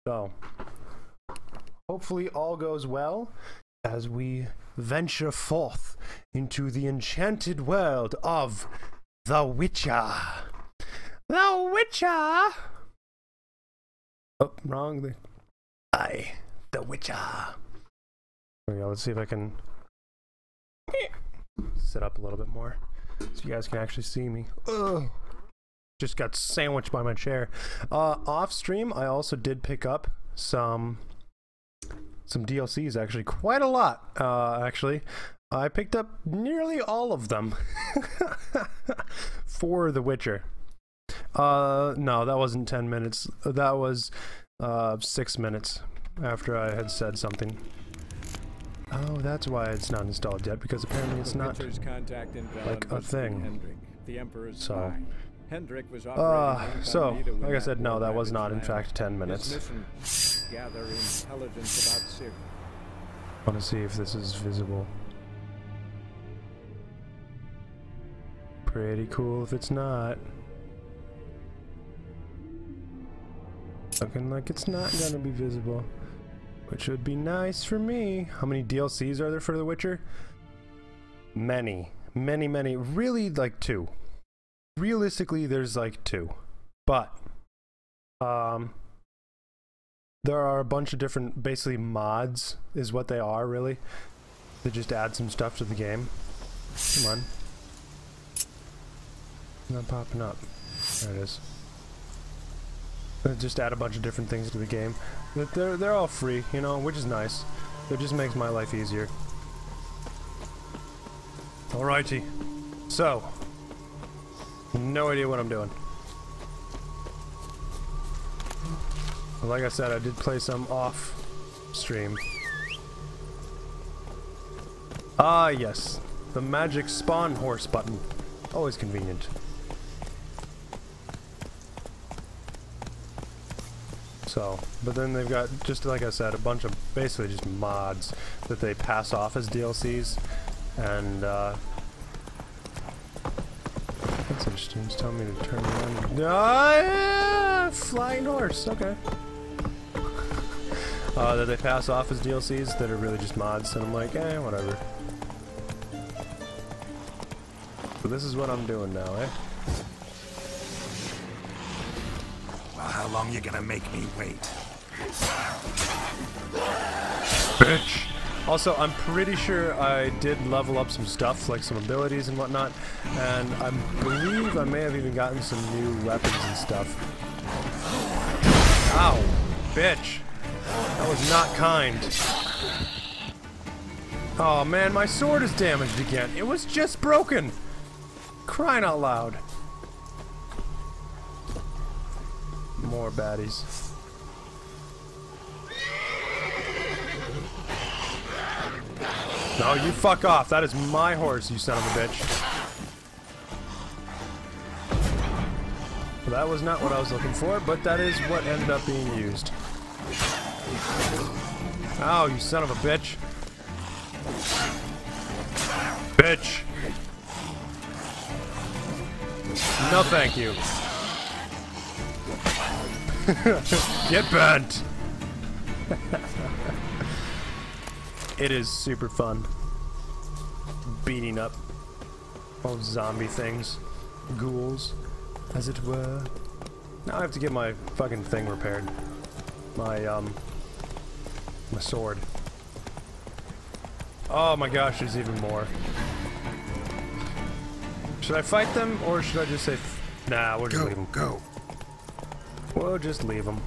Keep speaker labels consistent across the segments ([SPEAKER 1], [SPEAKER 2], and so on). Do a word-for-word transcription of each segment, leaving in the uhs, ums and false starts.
[SPEAKER 1] So, hopefully all goes well as we venture forth into the enchanted world of The Witcher. The Witcher! Oh, wrong. The I, The Witcher. There we go. Let's see if I can sit up a little bit more so you guys can actually see me. Ugh. Just got sandwiched by my chair. Uh, off stream, I also did pick up some some D L Cs, actually. Quite a lot, uh, actually. I picked up nearly all of them for The Witcher. Uh, no, that wasn't ten minutes. That was uh, six minutes after I had said something. Oh, that's why it's not installed yet, because apparently it's not like a thing. So, uh, so like I said, no, that was not in fact ten minutes. I want to see if this is visible. Pretty cool if it's not. Looking like it's not gonna be visible, which would be nice for me. How many D L Cs are there for The Witcher? Many, many, many. Really, like two. Realistically, there's like two, but um, there are a bunch of different, basically mods is what they are, really. They just add some stuff to the game. Come on. Not popping up. There it is. They just add a bunch of different things to the game. They're, they're all free, you know, which is nice. It just makes my life easier. Alrighty. So, no idea what I'm doing. But like I said, I did play some off stream. Ah, yes. The magic spawn horse button. Always convenient. So, but then they've got, just like I said, a bunch of basically just mods that they pass off as D L Cs. And, uh... that's interesting. It's telling me to turn around. Ah, yeah! Flying horse, okay. Uh, that they pass off as D L Cs that are really just mods, and I'm like, eh, whatever. So this is what I'm doing now, eh?
[SPEAKER 2] Well, how long you gonna make me wait?
[SPEAKER 1] Bitch! Also, I'm pretty sure I did level up some stuff, like some abilities and whatnot, and I believe I may have even gotten some new weapons and stuff. Ow! Bitch! That was not kind. Oh man, my sword is damaged again. It was just broken! Crying out loud. More baddies. No, you fuck off. That is my horse, you son of a bitch. Well, that was not what I was looking for, but that is what ended up being used. Ow, you son of a bitch. Bitch. No, thank you. Get bent. It is super fun beating up all zombie things, ghouls, as it were. Now I have to get my fucking thing repaired. My um, my sword. Oh my gosh, there's even more. Should I fight them or should I just say, f nah, we'll just
[SPEAKER 2] Go,
[SPEAKER 1] leave them.
[SPEAKER 2] go.
[SPEAKER 1] We'll just leave them.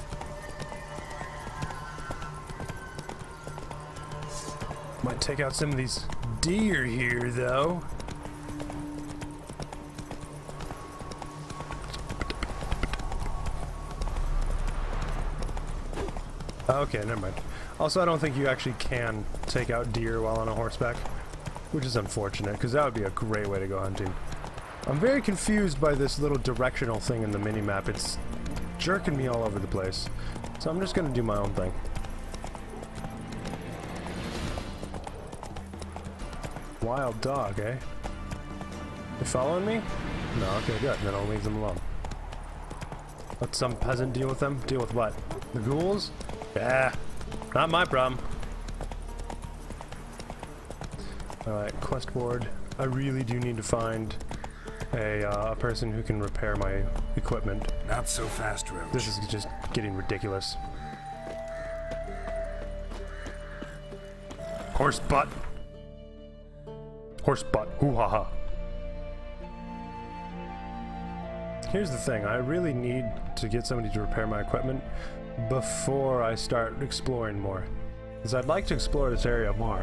[SPEAKER 1] Might take out some of these deer here, though. Okay, never mind. Also, I don't think you actually can take out deer while on a horseback, which is unfortunate, because that would be a great way to go hunting. I'm very confused by this little directional thing in the minimap. It's jerking me all over the place. So I'm just gonna do my own thing. Wild dog, eh? You following me? No, okay, good. Then I'll leave them alone. Let some peasant deal with them. Deal with what? The ghouls? Yeah, not my problem. Alright, quest board. I really do need to find a, uh, a person who can repair my equipment.
[SPEAKER 2] Not so fast, Roach.
[SPEAKER 1] This is just getting ridiculous. Horse butt. Horse butt. Hoo ha ha. Here's the thing. I really need to get somebody to repair my equipment before I start exploring more. Because I'd like to explore this area more.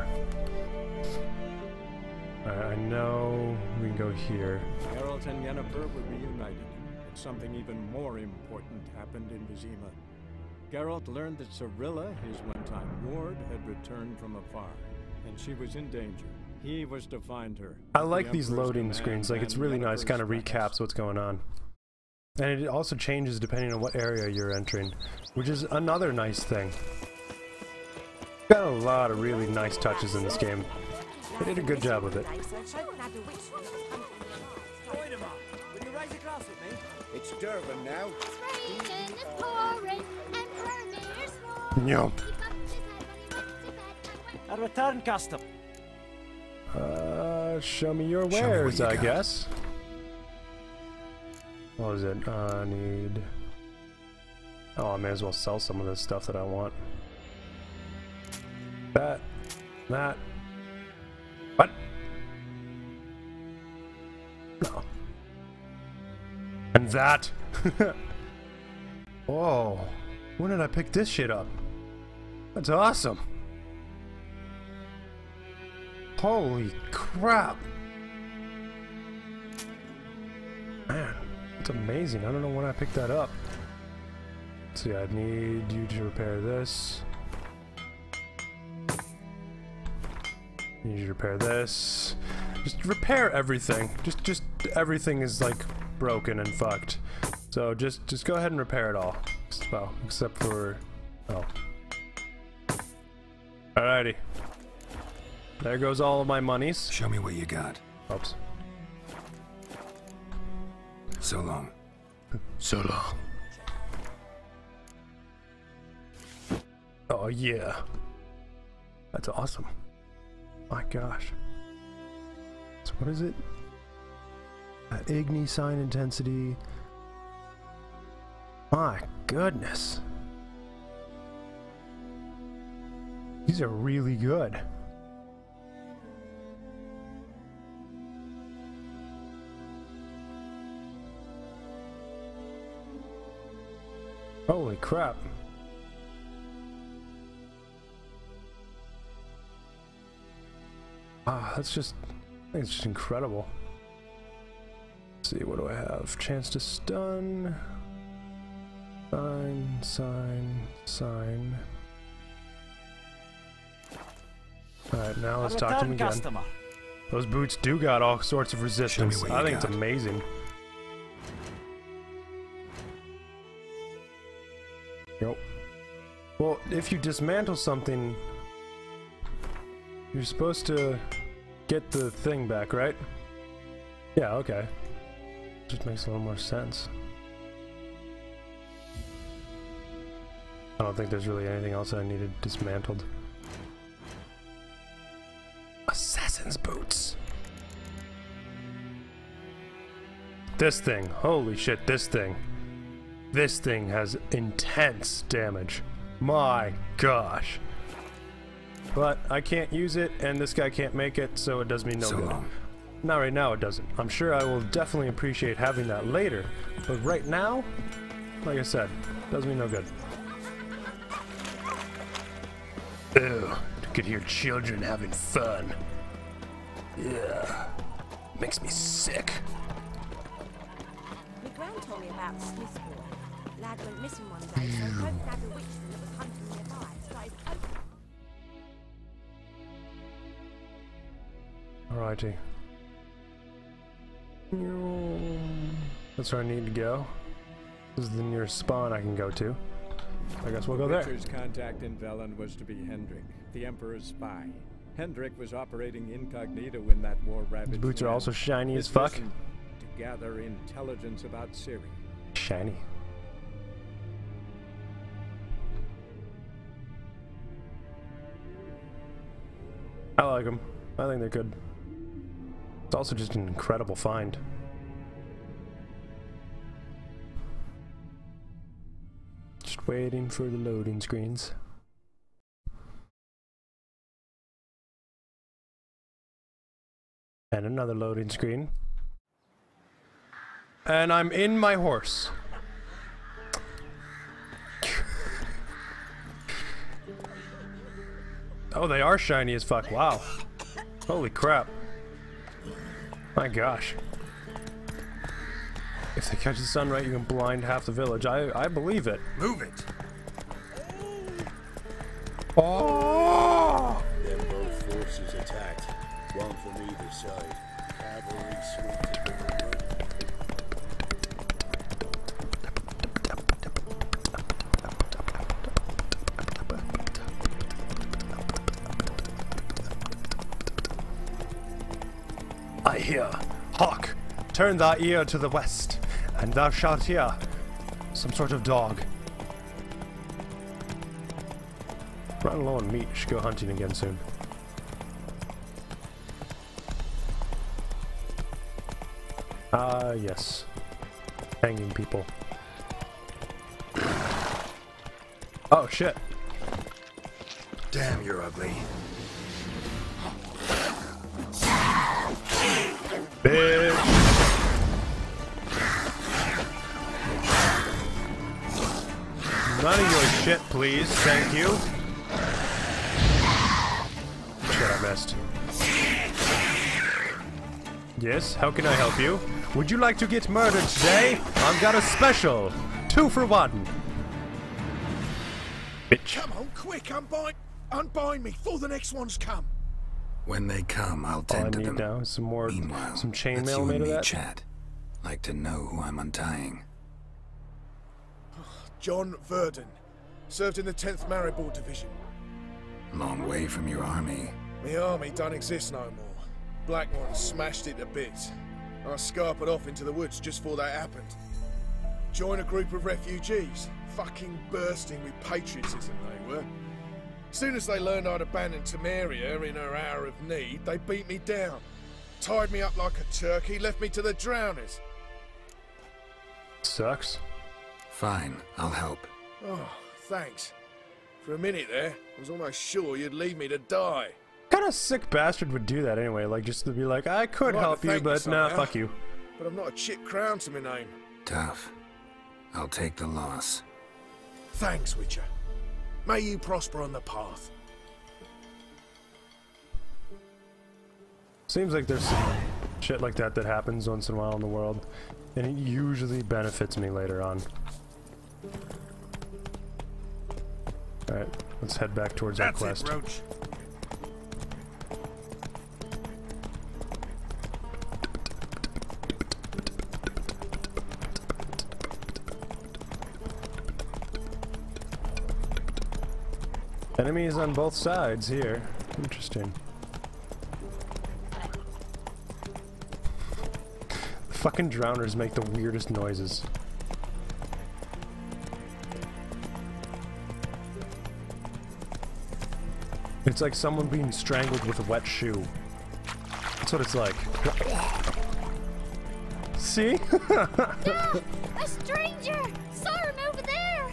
[SPEAKER 1] I know we can go here.
[SPEAKER 3] Geralt and Yennefer were reunited, but something even more important happened in Vizima. Geralt learned that Cirilla, his one-time ward, had returned from afar, and she was in danger. He was to find her.
[SPEAKER 1] I like these loading screens. Like, it's really nice. Kind of recaps what's going on. And it also changes depending on what area you're entering, which is another nice thing. Got a lot of really nice touches in this game. They did a good job with it.
[SPEAKER 2] It's Durban now.
[SPEAKER 1] Yum.
[SPEAKER 4] A return custom.
[SPEAKER 1] Uh, show me your
[SPEAKER 2] Show me what
[SPEAKER 1] wares,
[SPEAKER 2] you
[SPEAKER 1] I
[SPEAKER 2] got.
[SPEAKER 1] guess. What is it? I need... Oh, I may as well sell some of this stuff that I want. That. That. What? No. And that. Whoa. When did I pick this shit up? That's awesome. Holy crap. Man, that's amazing. I don't know when I picked that up. Let's see, I need you to repair this. Need you to repair this. Just repair everything. Just just everything is like broken and fucked. So just just go ahead and repair it all. Well, except for oh. Alrighty. There goes all of my monies.
[SPEAKER 2] Show me what you got.
[SPEAKER 1] Oops.
[SPEAKER 2] So long.
[SPEAKER 1] So long. Oh yeah. That's awesome. My gosh. So what is it? Uh, Igni sign intensity. My goodness. These are really good. Holy crap. Ah, that's just, I think it's just incredible. Let's see, what do I have? Chance to stun. Sign, sign, sign. Alright, now let's talk to him again.
[SPEAKER 4] Customer.
[SPEAKER 1] Those boots do got all sorts of resistance.
[SPEAKER 2] what
[SPEAKER 1] I
[SPEAKER 2] you
[SPEAKER 1] think it's
[SPEAKER 2] got.
[SPEAKER 1] amazing. Nope. Well, if you dismantle something, you're supposed to get the thing back, right? Yeah, okay. Just makes a little more sense. I don't think there's really anything else that I needed dismantled. Assassin's boots. This thing. Holy shit, this thing. This thing has intense damage. My gosh. But I can't use it, and this guy can't make it, so it does me no
[SPEAKER 2] So
[SPEAKER 1] good.
[SPEAKER 2] long.
[SPEAKER 1] Not right now, it doesn't. I'm sure I will definitely appreciate having that later, but right now, like I said, does me no good. Ew, you could hear children having fun. Yeah, makes me sick.
[SPEAKER 5] My gran told me about Smithport. Lad went missing one day, so hoping to have a witchman that was hunting nearby. Started poking.
[SPEAKER 1] Alrighty. That's where I need to go. This is the nearest spawn I can go to. I guess we'll go there.
[SPEAKER 3] Witcher's contact in Velen was to be Hendrik, the Emperor's spy. Hendrik was operating incognito in that war-ravaged
[SPEAKER 1] His boots are
[SPEAKER 3] land.
[SPEAKER 1] also shiny
[SPEAKER 3] His
[SPEAKER 1] as fuck.
[SPEAKER 3] mission to gather intelligence about Ciri.
[SPEAKER 1] Shiny. I like them. I think they're good. It's also just an incredible find. Just waiting for the loading screens. And another loading screen. And I'm in my horse. Oh, they are shiny as fuck. Wow. Holy crap. My gosh. If they catch the sun right, you can blind half the village. I, I believe it.
[SPEAKER 2] Move it.
[SPEAKER 1] Oh!
[SPEAKER 4] Then both forces attacked. One from either side. Cavalry sweep to bring them up.
[SPEAKER 1] I hear. Hark! Turn thy ear to the west, and thou shalt hear some sort of dog. Run low on meat. Should go hunting again soon. Ah, uh, yes. Hanging people. Oh, shit.
[SPEAKER 2] Damn, you're ugly.
[SPEAKER 1] Bitch! None of your shit, please. Thank you. Shit, I missed. Yes, how can I help you? Would you like to get murdered today? I've got a special. Two for one. Bitch.
[SPEAKER 2] Come on, quick, unbind, unbind me before the next ones come. When they come, I'll
[SPEAKER 1] All I
[SPEAKER 2] tend to
[SPEAKER 1] need
[SPEAKER 2] them.
[SPEAKER 1] now is some more,
[SPEAKER 2] Meanwhile,
[SPEAKER 1] some
[SPEAKER 2] let's
[SPEAKER 1] chainmail
[SPEAKER 2] you
[SPEAKER 1] made
[SPEAKER 2] and
[SPEAKER 1] of
[SPEAKER 2] me
[SPEAKER 1] that.
[SPEAKER 2] chat. Like to know who I'm untying.
[SPEAKER 4] John Verdon. Served in the tenth Maribor Division.
[SPEAKER 2] Long way from your army.
[SPEAKER 4] The army don't exist no more. Black Ones smashed it to bits. I scarpered off into the woods just before that happened. Joined a group of refugees. Fucking bursting with patriotism they were. Soon as they learned I'd abandoned Temeria in her hour of need, they beat me down. Tied me up like a turkey, left me to the drowners.
[SPEAKER 1] Sucks.
[SPEAKER 2] Fine, I'll help.
[SPEAKER 4] Oh, thanks. For a minute there, I was almost sure you'd leave me to die.
[SPEAKER 1] What kind of sick bastard would do that anyway? Like, just to be like, I could
[SPEAKER 4] I'd like
[SPEAKER 1] help
[SPEAKER 4] to
[SPEAKER 1] you,
[SPEAKER 4] thank you
[SPEAKER 1] but nah,
[SPEAKER 4] somehow.
[SPEAKER 1] fuck you.
[SPEAKER 4] But I've not a chip crown to my name.
[SPEAKER 2] Tough. I'll take the loss.
[SPEAKER 4] Thanks, Witcher. May you prosper on the path.
[SPEAKER 1] Seems like there's some shit like that that happens once in a while in the world, and it usually benefits me later on. Alright, let's head back towards our
[SPEAKER 2] That's
[SPEAKER 1] quest.
[SPEAKER 2] it, Roach.
[SPEAKER 1] Enemies on both sides here. Interesting. The fucking drowners make the weirdest noises. It's like someone being strangled with a wet shoe. That's what it's like. See?
[SPEAKER 5] Yeah, a stranger! Saw him over there!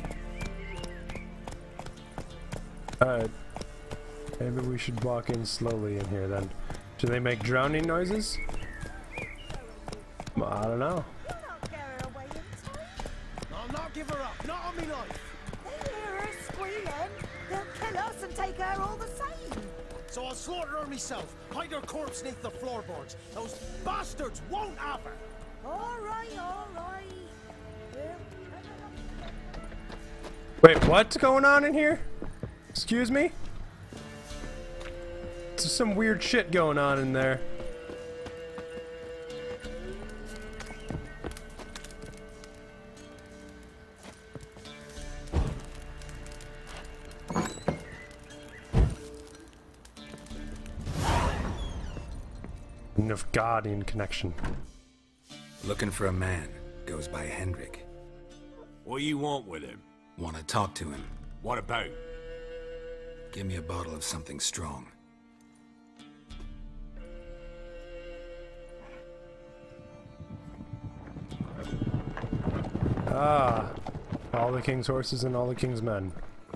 [SPEAKER 1] Alright. Maybe we should walk in slowly in here then. Do they make drowning noises? Well, I don't know.
[SPEAKER 5] You'll not get her away in time.
[SPEAKER 4] I'll not give her up, not on me life.
[SPEAKER 5] They hear her squealing. They'll kill us and take her all the same.
[SPEAKER 6] So I'll slaughter her myself, hide her corpse neath the floorboards. Those bastards won't have her!
[SPEAKER 5] All right, all right. Well,
[SPEAKER 1] Wait, what's going on in here? Excuse me? There's some weird shit going on in there. Nilfgaardian connection.
[SPEAKER 2] Looking for a man. Goes by Hendrik.
[SPEAKER 7] What you want with him?
[SPEAKER 2] Want to talk to him.
[SPEAKER 7] What about?
[SPEAKER 2] Give me a bottle of something strong.
[SPEAKER 1] Ah, all the king's horses and all the king's men.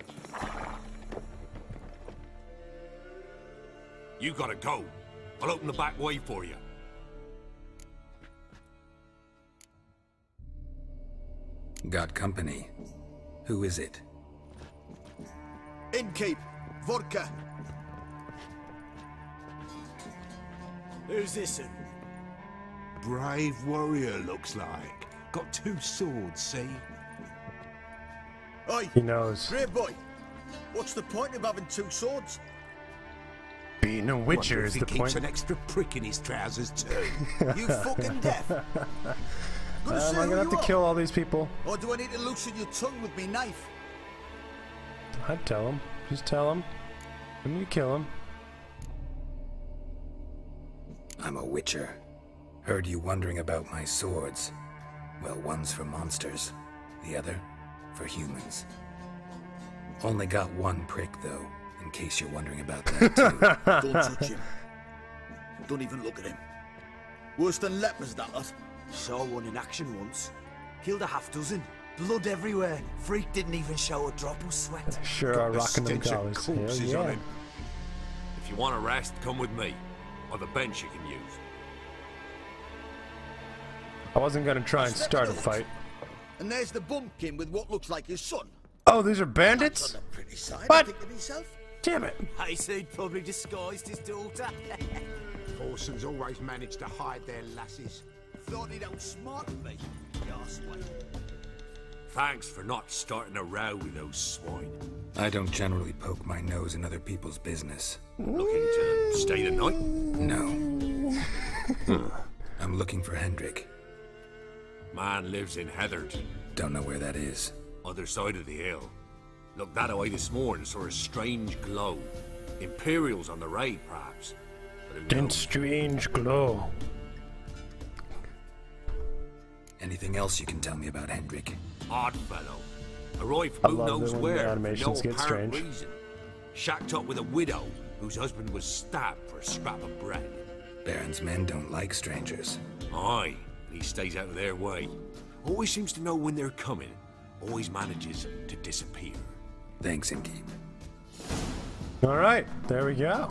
[SPEAKER 7] You gotta go. I'll open the back way for you.
[SPEAKER 8] Got company. Who is it?
[SPEAKER 6] Innkeep, vodka. Who's this? In?
[SPEAKER 2] Brave warrior, looks like. Got two swords, see?
[SPEAKER 6] Oi,
[SPEAKER 1] He knows.
[SPEAKER 6] Grey boy. What's the point of having two swords?
[SPEAKER 1] Being a witcher is the
[SPEAKER 2] Keeps
[SPEAKER 1] point.
[SPEAKER 2] an extra prick in his trousers too.
[SPEAKER 6] You fucking deaf. Gonna
[SPEAKER 1] Am
[SPEAKER 6] say
[SPEAKER 1] I
[SPEAKER 6] who
[SPEAKER 1] gonna have
[SPEAKER 6] you
[SPEAKER 1] to
[SPEAKER 6] are?
[SPEAKER 1] kill all these people?
[SPEAKER 6] Or do I need to loosen your tongue with me knife?
[SPEAKER 1] I'd tell him. Just tell him. I'm gonna kill him.
[SPEAKER 8] I'm a witcher. Heard you wondering about my swords. Well, one's for monsters, the other for humans. Only got one prick, though, in case you're wondering about that, too.
[SPEAKER 6] Don't touch him. Don't even look at him. Worse than lepers, that lot. Saw one in action once. Killed a half dozen. Blood everywhere. Freak didn't even show a drop of sweat.
[SPEAKER 1] Sure are
[SPEAKER 2] The
[SPEAKER 1] rocking them
[SPEAKER 2] stench of
[SPEAKER 1] collars. Hell
[SPEAKER 2] corpses on
[SPEAKER 1] yeah.
[SPEAKER 2] him.
[SPEAKER 7] If you want a rest, come with me. Or the bench you can use.
[SPEAKER 1] I wasn't gonna try and start a fight.
[SPEAKER 6] And there's the bumpkin with what looks like his son.
[SPEAKER 1] Oh, these are bandits?
[SPEAKER 6] That's on the pretty side,
[SPEAKER 1] What?
[SPEAKER 6] I think to myself.
[SPEAKER 1] Damn it.
[SPEAKER 6] I said probably disguised his daughter.
[SPEAKER 2] Orsons always manage to hide their lasses.
[SPEAKER 6] Thought he'd outsmart me. Arseway.
[SPEAKER 7] Thanks for not starting a row with those swine.
[SPEAKER 8] I don't generally poke my nose in other people's business.
[SPEAKER 7] Looking to stay the night?
[SPEAKER 8] No. I'm looking for Hendrik.
[SPEAKER 7] Man lives in Heatherton,
[SPEAKER 8] Don't know where that is.
[SPEAKER 7] other side of the hill. Looked that away this morning, saw a strange glow. Imperials on the raid, perhaps. But who
[SPEAKER 1] In
[SPEAKER 7] knows?
[SPEAKER 1] strange glow.
[SPEAKER 8] Anything else you can tell me about Hendrik?
[SPEAKER 7] Odd fellow. Arrived
[SPEAKER 1] I
[SPEAKER 7] from who
[SPEAKER 1] love
[SPEAKER 7] knows
[SPEAKER 1] it when the
[SPEAKER 7] where, for no
[SPEAKER 1] animations get
[SPEAKER 7] apparent
[SPEAKER 1] strange.
[SPEAKER 7] reason. Shacked up with a widow, whose husband was stabbed for a scrap of bread.
[SPEAKER 8] Baron's men don't like strangers.
[SPEAKER 7] Aye, he stays out of their way. Always seems to know when they're coming. Always manages to disappear.
[SPEAKER 8] Thanks, Innkeep.
[SPEAKER 1] Alright, there we go.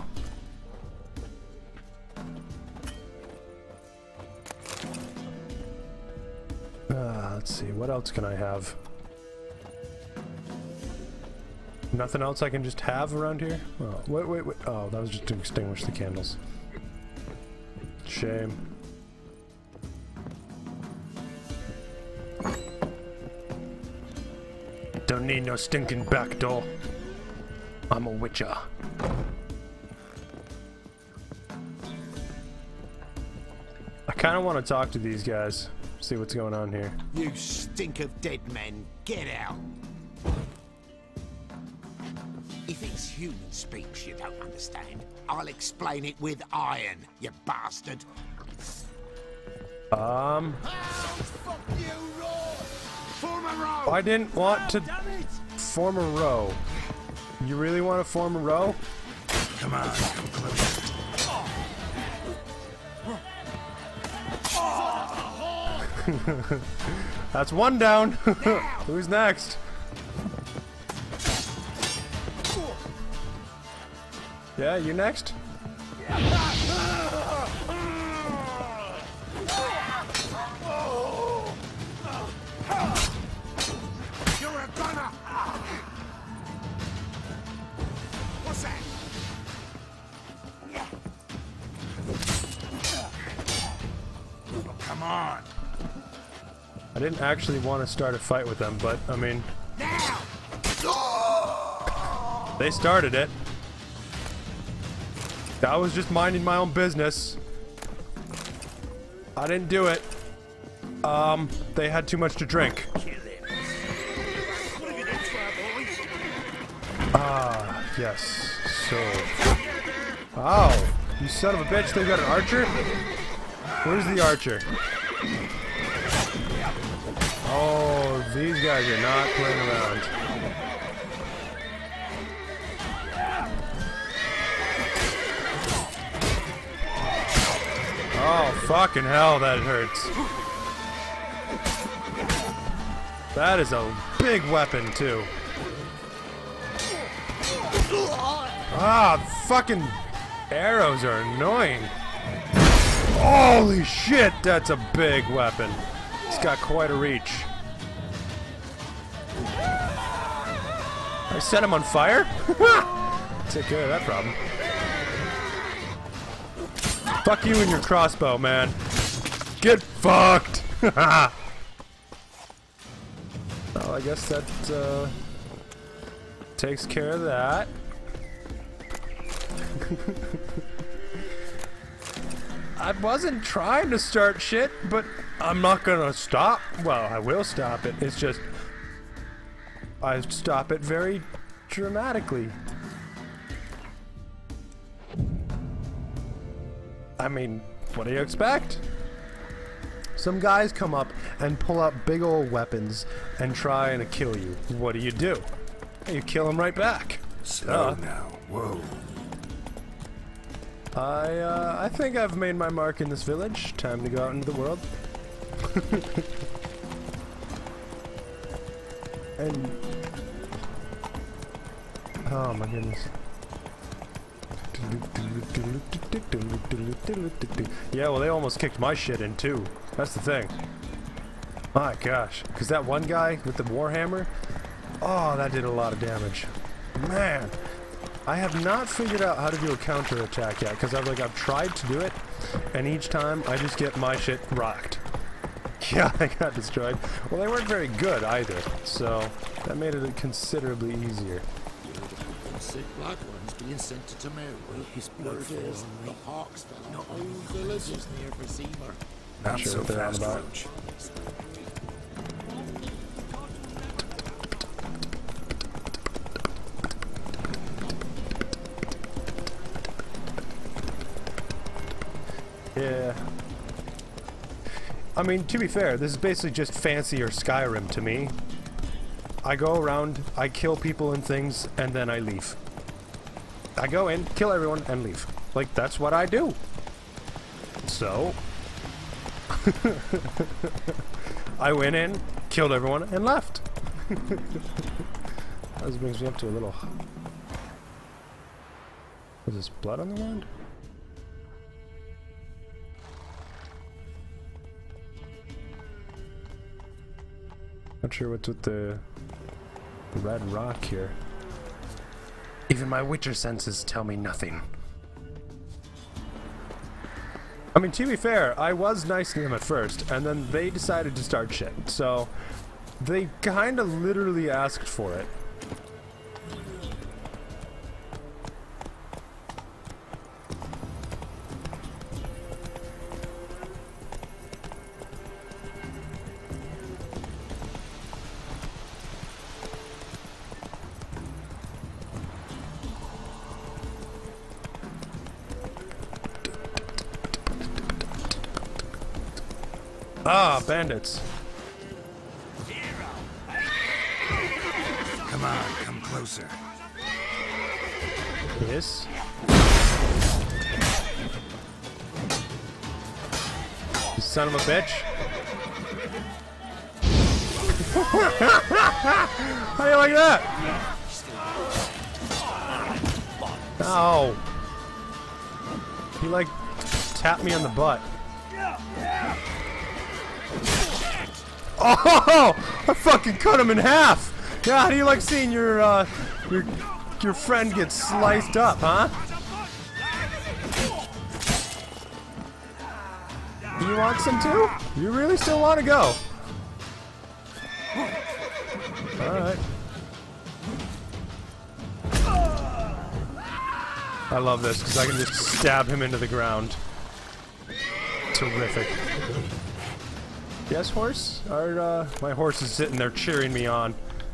[SPEAKER 1] Uh, let's see, what else can I have? Nothing else I can just have around here? Oh, wait, wait, wait. Oh, that was just to extinguish the candles. Shame. Don't need no stinking back door. I'm a witcher. I kind of want to talk to these guys. See what's going on here.
[SPEAKER 2] You stink of dead men. Get out. If it's human speech you don't understand, I'll explain it with iron, you bastard.
[SPEAKER 1] Um,
[SPEAKER 2] Fuck you, Raw! Form a row!
[SPEAKER 1] I didn't want to form a row. You really want to form a row?
[SPEAKER 2] Come on, come close.
[SPEAKER 1] That's one down. Who's next? Yeah, you next?
[SPEAKER 2] You're a gunner! What's that? Come on!
[SPEAKER 1] I didn't actually want to start a fight with them, but I mean,
[SPEAKER 2] Now!
[SPEAKER 1] they started it. I was just minding my own business. I didn't do it. Um, they had too much to drink. Ah, yes. So. Oh, you son of a bitch, they've got an archer? Where's the archer? Oh, these guys are not playing around. Oh, fucking hell, that hurts. That is a big weapon, too. Ah, fucking arrows are annoying. Holy shit, that's a big weapon. It's got quite a reach. I set him on fire? Take care of that problem. Fuck you and your crossbow, man. Get fucked! Well, I guess that uh, takes care of that. I wasn't trying to start shit, but I'm not gonna stop. Well, I will stop it. It's just I stop it very dramatically. I mean, what do you expect? Some guys come up and pull out big old weapons and try and kill you. What do you do? You kill them right back.
[SPEAKER 8] Slow
[SPEAKER 1] Uh,
[SPEAKER 8] now. Whoa.
[SPEAKER 1] I, uh, I think I've made my mark in this village. Time to go out into the world. And... oh my goodness. Yeah, well, they almost kicked my shit in too. That's the thing. My gosh. Because that one guy with the warhammer, oh, that did a lot of damage. Man. I have not figured out how to do a counterattack yet, because I've like I've tried to do it, and each time I just get my shit rocked. Yeah, I got destroyed. Well, they weren't very good either, so that made it considerably easier.
[SPEAKER 2] Sick black ones being sent to Tamara. His blood falls on the hawks fell not all villages near Vizima.
[SPEAKER 8] Not
[SPEAKER 1] sure
[SPEAKER 8] so
[SPEAKER 1] what they're on
[SPEAKER 8] fast,
[SPEAKER 1] about.
[SPEAKER 8] Roach.
[SPEAKER 1] Yeah. I mean, to be fair, this is basically just fancier Skyrim to me. I go around, I kill people and things, and then I leave. I go in, kill everyone, and leave. Like, that's what I do. So... I went in, killed everyone, and left. This brings me up to a little... is this blood on the ground? Not sure what's with the red rock here. Even my Witcher senses tell me nothing. I mean, to be fair, I was nice to them at first, and then they decided to start shit. So, they kind of literally asked for it. Ah, bandits.
[SPEAKER 8] Come on, come closer.
[SPEAKER 1] Yes. You son of a bitch. How do you like that? Ow. He like tapped me on the butt. Oh! I fucking cut him in half! Yeah, how do you like seeing your, uh, your, your friend get sliced up, huh? You want some too? You really still want to go? Alright. I love this, because I can just stab him into the ground. Terrific. Yes, horse? Our, uh, my horse is sitting there cheering me on.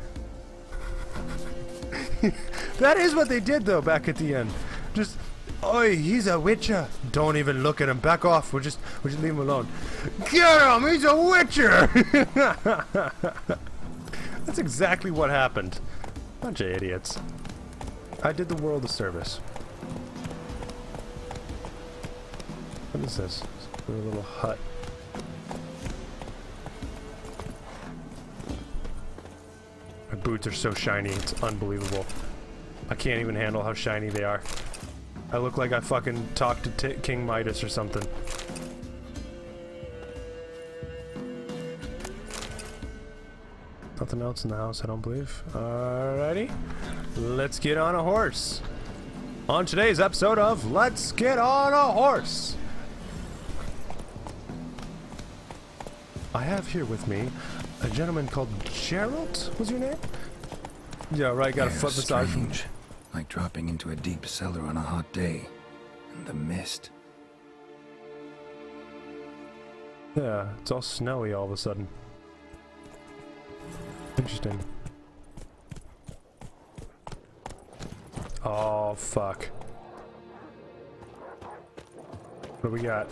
[SPEAKER 1] That is what they did, though, back at the end. Just, oi, he's a witcher. Don't even look at him. Back off. We'll just, we'll just leave him alone. Get him! He's a witcher! That's exactly what happened. Bunch of idiots. I did the world a service. What is this? A little hut. boots are so shiny, it's unbelievable. I can't even handle how shiny they are. I look like I fucking talked to T King Midas or something. Nothing else in the house, I don't believe. Alrighty. Let's get on a horse. On today's episode of Let's Get on a Horse. I have here with me a gentleman called Geralt, was your name? Yeah, right, got a
[SPEAKER 8] Air
[SPEAKER 1] foot massage.
[SPEAKER 8] strange, like dropping into a deep cellar on a hot day. And the mist.
[SPEAKER 1] Yeah, it's all snowy all of a sudden. Interesting. Oh, fuck. What do we got?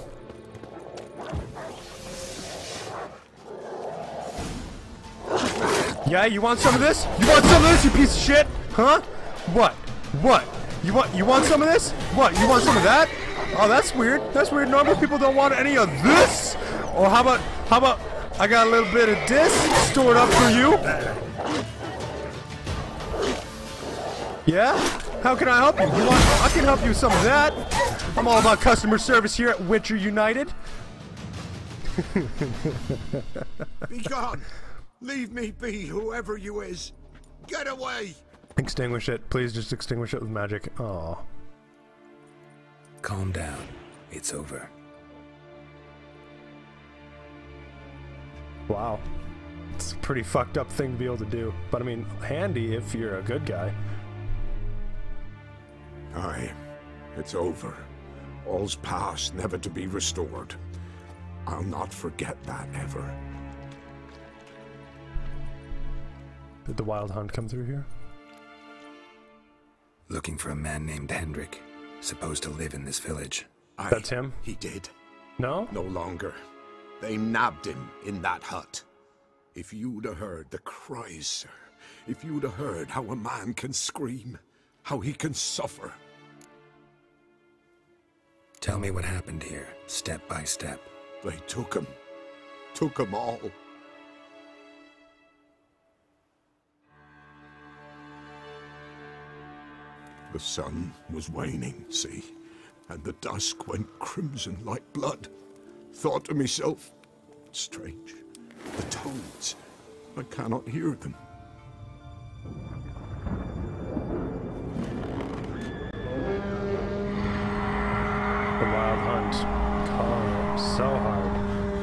[SPEAKER 1] Yeah, you want some of this? You want some of this, you piece of shit? Huh? What? What? You want you want some of this? What? You want some of that? Oh, that's weird. That's weird. Normal people don't want any of this. Or how about how about I got a little bit of this stored up for you? Yeah? How can I help you? You want I can help you with some of that. I'm all about customer service here at Witcher United.
[SPEAKER 2] Be gone! Leave me be, whoever you is! Get away!
[SPEAKER 1] Extinguish it. Please just extinguish it with magic. Aw.
[SPEAKER 8] Calm down. It's over.
[SPEAKER 1] Wow. It's a pretty fucked up thing to be able to do. But I mean, handy if you're a good guy.
[SPEAKER 2] Aye, it's over. All's past, never to be restored. I'll not forget that ever.
[SPEAKER 1] Did the Wild Hunt come through here?
[SPEAKER 8] Looking for a man named Hendrik, supposed to live in this village.
[SPEAKER 2] Aye,
[SPEAKER 1] That's him?
[SPEAKER 2] He did.
[SPEAKER 1] No?
[SPEAKER 2] No longer. They nabbed him in that hut. If you'd have heard the cries, sir. If you'd have heard how a man can scream. How he can suffer.
[SPEAKER 8] Tell me what happened here, step by step.
[SPEAKER 2] They took him. Took him all. The sun was waning, see, and the dusk went crimson like blood. Thought to myself, strange, the toads, I cannot hear them.
[SPEAKER 1] The Wild Hunt. Calling it so hard.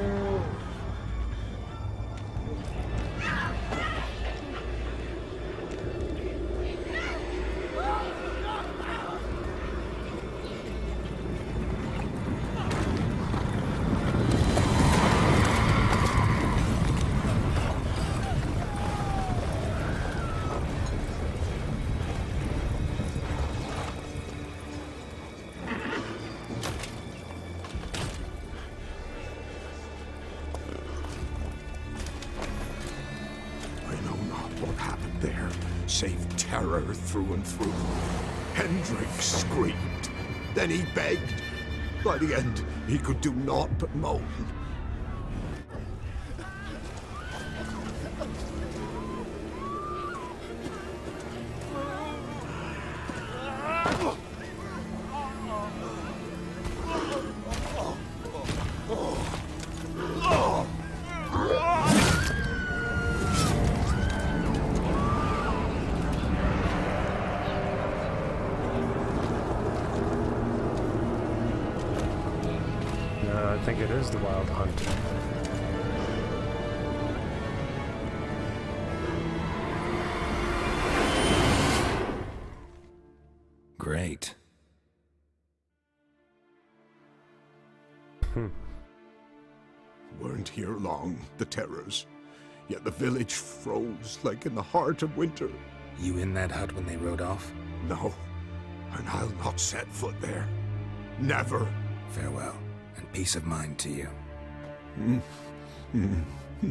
[SPEAKER 2] Save terror through and through. Hendrik screamed. Then he begged. By the end, he could do naught but moan.
[SPEAKER 1] I think it is the Wild Hunt.
[SPEAKER 8] Great.
[SPEAKER 1] Hmm.
[SPEAKER 2] Weren't here long, the terrors. Yet the village froze like in the heart of winter.
[SPEAKER 8] You in that hut when they rode off?
[SPEAKER 2] No, and I'll not set foot there. Never.
[SPEAKER 8] Farewell, and peace of mind to you.
[SPEAKER 2] Mm. Mm.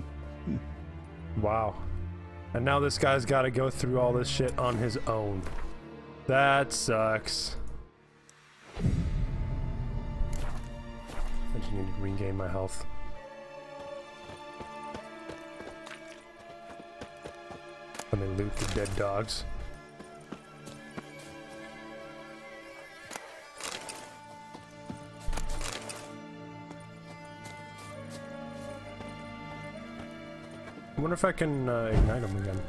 [SPEAKER 1] Wow. And now this guy's got to go through all this shit on his own. That sucks. I just need to regain my health. Let me loot the dead dogs. I wonder if I can uh, ignite them again.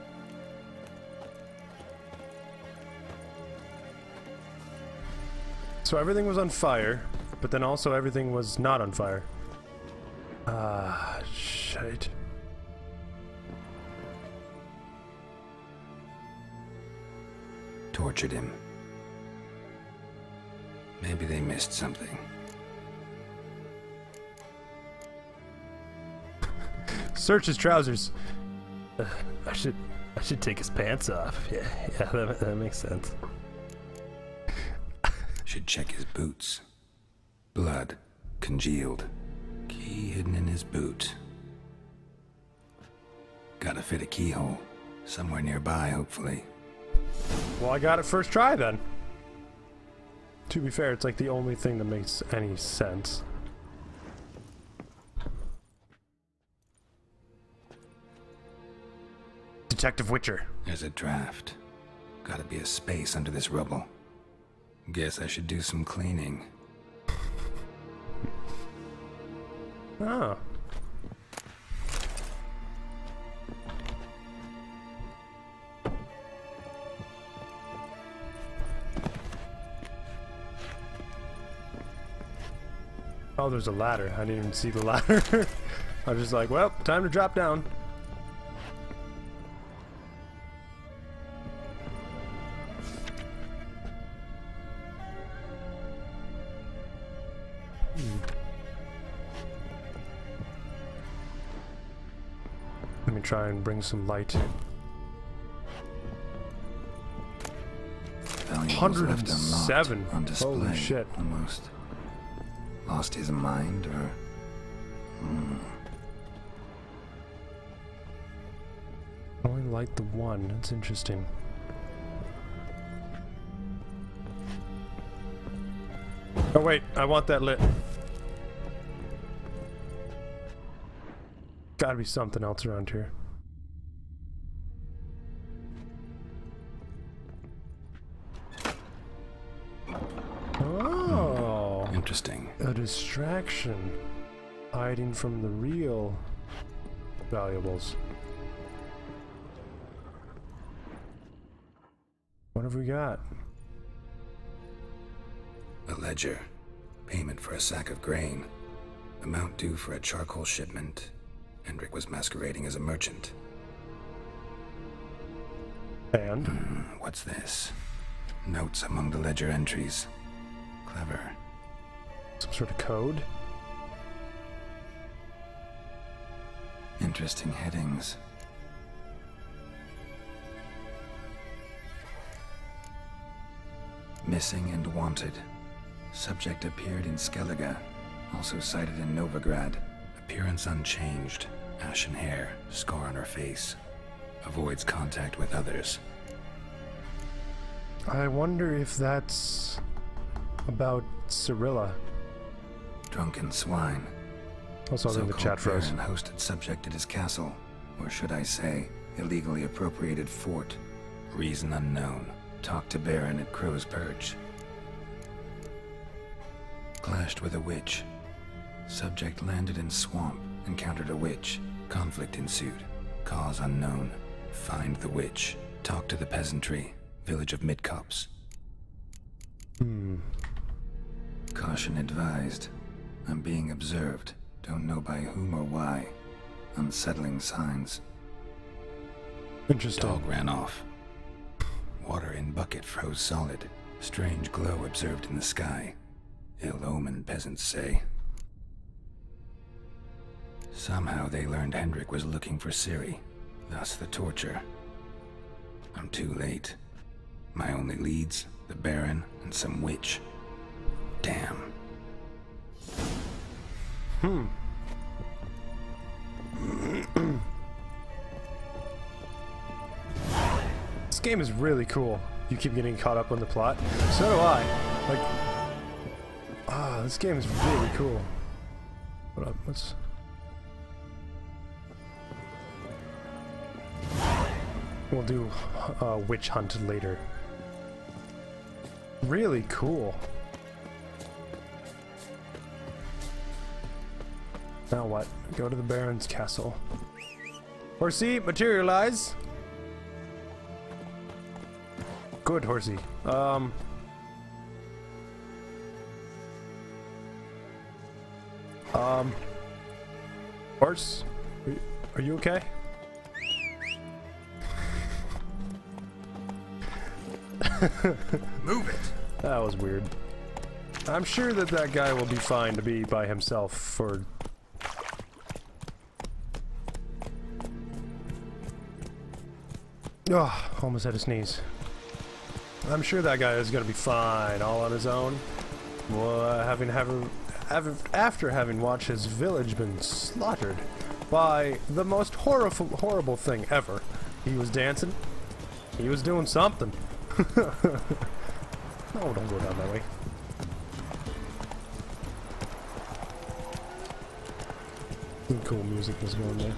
[SPEAKER 1] So everything was on fire, but then also everything was not on fire. Ah, shit.
[SPEAKER 8] Tortured him. Maybe they missed something.
[SPEAKER 1] Search his trousers. Uh, I should, I should take his pants off. Yeah, yeah, that, that makes sense.
[SPEAKER 8] Should check his boots. Blood, congealed. Key hidden in his boot. Gotta fit a keyhole. Somewhere nearby, hopefully.
[SPEAKER 1] Well, I got it first try then. To be fair, it's like the only thing that makes any sense. Detective Witcher.
[SPEAKER 8] There's a draft. Gotta be a space under this rubble. Guess I should do some cleaning.
[SPEAKER 1] Oh. Oh, there's a ladder. I didn't even see the ladder. I was just like, well, time to drop down. Hmm. Let me try and bring some light. one hundred seven.
[SPEAKER 8] On display.
[SPEAKER 1] Holy shit.
[SPEAKER 8] Almost. Lost his mind, or... Hmm.
[SPEAKER 1] Only light the one. That's interesting. Oh wait, I want that lit. Gotta be something else around here. Oh.
[SPEAKER 8] Interesting.
[SPEAKER 1] A distraction. Hiding from the real valuables. What have we got?
[SPEAKER 8] A ledger. Payment for a sack of grain. Amount due for a charcoal shipment. Hendrik was masquerading as a merchant.
[SPEAKER 1] And?
[SPEAKER 8] Hmm, what's this? Notes among the ledger entries. Clever.
[SPEAKER 1] Some sort of code?
[SPEAKER 8] Interesting headings. Missing and wanted. Subject appeared in Skellige. Also cited in Novigrad. Appearance unchanged. Ashen hair. Scar on her face. Avoids contact with others.
[SPEAKER 1] I wonder if that's about Cirilla.
[SPEAKER 8] Drunken swine.
[SPEAKER 1] Also, in the chat froze.
[SPEAKER 8] Baron hosted subject at his castle. Or should I say, illegally appropriated fort. Reason unknown. Talked to Baron at Crow's Perch. Clashed with a witch. Subject landed in swamp. Encountered a witch. Conflict ensued. Cause unknown. Find the witch. Talk to the peasantry. Village of Midcopse.
[SPEAKER 1] Hmm.
[SPEAKER 8] Caution advised. I'm being observed. Don't know by whom or why. Unsettling signs.
[SPEAKER 1] Interesting.
[SPEAKER 8] Dog ran off. Water in bucket froze solid. Strange glow observed in the sky. Ill omen, peasants say. Somehow they learned Hendrik was looking for Ciri. Thus the torture. I'm too late. My only leads, the Baron and some witch. Damn.
[SPEAKER 1] Hmm. This game is really cool. You keep getting caught up on the plot. So do I. Like, ah, this game is really cool. What up? What's? We'll do uh, witch hunt later. Really cool. Now what? Go to the Baron's castle. Horsey, materialize! Good, Horsey. Um... Um... Horse? Are you okay?
[SPEAKER 7] Move it!
[SPEAKER 1] That was weird. I'm sure that that guy will be fine to be by himself for... Oh, almost had a sneeze. I'm sure that guy is gonna be fine all on his own. Well, uh, having, having, having, after having watched his village been slaughtered by the most horrible, horrible thing ever. He was dancing. He was doing something. No, don't go down that way. Some cool music was going there.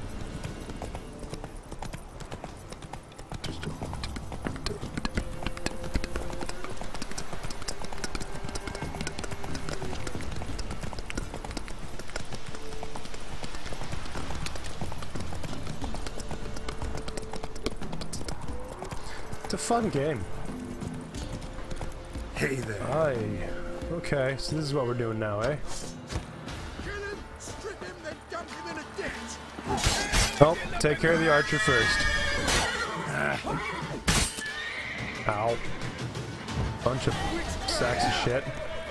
[SPEAKER 1] It's a fun game.
[SPEAKER 7] Hey there.
[SPEAKER 1] Aye. Okay, so this is what we're doing now, eh?
[SPEAKER 4] Kill him, strip him, then dump him in a ditch.
[SPEAKER 1] Oh, take care of the archer first. Ow. Bunch of sacks of shit.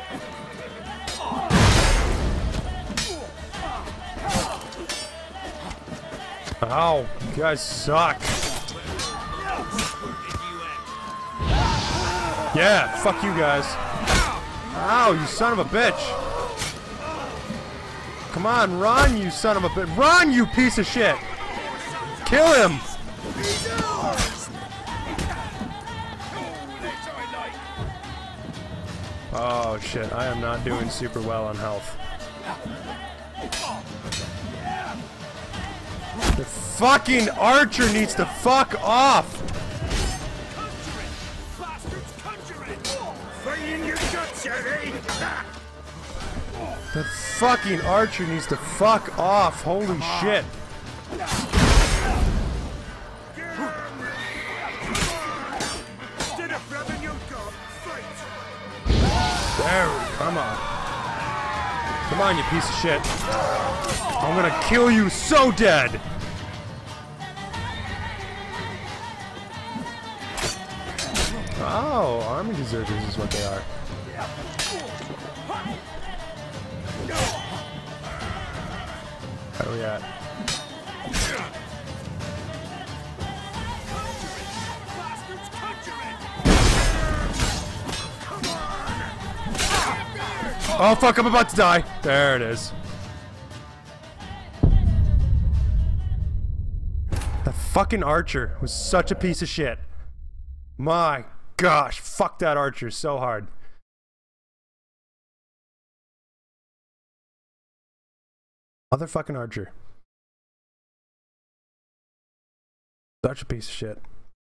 [SPEAKER 1] Ow, you guys suck. Yeah, fuck you guys. Ow, you son of a bitch. Come on, run, you son of a bitch. Run, you piece of shit. Kill him. Oh shit, I am not doing super well on health. The fucking archer needs to fuck off. The fucking archer needs to fuck off. Holy shit. There, come on. Come on, you piece of shit. I'm gonna kill you so dead. Oh, army deserters is what they are. Where are we at? Oh fuck, I'm about to die. There it is. The fucking archer was such a piece of shit. My gosh, fuck that archer so hard. Motherfucking archer. Such a piece of shit.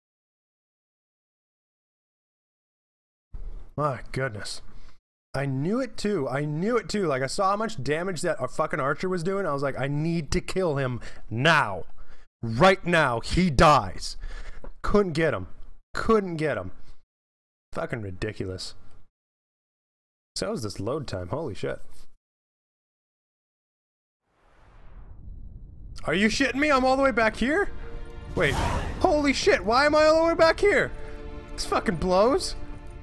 [SPEAKER 1] My goodness. I knew it too. I knew it too. Like, I saw how much damage that our fucking archer was doing. I was like, I need to kill him now. Right now. He dies. Couldn't get him. Couldn't get him. Fucking ridiculous. So is this load time. Holy shit. Are you shitting me? I'm all the way back here? Wait. Holy shit. Why am I all the way back here? This fucking blows.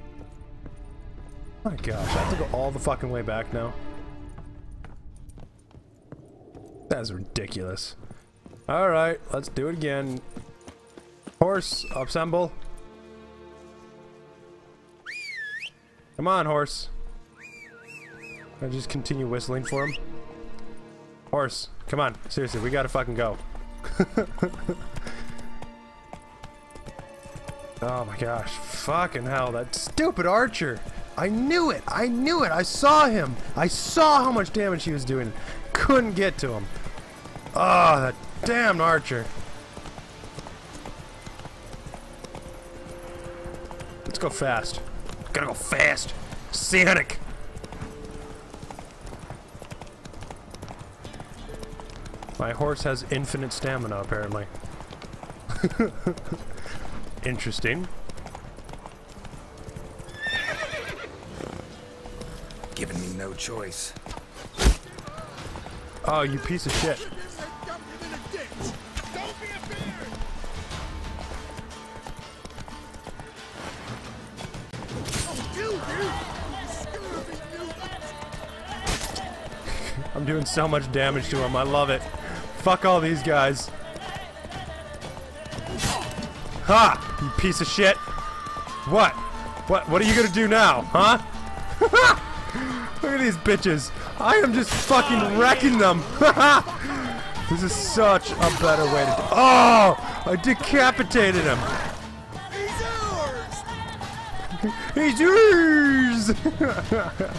[SPEAKER 1] My gosh, I have to go all the fucking way back now. That's ridiculous. Alright, let's do it again. Horse, assemble. Come on, horse. I just continue whistling for him. Horse, come on. Seriously, we gotta fucking go. Oh my gosh. Fucking hell, that stupid archer. I knew it. I knew it. I saw him. I saw how much damage he was doing. Couldn't get to him. Oh, that damn archer. Let's go fast. Gotta go fast. Sonic. My horse has infinite stamina, apparently. Interesting.
[SPEAKER 8] Giving me no choice.
[SPEAKER 1] Oh, you piece of shit. I'm doing so much damage to him. I love it. Fuck all these guys. Ha! You piece of shit. What? What? What are you gonna do now? Huh? Look at these bitches. I am just fucking wrecking them. This is such a better way to do. Oh! I decapitated him. He's yours! He's yours!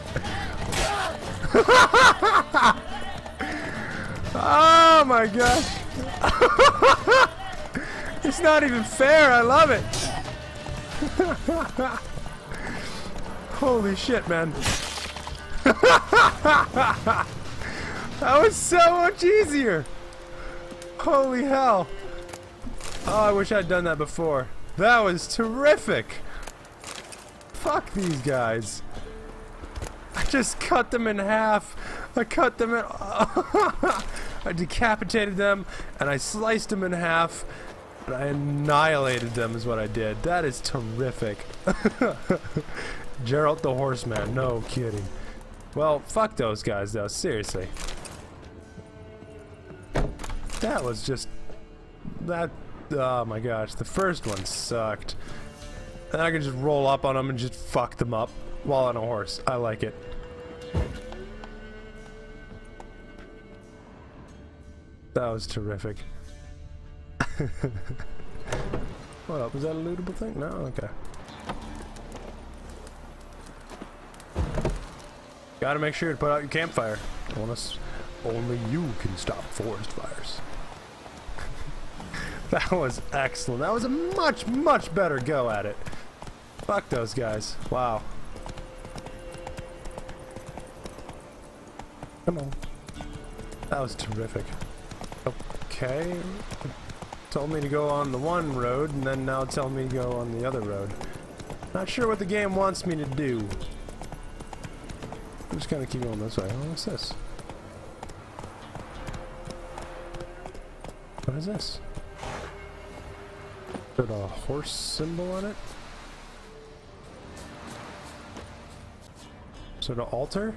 [SPEAKER 1] Oh my gosh. It's not even fair. I love it. Holy shit, man. That was so much easier. Holy hell. Oh, I wish I'd done that before. That was terrific. Fuck these guys. I just cut them in half. I cut them in. I decapitated them and I sliced them in half and I annihilated them is what I did. That is terrific. Geralt the Horseman, no kidding. Well, fuck those guys though, seriously. That was just that. Oh my gosh, the first one sucked. And I could just roll up on them and just fuck them up while on a horse. I like it. That was terrific. What up? Was that a lootable thing? No? Okay. Gotta make sure to put out your campfire. Unless only you can stop forest fires. That was excellent. That was a much, much better go at it. Fuck those guys. Wow. Come on. That was terrific. Okay. It told me to go on the one road, and then now it's telling me to go on the other road. Not sure what the game wants me to do. I'm just gonna keep going this way. Oh, what's this? What is this? Is there a horse symbol on it? Is it an altar?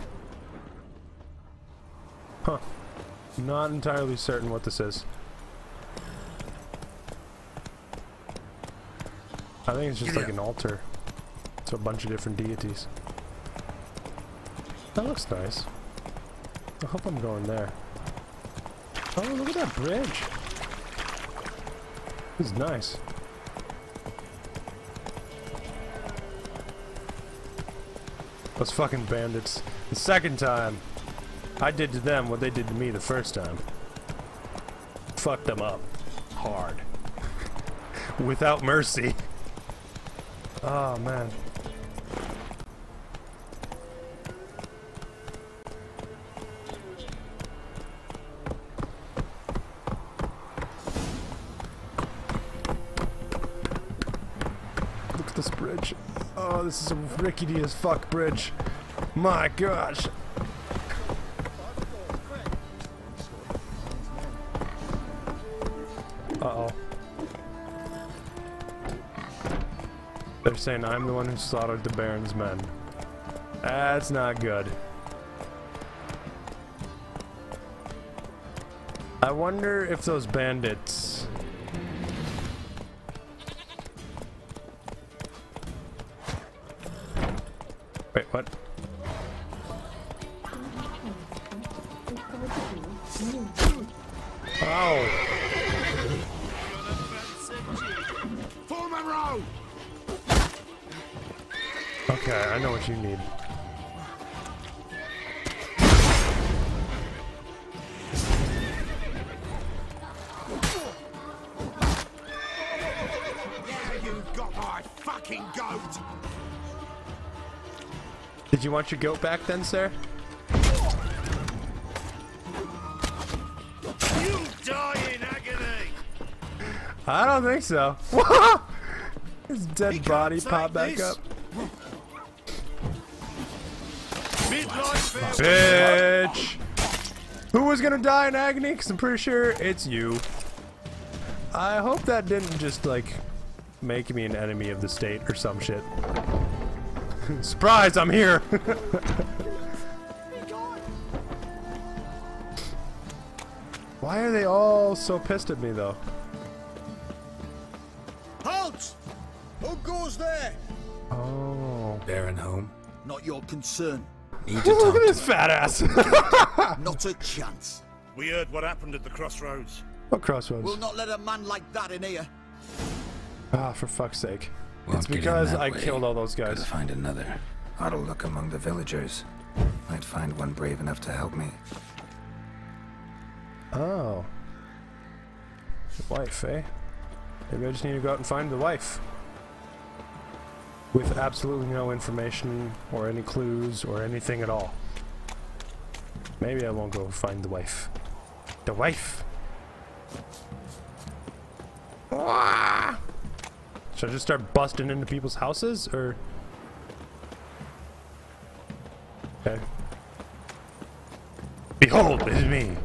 [SPEAKER 1] Huh. Not entirely certain what this is. I think it's just like an altar to a bunch of different deities. That looks nice. I hope I'm going there. Oh, look at that bridge. This is nice. Those fucking bandits. The second time, I did to them what they did to me the first time. Fucked them up. Hard. Without mercy. Oh, man. Look at this bridge. Oh, this is a rickety as fuck bridge. My gosh. Uh-oh. They're saying I'm the one who slaughtered the Baron's men. That's not good. I wonder if those bandits... Wait, what? Oh! Okay, I know what you need.
[SPEAKER 6] Now you've got my fucking
[SPEAKER 2] goat!
[SPEAKER 1] Did you want your goat back then, sir?
[SPEAKER 2] You die in agony!
[SPEAKER 1] I don't think so. His dead
[SPEAKER 2] He
[SPEAKER 1] body
[SPEAKER 2] can't
[SPEAKER 1] popped
[SPEAKER 2] take
[SPEAKER 1] back
[SPEAKER 2] this.
[SPEAKER 1] up.
[SPEAKER 2] Midlife
[SPEAKER 1] Bitch! Who was gonna die in agony? Because I'm pretty sure it's you. I hope that didn't just, like, make me an enemy of the state or some shit. Surprise, I'm here! Why are they all so pissed at me, though?
[SPEAKER 6] Halt! Who goes there?
[SPEAKER 1] Oh.
[SPEAKER 8] Baron home?
[SPEAKER 6] Not your concern.
[SPEAKER 8] Need to
[SPEAKER 1] Look
[SPEAKER 8] talk
[SPEAKER 1] at
[SPEAKER 8] to
[SPEAKER 1] this fat ass!
[SPEAKER 6] Not a chance.
[SPEAKER 2] We heard what happened at the crossroads.
[SPEAKER 1] What crossroads?
[SPEAKER 6] We'll not let a man like that in here.
[SPEAKER 1] Ah, for fuck's sake.
[SPEAKER 8] Won't
[SPEAKER 1] It's
[SPEAKER 8] get in
[SPEAKER 1] because
[SPEAKER 8] that
[SPEAKER 1] I
[SPEAKER 8] way.
[SPEAKER 1] killed all those guys.
[SPEAKER 8] Gotta find another. Ought to look among the villagers. Might find one brave enough to help me.
[SPEAKER 1] Oh. The wife, eh? Maybe I just need to go out and find the wife. With absolutely no information or any clues or anything at all. Maybe I won't go find the wife. The wife! Ah! Should I just start busting into people's houses, or...? Okay. Behold, it is me!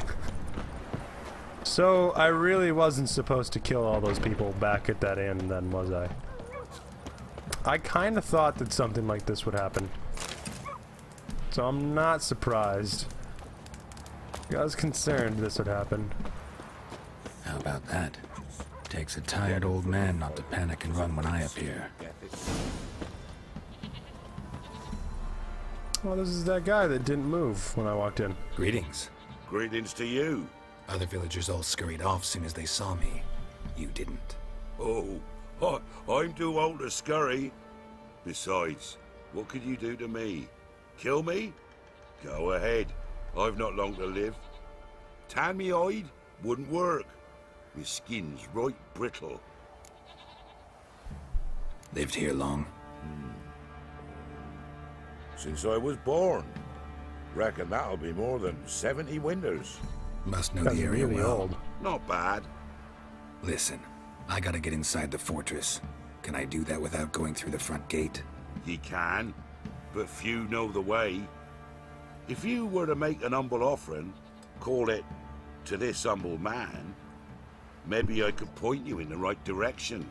[SPEAKER 1] So, I really wasn't supposed to kill all those people back at that inn then, was I? I kind of thought that something like this would happen. So I'm not surprised. I was concerned this would happen.
[SPEAKER 8] How about that? Takes a tired old man not to panic and run when I appear.
[SPEAKER 1] Well, this is that guy that didn't move when I walked in.
[SPEAKER 8] Greetings.
[SPEAKER 2] Greetings to you.
[SPEAKER 8] Other villagers all scurried off soon as they saw me. You didn't.
[SPEAKER 2] Oh, I, I'm too old to scurry. Besides, what could you do to me? Kill me? Go ahead. I've not long to live. Tan me hide? Wouldn't work. My skin's right brittle.
[SPEAKER 8] Lived here long?
[SPEAKER 2] Since I was born. Reckon that'll be more than seventy winters.
[SPEAKER 8] Must know
[SPEAKER 1] That's
[SPEAKER 8] the area
[SPEAKER 1] really
[SPEAKER 8] well.
[SPEAKER 1] old.
[SPEAKER 2] Not bad.
[SPEAKER 8] Listen, I gotta get inside the fortress. Can I do that without going through the front gate?
[SPEAKER 2] Ye can, but few know the way. If you were to make an humble offering, call it to this humble man, maybe I could point you in the right direction.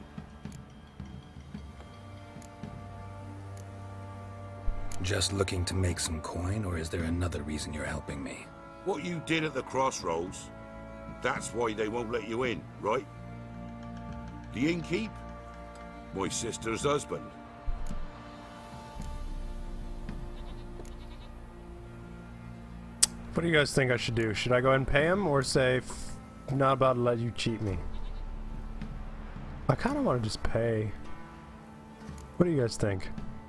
[SPEAKER 8] Just looking to make some coin, or is there another reason you're helping me?
[SPEAKER 2] What you did at the crossroads, that's why they won't let you in, right? The innkeep? My sister's husband.
[SPEAKER 1] What do you guys think I should do? Should I go ahead and pay him, or say, not about to let you cheat me? I kind of want to just pay. What do you guys think?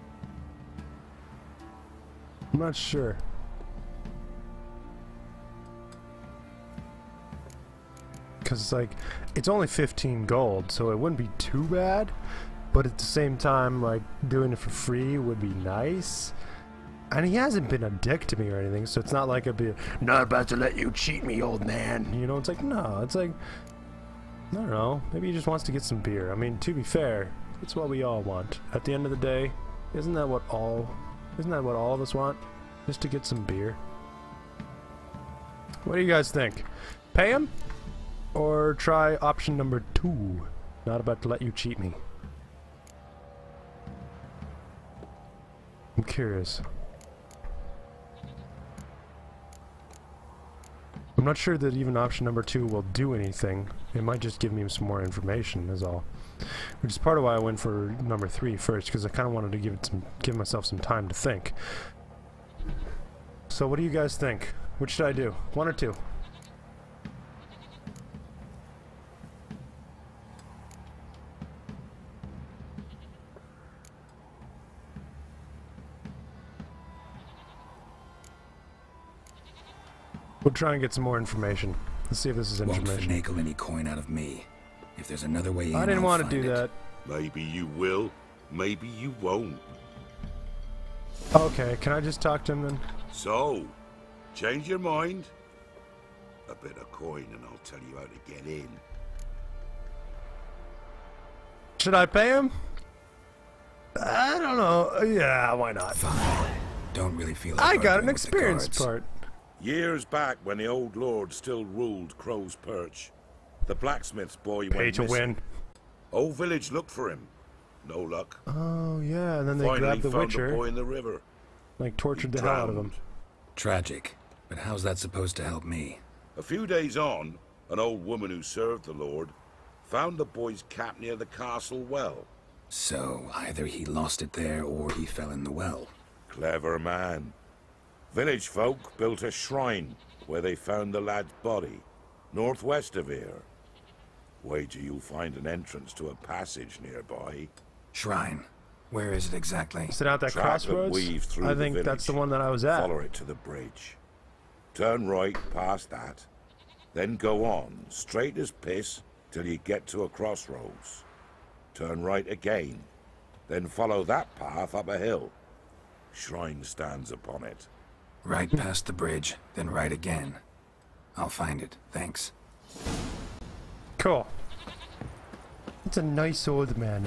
[SPEAKER 1] I'm not sure. Because it's like, it's only fifteen gold, so it wouldn't be too bad. But at the same time, like, doing it for free would be nice. And he hasn't been a dick to me or anything, so it's not like I'd be not about to let you cheat me, old man. You know, it's like, no, it's like, I don't know, maybe he just wants to get some beer. I mean, to be fair, it's what we all want. At the end of the day, isn't that what all, isn't that what all of us want? Just to get some beer? What do you guys think? Pay him? Or try option number two, not about to let you cheat me? I'm curious. I'm not sure that even option number two will do anything. It might just give me some more information, is all. Which is part of why I went for number three first, because I kind of wanted to give it some, give myself some time to think. So what do you guys think? Which should I do? One or two? We'll try and get some more information. Let's see if this is
[SPEAKER 8] Won't
[SPEAKER 1] information.
[SPEAKER 8] finagle any coin out of me. If there's another way in,
[SPEAKER 1] I didn't
[SPEAKER 8] I'll
[SPEAKER 1] want to
[SPEAKER 8] find
[SPEAKER 1] do
[SPEAKER 8] it.
[SPEAKER 1] that.
[SPEAKER 2] Maybe you will,
[SPEAKER 9] maybe you won't.
[SPEAKER 1] Okay, can I just talk to him then?
[SPEAKER 9] So, change your mind? A bit of coin and I'll tell you how to get in.
[SPEAKER 1] Should I pay him? I don't know. Yeah, why not?
[SPEAKER 8] Fine. Don't really feel like
[SPEAKER 1] I got
[SPEAKER 8] arguing
[SPEAKER 1] an
[SPEAKER 8] with the
[SPEAKER 1] experience
[SPEAKER 8] guards.
[SPEAKER 1] part.
[SPEAKER 9] Years back, when the old lord still ruled Crow's Perch, the blacksmith's boy
[SPEAKER 1] Pay
[SPEAKER 9] went
[SPEAKER 1] to
[SPEAKER 9] missing.
[SPEAKER 1] win.
[SPEAKER 9] Whole village looked for him. No luck.
[SPEAKER 1] Oh yeah, and then they
[SPEAKER 9] Finally
[SPEAKER 1] grabbed the
[SPEAKER 9] found the
[SPEAKER 1] Witcher,
[SPEAKER 9] boy in the river.
[SPEAKER 1] like tortured
[SPEAKER 9] He
[SPEAKER 1] the hell out of him.
[SPEAKER 9] drowned.
[SPEAKER 8] Tragic. But how's that supposed to help me?
[SPEAKER 9] A few days on, an old woman who served the lord found the boy's cap near the castle well.
[SPEAKER 8] So, either he lost it there or he fell in the well.
[SPEAKER 9] Clever man. Village folk built a shrine where they found the lad's body, northwest of here. Wait till you find an entrance to a passage nearby.
[SPEAKER 8] Shrine. Where is it exactly?
[SPEAKER 1] Is it out that
[SPEAKER 9] Track that
[SPEAKER 1] crossroads?
[SPEAKER 9] weaves through
[SPEAKER 1] I
[SPEAKER 9] the
[SPEAKER 1] think that's the
[SPEAKER 9] village.
[SPEAKER 1] one that I was at.
[SPEAKER 9] Follow it to the bridge. Turn right past that. Then go on, straight as piss, till you get to a crossroads. Turn right again. Then follow that path up a hill. Shrine stands upon it.
[SPEAKER 8] Right past the bridge, then right again. I'll find it, thanks.
[SPEAKER 1] Cool. It's a nice old man.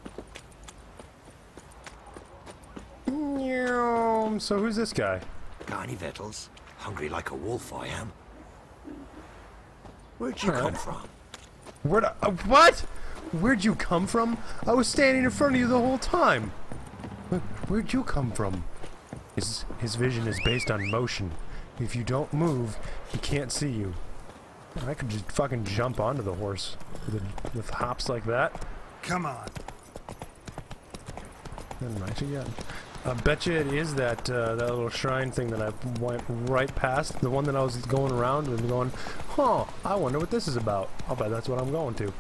[SPEAKER 1] Meow. So who's this guy?
[SPEAKER 7] Got any victuals? Hungry like a wolf I am. Where'd you
[SPEAKER 1] All
[SPEAKER 7] come
[SPEAKER 1] right.
[SPEAKER 7] from?
[SPEAKER 1] Where'd I, uh, what? Where'd you come from? I was standing in front of you the whole time. Where, where'd you come from? His, his vision is based on motion. If you don't move, he can't see you. I could just fucking jump onto the horse with, a, with hops like that.
[SPEAKER 8] Come on.
[SPEAKER 1] And right again. I bet you it is that uh, that little shrine thing that I went right past. The one that I was going around and going, huh, I wonder what this is about. I'll bet that's what I'm going to.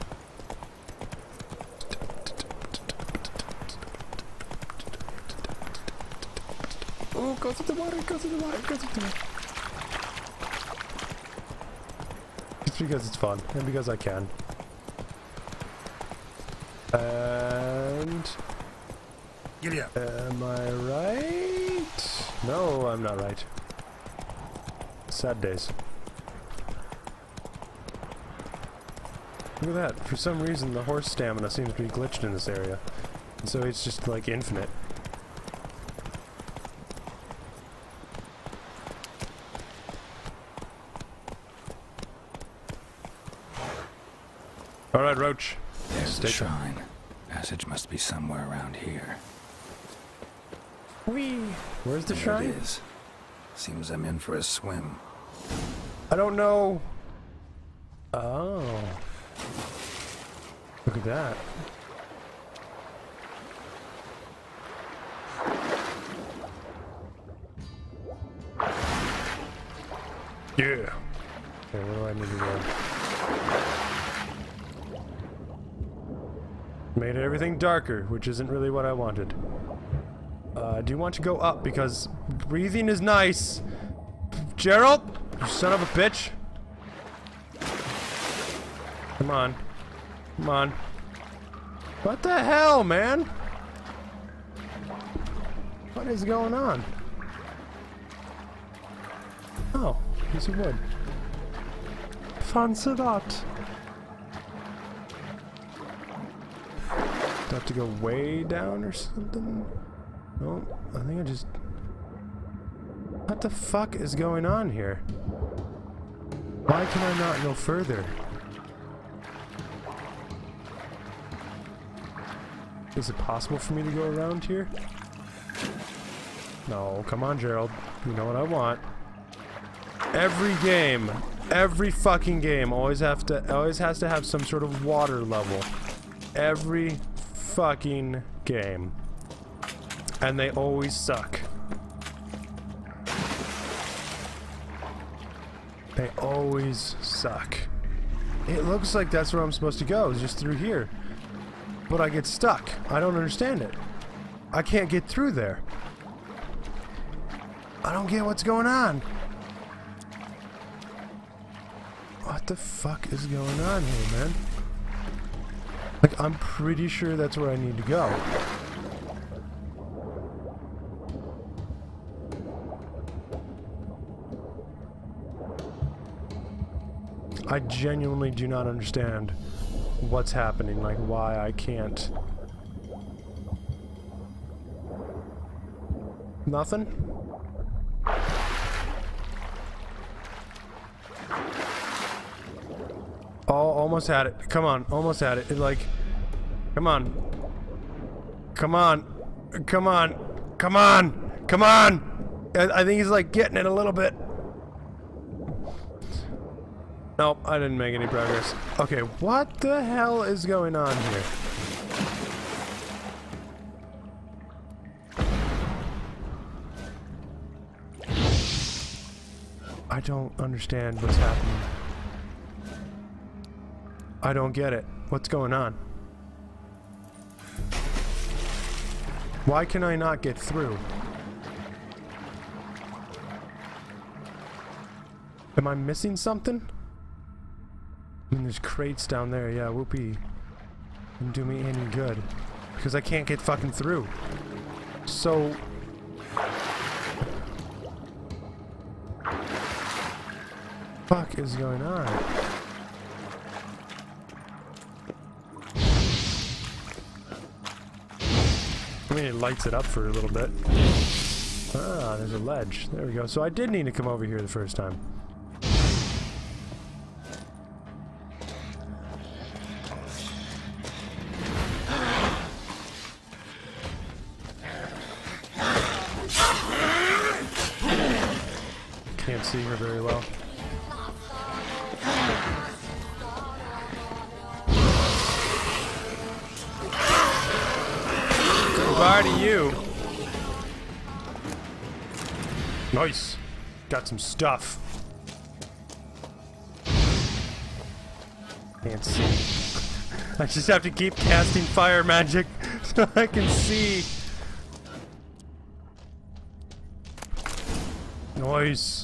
[SPEAKER 1] Oh, go through the water, go through the water, go through the water. It's because it's fun, and because I can. And...
[SPEAKER 8] Giddy up.
[SPEAKER 1] Am I right? No, I'm not right. Sad days. Look at that. For some reason, the horse stamina seems to be glitched in this area. And so it's just like infinite. Alright, Roach.
[SPEAKER 8] There's
[SPEAKER 1] Stay
[SPEAKER 8] the shrine. Passage must be somewhere around here.
[SPEAKER 1] Whee! Where's the
[SPEAKER 8] There
[SPEAKER 1] shrine?
[SPEAKER 8] it is. Seems I'm in for a swim.
[SPEAKER 1] I don't know. Oh. Look at that. Yeah. Okay, where do I need to go? Made everything darker, which isn't really what I wanted. Uh, I do want to go up because breathing is nice. Gerald, you son of a bitch. Come on. Come on. What the hell, man? What is going on? Oh, piece of wood. Fancy that. Do I have to go way down or something? No, I think I just... What the fuck is going on here? Why can I not go further? Is it possible for me to go around here? No, come on, Gerald. You know what I want. Every game, every fucking game always have to always has to have some sort of water level. Every fucking game. And they always suck. They always suck. It looks like that's where I'm supposed to go, is just through here. But I get stuck. I don't understand it. I can't get through there. I don't get what's going on. What the fuck is going on here, man? Like, I'm pretty sure that's where I need to go. I genuinely do not understand what's happening, like why I can't. Nothing? Oh, almost had it. Come on, almost had it. It like, come on. Come on. Come on. Come on. Come on. I, I think he's like getting it a little bit. Nope, I didn't make any progress. Okay, what the hell is going on here? I don't understand what's happening. I don't get it. What's going on? Why can I not get through? Am I missing something? I mean, there's crates down there. Yeah, whoopee. Didn't do me any good. Because I can't get fucking through. So... fuck is going on? I mean, it lights it up for a little bit. Ah, there's a ledge. There we go. So I did need to come over here the first time. Can't see her very well. Goodbye to you. Nice. Got some stuff. Can't see. I just have to keep casting fire magic so I can see. Nice.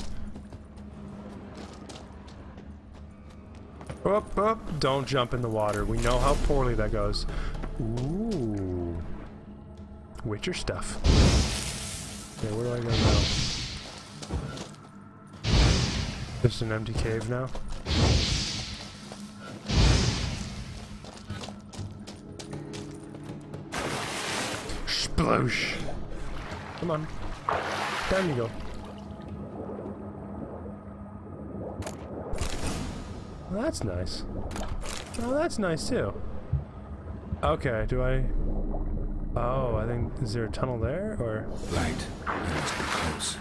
[SPEAKER 1] Up, up. Don't jump in the water. We know how poorly that goes. Ooh. Witcher stuff. Okay, where do I go now? Just an empty cave now. Sploosh. Come on. Down you go. Well, that's nice. Oh, that's nice too. Okay, do I... Oh, I think... Is there a tunnel there, or...?
[SPEAKER 8] Right. You must be close.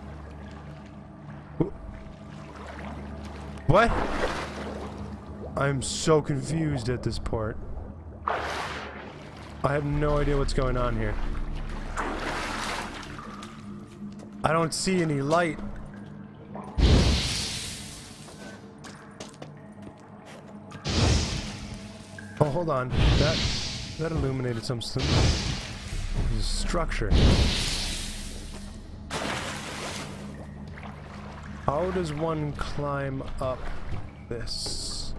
[SPEAKER 1] What? I'm so confused at this part. I have no idea what's going on here. I don't see any light. Oh, hold on. That that illuminated some st structure. How does one climb up this?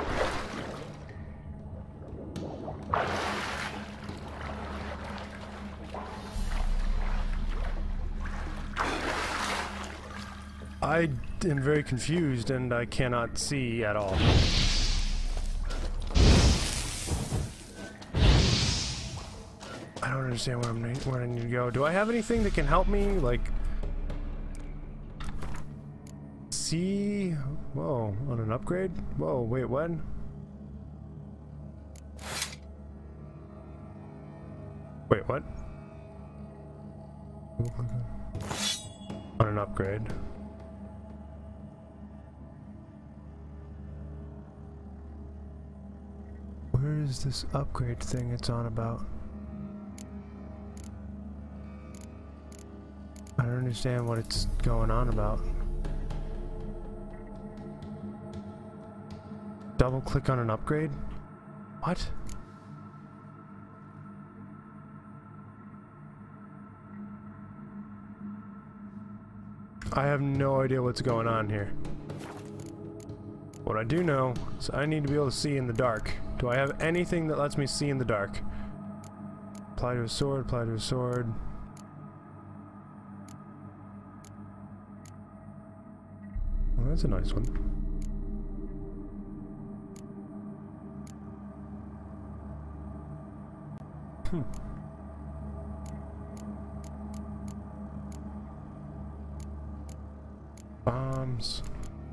[SPEAKER 1] I am very confused and I cannot see at all. I don't understand where I'm where I need to go. Do I have anything that can help me? Like, see? Whoa, on an upgrade? Whoa, wait, what? Wait, what? On an upgrade. Where is this upgrade thing it's on about? I don't understand what it's going on about. Double click on an upgrade? What? I have no idea what's going on here. What I do know is I need to be able to see in the dark. Do I have anything that lets me see in the dark? Apply to a sword, apply to a sword. Well, that's a nice one. Hmm. Bombs.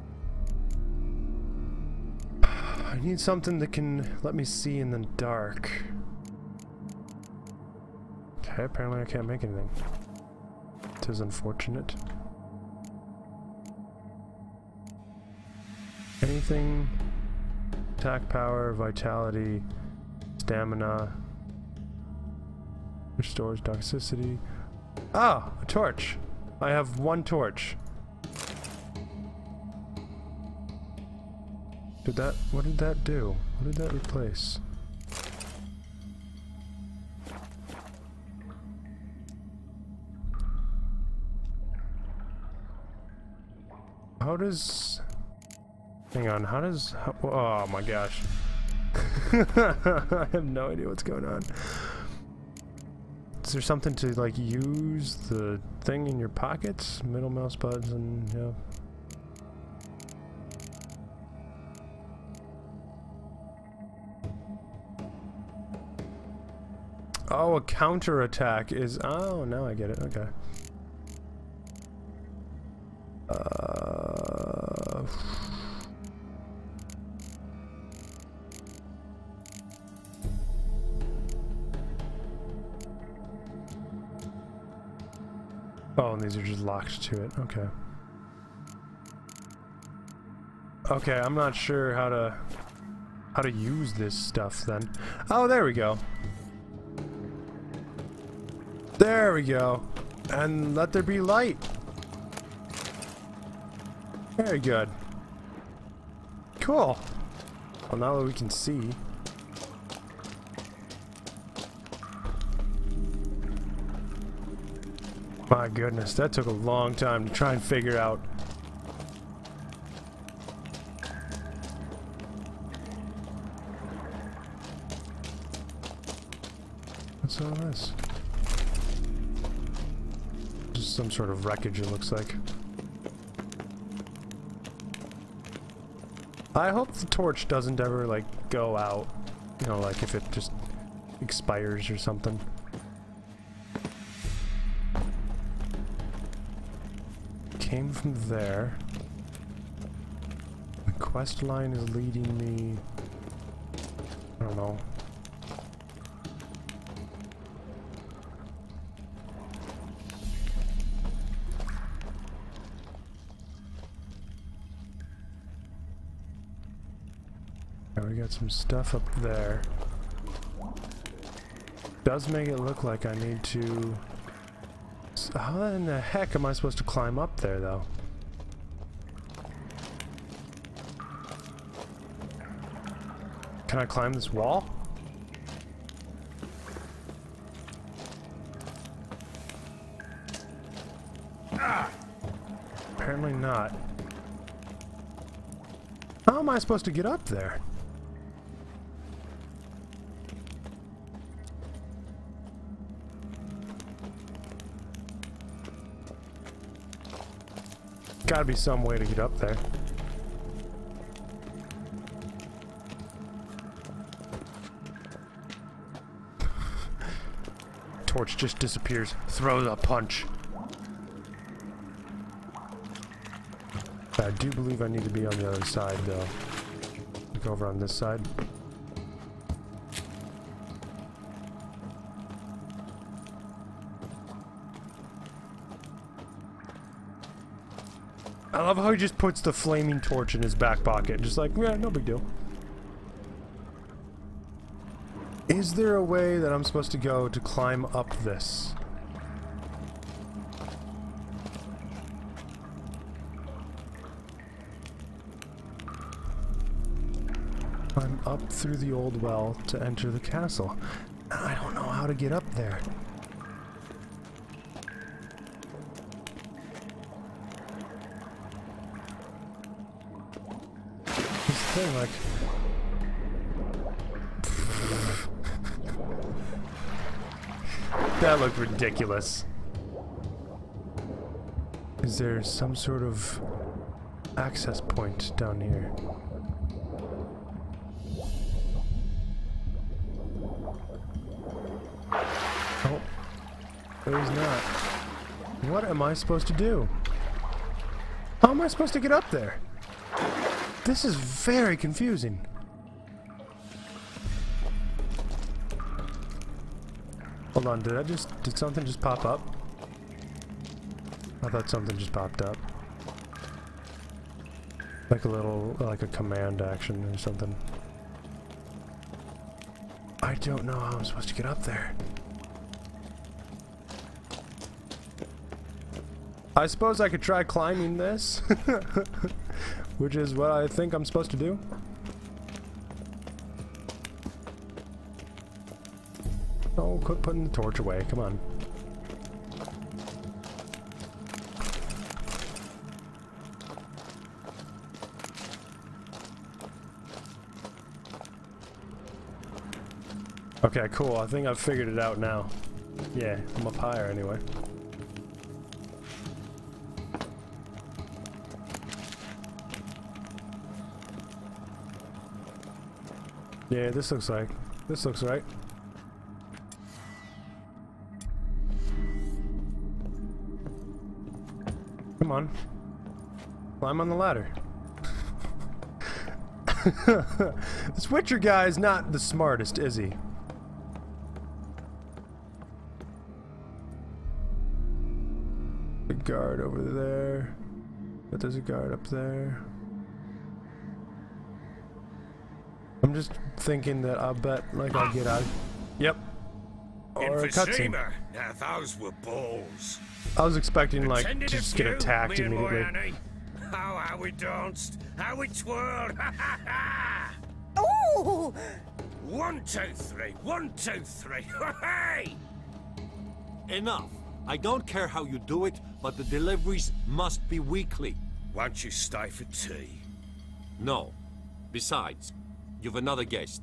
[SPEAKER 1] I need something that can let me see in the dark. Okay, apparently I can't make anything. It is unfortunate. Anything? Attack power, vitality, stamina. Restores toxicity. Ah, a torch. I have one torch. Did that, what did that do? What did that replace? How does, hang on, how does, how, oh my gosh. I have no idea what's going on. Is there something to like use the thing in your pockets? Middle mouse button, yeah. Oh, a counterattack is... Oh, now I get it. Okay. Uh... Oh, and these are just locked to it. Okay. Okay, I'm not sure how to... how to use this stuff then. Oh, there we go. There we go. And let there be light. Very good. Cool. Well, now that we can see. My goodness, that took a long time to try and figure out. What's all this? Just some sort of wreckage, it looks like. I hope the torch doesn't ever, like, go out. You know, like if it just expires or something. Came from there. The quest line is leading me... I don't know. We got some stuff up there. Does make it look like I need to... How in the heck am I supposed to climb up there, though? Can I climb this wall? Ah! Apparently not. How am I supposed to get up there? Gotta be some way to get up there. Torch just disappears, throws a punch. I do believe I need to be on the other side, though. Look over on this side. I love how he just puts the flaming torch in his back pocket. Just like, yeah, no big deal. Is there a way that I'm supposed to go to climb up this? Climb up through the old well to enter the castle. I don't know how to get up there. thing, like... That looked ridiculous. Is there some sort of access point down here? Oh, there's not. What am I supposed to do? How am I supposed to get up there? This is very confusing. Hold on, did I just, did something just pop up? I thought something just popped up. Like a little, like a command action or something. I don't know how I'm supposed to get up there. I suppose I could try climbing this, which is what I think I'm supposed to do. Oh, quit putting the torch away, come on. Okay, cool. I think I've figured it out now. Yeah, I'm up higher anyway. Yeah, this looks like. This looks right. Come on. Climb on the ladder. This Witcher guy is not the smartest, is he? A guard over there. But there's a guard up there. I'm just thinking that I'll bet, like, I'll get out. Yep. Or a cutscene.
[SPEAKER 7] Now those were balls.
[SPEAKER 1] I was expecting, like, to just get attacked immediately.
[SPEAKER 7] Oh, how we danced, how we twirled.
[SPEAKER 5] Ooh!
[SPEAKER 7] One, two, three. One, two, three. Hey! Enough. I don't care how you do it, but the deliveries must be weekly. Won't you stay for tea? No. Besides, you've another guest.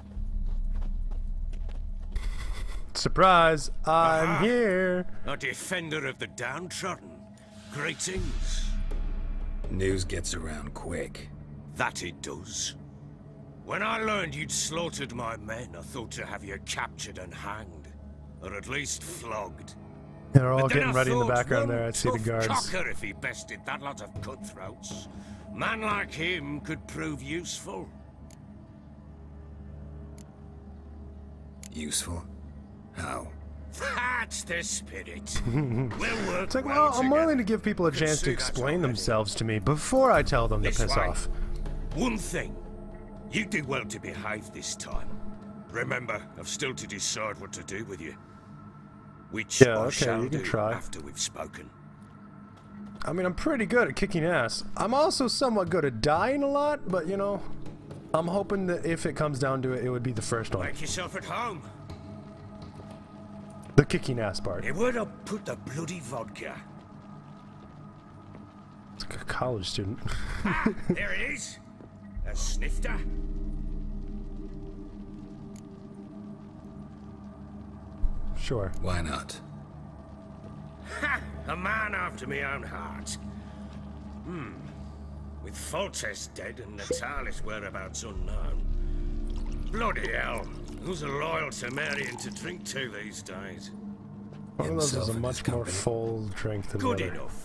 [SPEAKER 1] Surprise! I'm
[SPEAKER 7] Aha.
[SPEAKER 1] here!
[SPEAKER 7] A defender of the downtrodden. Greetings.
[SPEAKER 8] News gets around quick.
[SPEAKER 7] That it does. When I learned you'd slaughtered my men, I thought to have you captured and hanged. Or at least flogged.
[SPEAKER 1] They're all
[SPEAKER 7] But then
[SPEAKER 1] getting
[SPEAKER 7] I
[SPEAKER 1] ready in the
[SPEAKER 7] thought,
[SPEAKER 1] background
[SPEAKER 7] one
[SPEAKER 1] there. I see the
[SPEAKER 7] tough
[SPEAKER 1] guards.
[SPEAKER 7] Cocker if he bested that lot of cutthroats. Man like him could prove useful.
[SPEAKER 8] Useful? How?
[SPEAKER 7] That's the spirit. We'll work
[SPEAKER 1] It's like,
[SPEAKER 7] well,
[SPEAKER 1] well, I'm
[SPEAKER 7] together.
[SPEAKER 1] willing to give people a
[SPEAKER 7] Can
[SPEAKER 1] chance
[SPEAKER 7] see
[SPEAKER 1] to
[SPEAKER 7] that's
[SPEAKER 1] explain
[SPEAKER 7] already.
[SPEAKER 1] themselves to me before I tell them to
[SPEAKER 7] This
[SPEAKER 1] piss
[SPEAKER 7] way.
[SPEAKER 1] off.
[SPEAKER 7] One thing. You do well to behave this time. Remember, I've still to decide what to do with you. Which
[SPEAKER 1] Yeah,
[SPEAKER 7] I
[SPEAKER 1] okay,
[SPEAKER 7] shall
[SPEAKER 1] you can
[SPEAKER 7] do
[SPEAKER 1] try.
[SPEAKER 7] after we've spoken.
[SPEAKER 1] I mean, I'm pretty good at kicking ass. I'm also somewhat good at dying a lot, but you know, I'm hoping that if it comes down to it, it would be the first one.
[SPEAKER 7] Make yourself at home.
[SPEAKER 1] The kicking ass part.
[SPEAKER 7] Hey, where'd I put the bloody vodka?
[SPEAKER 1] It's like a college student.
[SPEAKER 7] Ah, there it is. A snifter.
[SPEAKER 1] Sure.
[SPEAKER 8] Why not?
[SPEAKER 7] Ha! A man after my own heart. Hmm. With Foltest dead and Natalis' whereabouts unknown. Bloody hell. Who's loyal to Marion to drink to these days?
[SPEAKER 1] One of those is
[SPEAKER 8] Himself
[SPEAKER 1] a
[SPEAKER 8] and
[SPEAKER 1] much
[SPEAKER 8] his
[SPEAKER 1] more
[SPEAKER 8] company.
[SPEAKER 1] full drink than
[SPEAKER 7] Good
[SPEAKER 1] the other.
[SPEAKER 7] enough.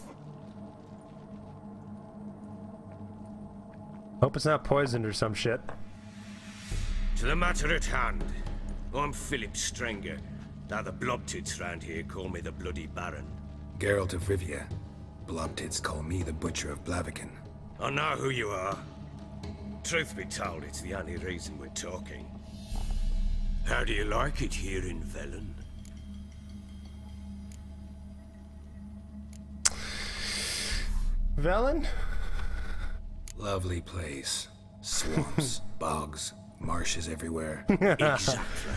[SPEAKER 1] Hope it's not poisoned or some shit.
[SPEAKER 7] To the matter at hand. I'm Philip Strenger. Now the blobtits round here call me the Bloody Baron.
[SPEAKER 8] Geralt of Rivia. Blobtits call me the Butcher of Blaviken.
[SPEAKER 7] I know who you are. Truth be told, it's the only reason we're talking. How do you like it here in Velen?
[SPEAKER 1] Velen?
[SPEAKER 8] Lovely place. Swamps, bogs, marshes everywhere.
[SPEAKER 7] Exactly.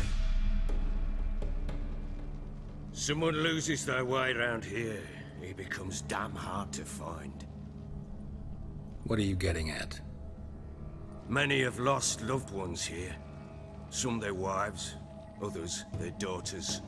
[SPEAKER 7] Someone loses their way around here, he becomes damn hard to find.
[SPEAKER 8] What are you getting at?
[SPEAKER 7] Many have lost loved ones here. Some their wives, others their daughters.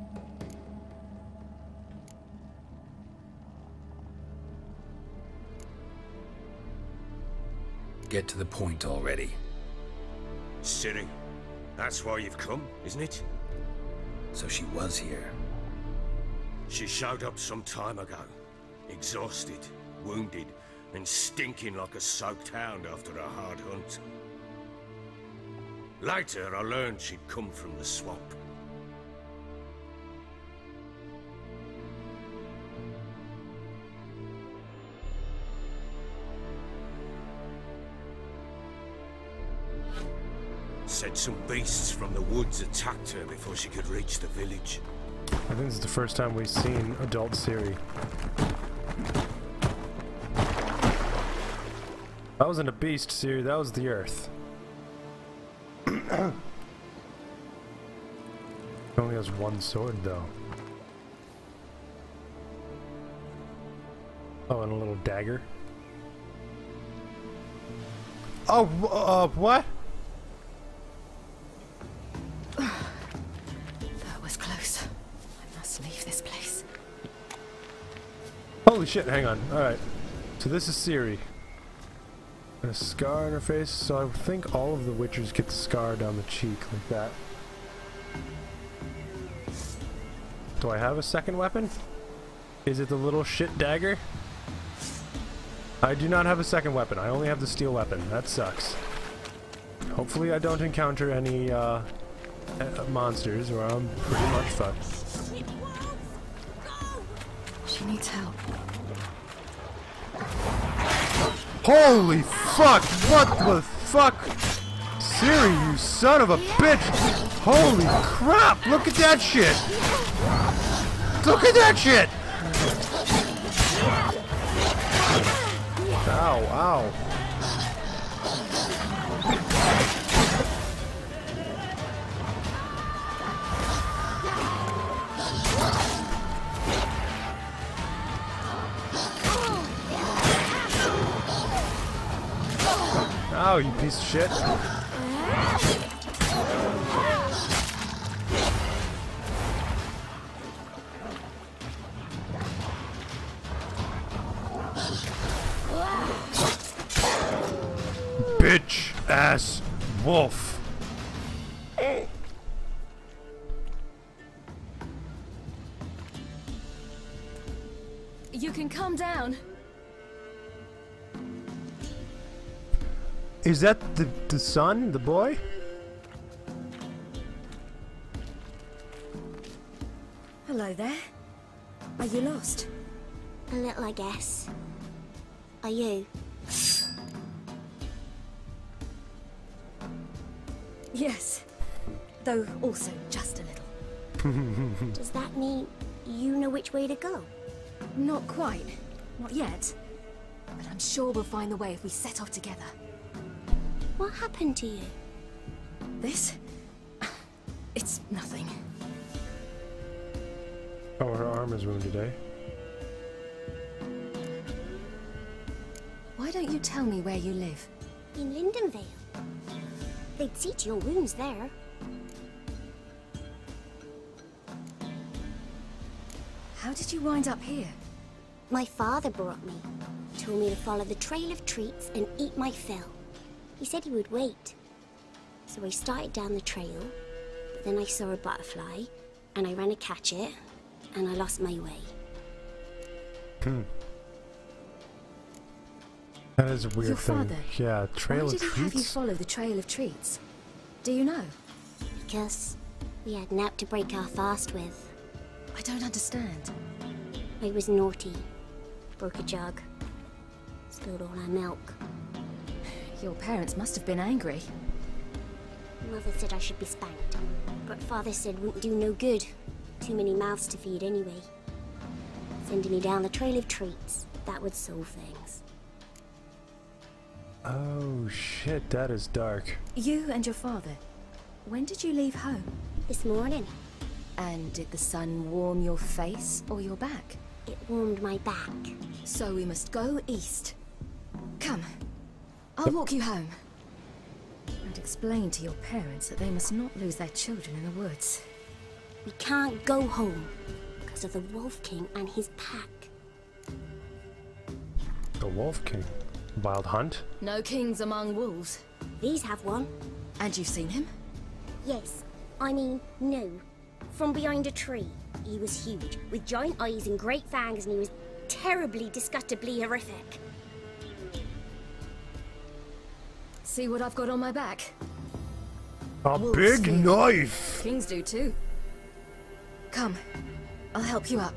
[SPEAKER 8] Get to the point already.
[SPEAKER 7] Ciri, that's why you've come, isn't it?
[SPEAKER 8] So she was here.
[SPEAKER 7] She showed up some time ago. Exhausted, wounded, and stinking like a soaked hound after a hard hunt. Later, I learned she'd come from the swamp. Said some beasts from the woods attacked her before she could reach the village.
[SPEAKER 1] I think this is the first time we've seen adult Ciri. That wasn't a beast, Ciri, that was the earth. Only has one sword, though. Oh, and a little dagger. Oh, uh, what?
[SPEAKER 5] That was close. I must leave this place.
[SPEAKER 1] Holy shit, hang on. Alright. So this is Ciri. And a scar on her face, so I think all of the Witchers get the scar down the cheek like that. Do I have a second weapon? Is it the little shit dagger? I do not have a second weapon. I only have the steel weapon. That sucks. Hopefully I don't encounter any uh, monsters or I'm pretty much fucked.
[SPEAKER 5] She needs help.
[SPEAKER 1] Holy fuck! What the fuck? Ciri, you son of a bitch! Holy crap! Look at that shit! Look at that shit! Ow, ow. Oh, you piece of shit. Bitch ass wolf.
[SPEAKER 5] You can calm down.
[SPEAKER 1] Is that the, the son, the boy?
[SPEAKER 5] Hello there. Are you lost?
[SPEAKER 10] A little, I guess. Are you?
[SPEAKER 5] Yes. Though also just a little.
[SPEAKER 10] Does that mean you know which way to go?
[SPEAKER 5] Not quite. Not yet. But I'm sure we'll find the way if we set off together.
[SPEAKER 10] What happened to you?
[SPEAKER 5] This? It's nothing.
[SPEAKER 1] Oh, her arm is wounded, eh?
[SPEAKER 5] Why don't you tell me where you live?
[SPEAKER 10] In Lindenvale. They'd see to your wounds there.
[SPEAKER 5] How did you wind up here?
[SPEAKER 10] My father brought me. Told me to follow the trail of treats and eat my fill. He said he would wait. So I started down the trail, but then I saw a butterfly, and I ran to catch it, and I lost my way.
[SPEAKER 1] Hmm. That is a weird
[SPEAKER 5] Your
[SPEAKER 1] thing.
[SPEAKER 5] father?
[SPEAKER 1] Yeah, trail
[SPEAKER 5] Why
[SPEAKER 1] of
[SPEAKER 5] did he have you
[SPEAKER 1] treats.
[SPEAKER 5] follow the trail of treats? Do you know?
[SPEAKER 10] Because we had nap to break our fast with.
[SPEAKER 5] I don't understand.
[SPEAKER 10] I was naughty. Broke a jug. Spilled all our milk.
[SPEAKER 5] Your parents must have been angry.
[SPEAKER 10] Mother said I should be spanked, but Father said wouldn't do no good. Too many mouths to feed anyway. Sending me down the trail of treats, that would solve things.
[SPEAKER 1] Oh shit, that is dark.
[SPEAKER 5] You and your father, when did you leave home?
[SPEAKER 10] This morning.
[SPEAKER 5] And did the sun warm your face or your back?
[SPEAKER 10] It warmed my back.
[SPEAKER 5] So we must go east. Come, I'll walk you home.
[SPEAKER 11] And explain to your parents that they must not lose their children in the woods.
[SPEAKER 10] We can't go home because of the Wolf King and his pack.
[SPEAKER 1] The Wolf King? Wild hunt?
[SPEAKER 11] No kings among wolves.
[SPEAKER 10] These have one.
[SPEAKER 11] And you've seen him?
[SPEAKER 10] Yes. I mean, no. From behind a tree. He was huge, with giant eyes and great fangs, and he was terribly, disgustingly horrific.
[SPEAKER 11] See what I've got on my back?
[SPEAKER 1] A
[SPEAKER 11] Wolves
[SPEAKER 1] big
[SPEAKER 11] fear.
[SPEAKER 1] knife!
[SPEAKER 11] Kings do too. Come, I'll help you up.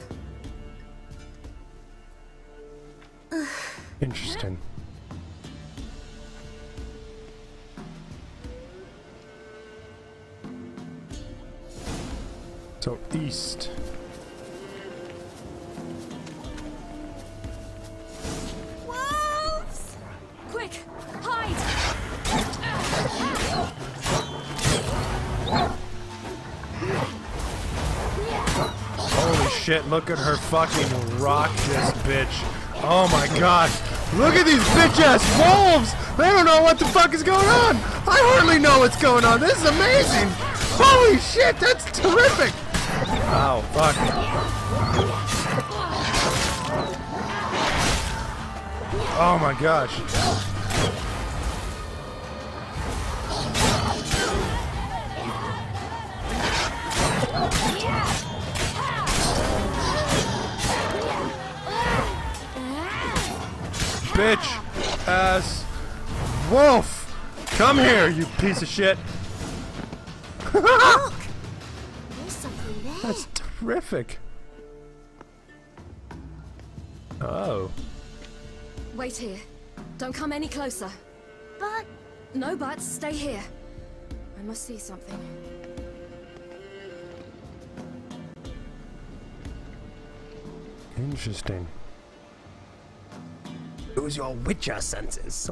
[SPEAKER 1] Interesting. So east.
[SPEAKER 11] Wolves! Quick, hide!
[SPEAKER 1] Holy shit, look at her fucking rock this bitch. Oh my god. Look at these bitch ass wolves! They don't know what the fuck is going on! I hardly know what's going on. This is amazing! Holy shit, that's terrific! Ow, fuck. Oh my gosh. Bitch ass wolf! Come here, you piece of shit!
[SPEAKER 10] Look! There's something there.
[SPEAKER 1] That's terrific. Oh.
[SPEAKER 11] Wait here. Don't come any closer.
[SPEAKER 10] But...
[SPEAKER 11] No buts, stay here. I must see something.
[SPEAKER 1] Interesting. Use your witcher senses.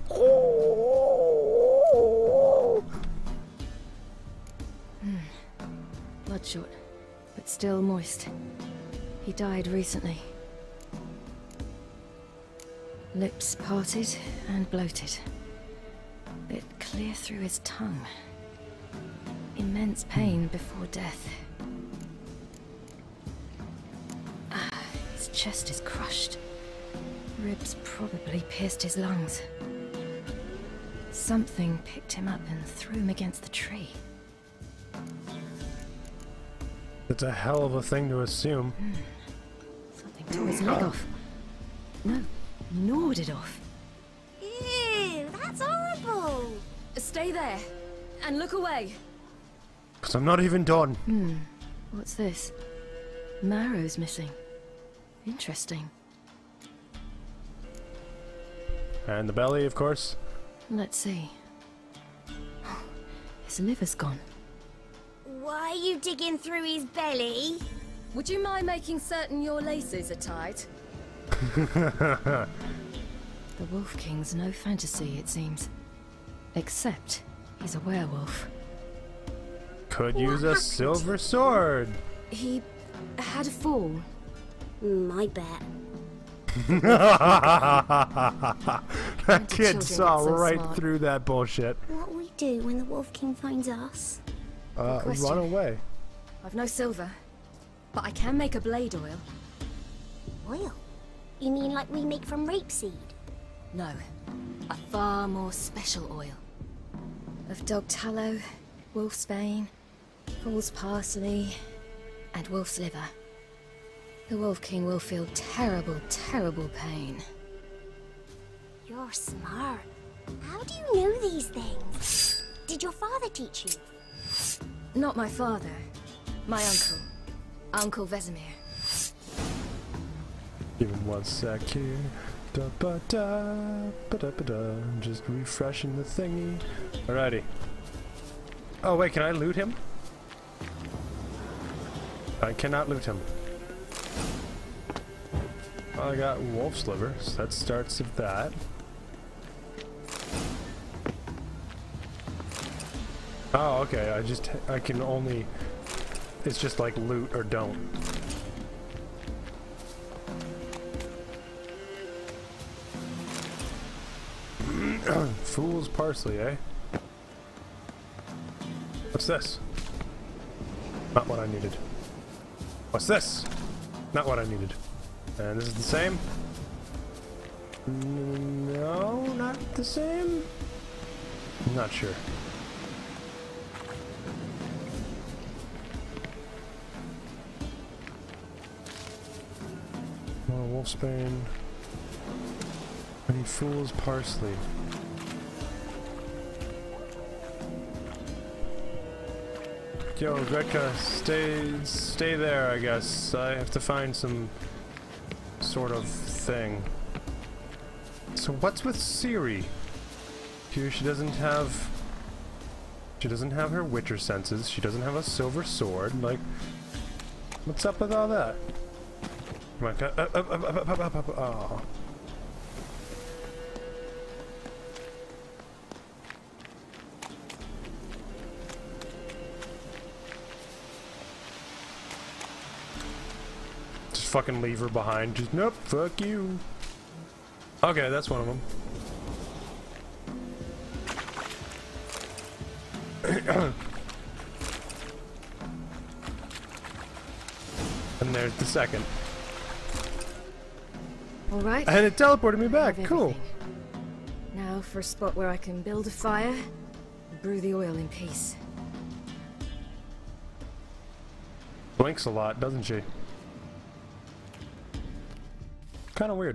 [SPEAKER 1] Oh.
[SPEAKER 11] Hmm. Bloodshot, but still moist. He died recently. Lips parted and bloated. Bit clear through his tongue. Immense pain before death. Ah, his chest is crushed. Ribs probably pierced his lungs. Something picked him up and threw him against the tree.
[SPEAKER 1] That's a hell of a thing to assume.
[SPEAKER 11] Mm. Something tore his leg off. No, gnawed it off.
[SPEAKER 10] Ew, that's horrible!
[SPEAKER 11] Stay there, and look away.
[SPEAKER 1] Because I'm not even done.
[SPEAKER 11] Hmm, what's this? Marrow's missing. Interesting.
[SPEAKER 1] And the belly, of course.
[SPEAKER 11] Let's see. His liver's gone.
[SPEAKER 10] Why are you digging through his belly?
[SPEAKER 11] Would you mind making certain your laces are tied? The Wolf King's no fantasy, it seems. Except he's a werewolf.
[SPEAKER 1] Could use a silver sword.
[SPEAKER 11] He had a fall.
[SPEAKER 10] Mm, I bet.
[SPEAKER 1] That kid saw
[SPEAKER 11] so
[SPEAKER 1] right
[SPEAKER 11] smart.
[SPEAKER 1] through that bullshit.
[SPEAKER 10] What will we do when the Wolf King finds us?
[SPEAKER 1] Uh,
[SPEAKER 11] question.
[SPEAKER 1] run away.
[SPEAKER 11] I've no silver, but I can make a blade oil.
[SPEAKER 10] Oil? You mean like we make from rapeseed?
[SPEAKER 11] No, a far more special oil. Of dog tallow, wolf's bane, fool's parsley, and wolf's liver. The Wolf King will feel terrible, terrible pain.
[SPEAKER 10] You're smart. How do you know these things? Did your father teach you?
[SPEAKER 11] Not my father. My uncle. Uncle Vesemir.
[SPEAKER 1] Give him one sec here. Da ba da, ba da ba da. Just refreshing the thingy. Alrighty. Oh wait, can I loot him? I cannot loot him. I got wolf's liver, so that starts with that. Oh, okay. I just I can only. It's just like loot or don't. Fool's parsley, eh? What's this? Not what I needed. What's this? Not what I needed. And this is the same? No, not the same? I'm not sure. More wolfsbane. I need fool's parsley. Yo, Gretka, stay, stay there, I guess. I have to find some sort of thing. So what's with Ciri? Here she doesn't have... She doesn't have her Witcher senses. She doesn't have a silver sword. Like, what's up with all that? Come on, up, up, up, up, up, up, up, up. Oh. Just fucking leave her behind. Just, nope, fuck you. Okay, that's one of them. And there's the second.
[SPEAKER 11] All right.
[SPEAKER 1] And it teleported me back. Cool.
[SPEAKER 11] Now for a spot where I can build a fire and brew the oil in peace.
[SPEAKER 1] Blinks a lot, doesn't she? Kind of weird.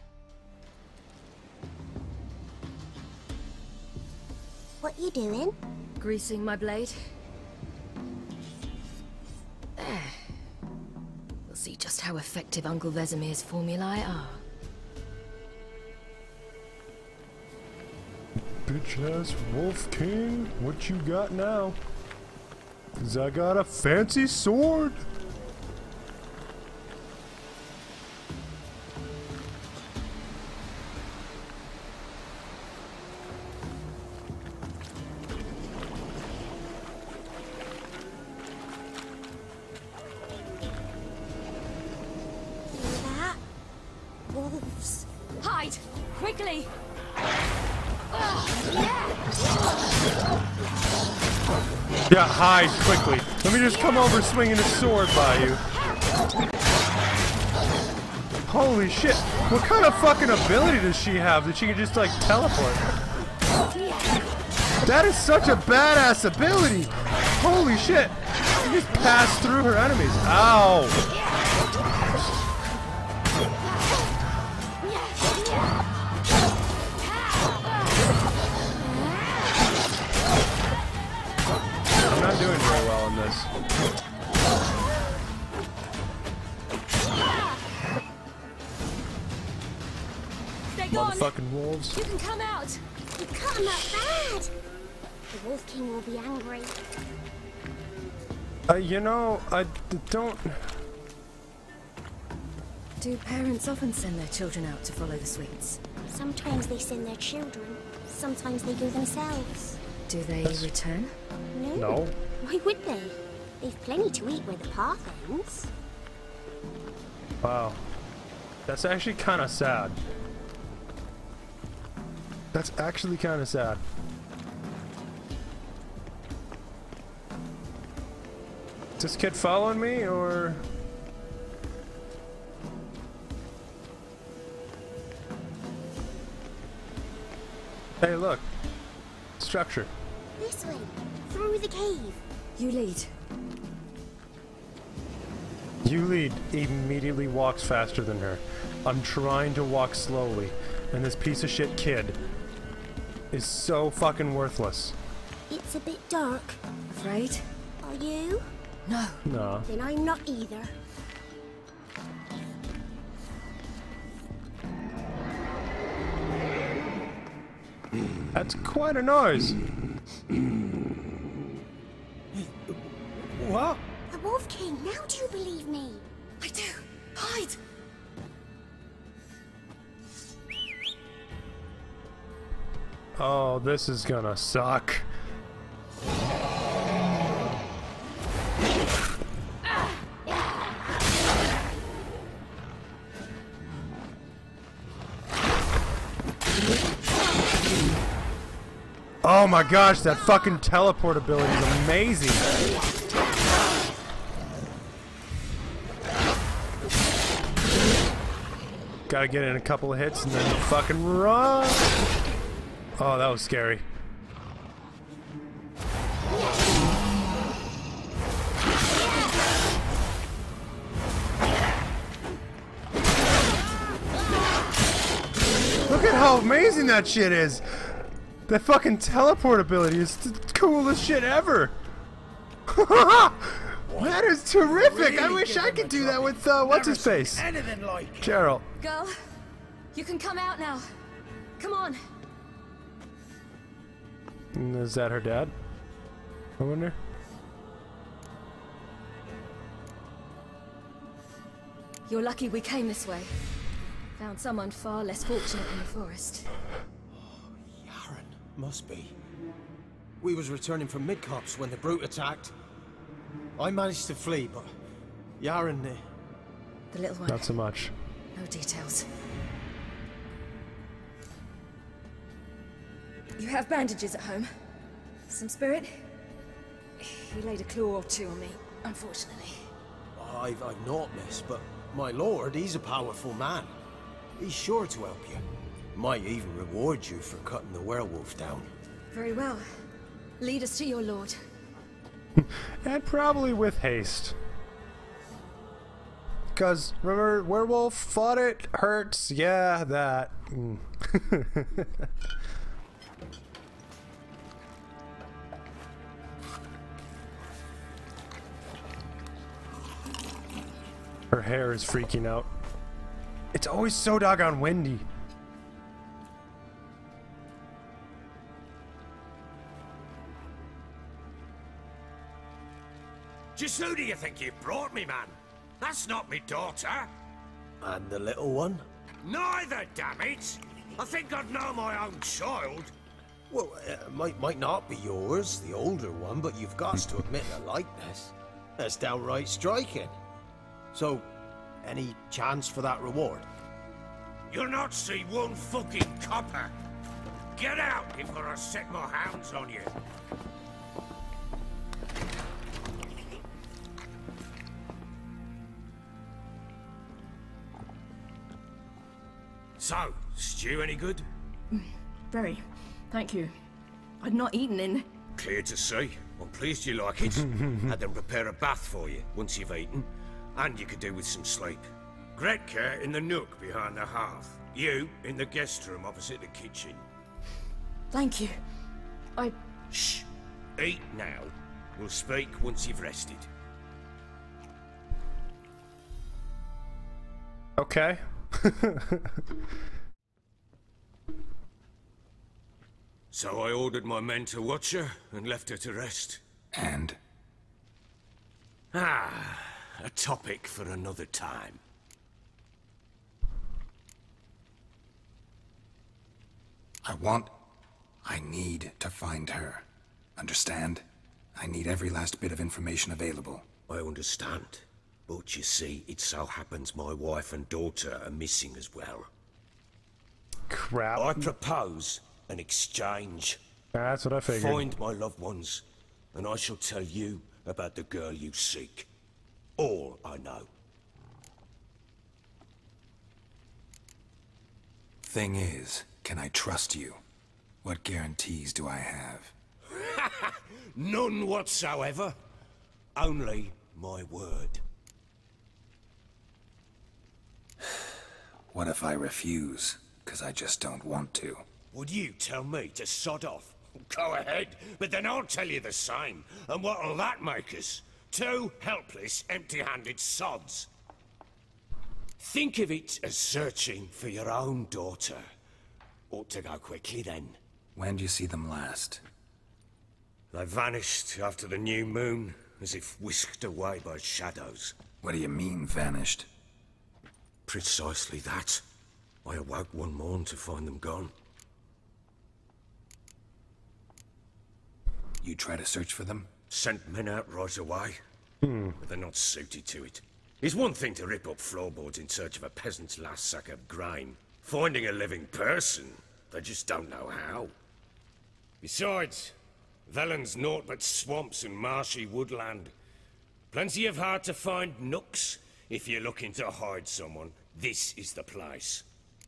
[SPEAKER 10] What you doing?
[SPEAKER 11] Greasing my blade. There. We'll see just how effective Uncle Vesemir's formulae are.
[SPEAKER 1] Bitch ass Wolf King, what you got now? 'Cause I got a fancy sword.
[SPEAKER 10] Wolves.
[SPEAKER 11] Hide! Quickly!
[SPEAKER 1] Yeah, hide quickly. Let me just come over swinging a sword by you. Holy shit. What kind of fucking ability does she have that she can just like teleport? That is such a badass ability. Holy shit. She just passed through her enemies. Ow. I'm not doing very well in this.
[SPEAKER 11] They're gone.
[SPEAKER 1] Motherfucking wolves.
[SPEAKER 11] You can come out.
[SPEAKER 10] You cut him up bad. The Wolf King will be angry.
[SPEAKER 1] Uh, you know, I d don't...
[SPEAKER 11] Do parents often send their children out to follow the sweets?
[SPEAKER 10] Sometimes they send their children. Sometimes they go themselves.
[SPEAKER 11] Do they
[SPEAKER 1] That's-
[SPEAKER 11] return?
[SPEAKER 10] No.
[SPEAKER 1] No.
[SPEAKER 10] Why would they? They've plenty to eat where the path ends.
[SPEAKER 1] Wow. That's actually kind of sad. That's actually kind of sad. Is this kid following me, or...? Hey, look. Structure.
[SPEAKER 10] This way. Through the cave.
[SPEAKER 11] You lead.
[SPEAKER 1] You lead immediately walks faster than her. I'm trying to walk slowly, and this piece of shit kid is so fucking worthless.
[SPEAKER 10] It's a bit dark.
[SPEAKER 11] Afraid?
[SPEAKER 10] Are you?
[SPEAKER 11] No.
[SPEAKER 1] No.
[SPEAKER 10] Then I'm not either.
[SPEAKER 1] That's quite a noise.
[SPEAKER 3] What?
[SPEAKER 10] The Wolf King, now do you believe me?
[SPEAKER 11] I do. Hide.
[SPEAKER 1] Oh, this is gonna suck. Oh my gosh, that fucking teleport ability is amazing. Gotta get in a couple of hits and then fucking run. Oh, that was scary. Look at how amazing that shit is. That fucking teleport ability is the coolest shit ever. That is terrific. I wish I could do that with uh, what's his face?
[SPEAKER 6] Anything like
[SPEAKER 1] Geralt.
[SPEAKER 11] Girl, you can come out now. Come on.
[SPEAKER 1] Is that her dad? I wonder.
[SPEAKER 11] You're lucky we came this way. Found someone far less fortunate in the forest.
[SPEAKER 7] Yaren, must be. We was returning from Midcops when the brute attacked. I managed to flee, but Yaren... Uh...
[SPEAKER 11] The little one.
[SPEAKER 1] Not so much.
[SPEAKER 11] No details. You have bandages at home? Some spirit? He laid a claw or two on me, unfortunately.
[SPEAKER 7] I've, I've not, miss, but my lord, he's a powerful man. He's sure to help you. Might even reward you for cutting the werewolf down.
[SPEAKER 11] Very well. Lead us to your lord.
[SPEAKER 1] And probably with haste. Because, remember, werewolf fought it, hurts, yeah, that. Mm. Her hair is freaking out. It's always so doggone windy.
[SPEAKER 7] Just who do you think you brought me, man? That's not me daughter. And the little one? Neither, damn it! I think I'd know my own child. Well, it might, might not be yours, the older one, but you've got to admit the likeness. That's downright striking. So, any chance for that reward? You'll not see one fucking copper. Get out before I set my hounds on you. So, stew any good?
[SPEAKER 11] Very. Thank you. I'd not eaten in...
[SPEAKER 7] Clear to see. I'm pleased you like it. Had them prepare a bath for you once you've eaten. And you could do with some sleep. Gretka in the nook behind the hearth. You in the guest room opposite the kitchen.
[SPEAKER 11] Thank you. I...
[SPEAKER 7] Shh. Eat now. We'll speak once you've rested.
[SPEAKER 1] Okay.
[SPEAKER 7] So I ordered my men to watch her and left her to rest.
[SPEAKER 8] And?
[SPEAKER 7] Ah, a topic for another time.
[SPEAKER 8] I want... I need to find her. Understand? I need every last bit of information available.
[SPEAKER 7] I understand. But you see, it so happens my wife and daughter are missing as well.
[SPEAKER 1] Crap.
[SPEAKER 7] I propose an exchange.
[SPEAKER 1] That's what I figured.
[SPEAKER 7] Find my loved ones, and I shall tell you about the girl you seek. All I know.
[SPEAKER 8] Thing is, can I trust you? What guarantees do I have?
[SPEAKER 7] None whatsoever. Only my word.
[SPEAKER 8] What if I refuse? Because I just don't want to.
[SPEAKER 7] Would you tell me to sod off? Go ahead, but then I'll tell you the same. And what'll that make us? Two helpless, empty-handed sods. Think of it as searching for your own daughter. Ought to go quickly then.
[SPEAKER 8] When do you see them last?
[SPEAKER 7] They vanished after the new moon, as if whisked away by shadows.
[SPEAKER 8] What do you mean, vanished?
[SPEAKER 7] Precisely that. I awoke one morn to find them gone.
[SPEAKER 8] You try to search for them?
[SPEAKER 7] Sent men out right away.
[SPEAKER 1] Hmm.
[SPEAKER 7] But they're not suited to it. It's one thing to rip up floorboards in search of a peasant's last sack of grain. Finding a living person, they just don't know how.
[SPEAKER 12] Besides, Velen's naught but swamps and marshy woodland. Plenty of hard-to-find nooks. If you're looking to hide someone, this is the place.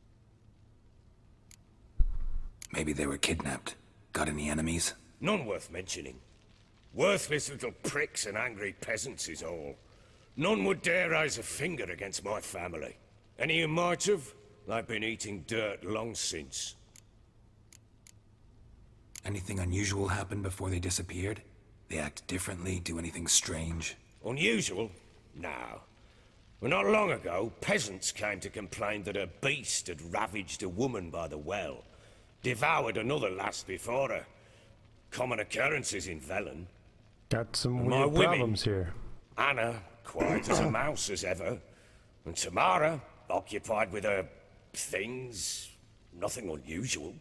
[SPEAKER 8] Maybe they were kidnapped. Got any enemies?
[SPEAKER 12] None worth mentioning. Worthless little pricks and angry peasants is all. None would dare raise a finger against my family. Any who might have, they've been eating dirt long since.
[SPEAKER 8] Anything unusual happen before they disappeared? They act differently, do anything strange?
[SPEAKER 12] Unusual? No. Well, not long ago, peasants came to complain that a beast had ravaged a woman by the well. Devoured another lass before her. Common occurrences in Velen.
[SPEAKER 1] Got some
[SPEAKER 12] And
[SPEAKER 1] weird
[SPEAKER 12] my women,
[SPEAKER 1] problems here.
[SPEAKER 12] Anna, quiet as a mouse as ever. And Tamara, occupied with her things. Nothing unusual.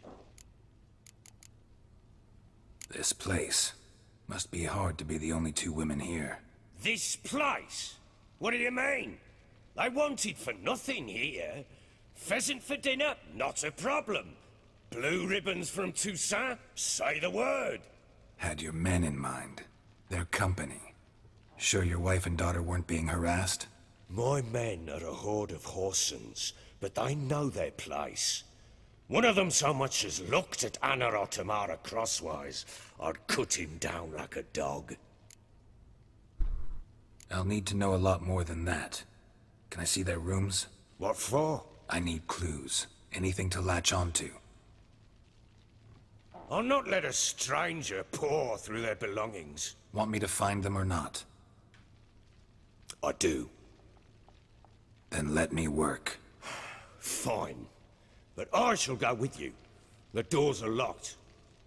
[SPEAKER 8] This place. Must be hard to be the only two women here.
[SPEAKER 12] This place? What do you mean? I wanted for nothing here. Pheasant for dinner? Not a problem. Blue ribbons from Toussaint? Say the word.
[SPEAKER 8] Had your men in mind. Their company. Sure your wife and daughter weren't being harassed?
[SPEAKER 12] My men are a horde of Horsons, but they know their place. One of them so much as looked at Anna or Tamara crosswise, I'd cut him down like a dog.
[SPEAKER 8] I'll need to know a lot more than that. Can I see their rooms?
[SPEAKER 12] What for?
[SPEAKER 8] I need clues. Anything to latch onto.
[SPEAKER 12] I'll not let a stranger pore through their belongings.
[SPEAKER 8] Want me to find them or not?
[SPEAKER 12] I do.
[SPEAKER 8] Then let me work.
[SPEAKER 12] Fine. But I shall go with you. The doors are locked.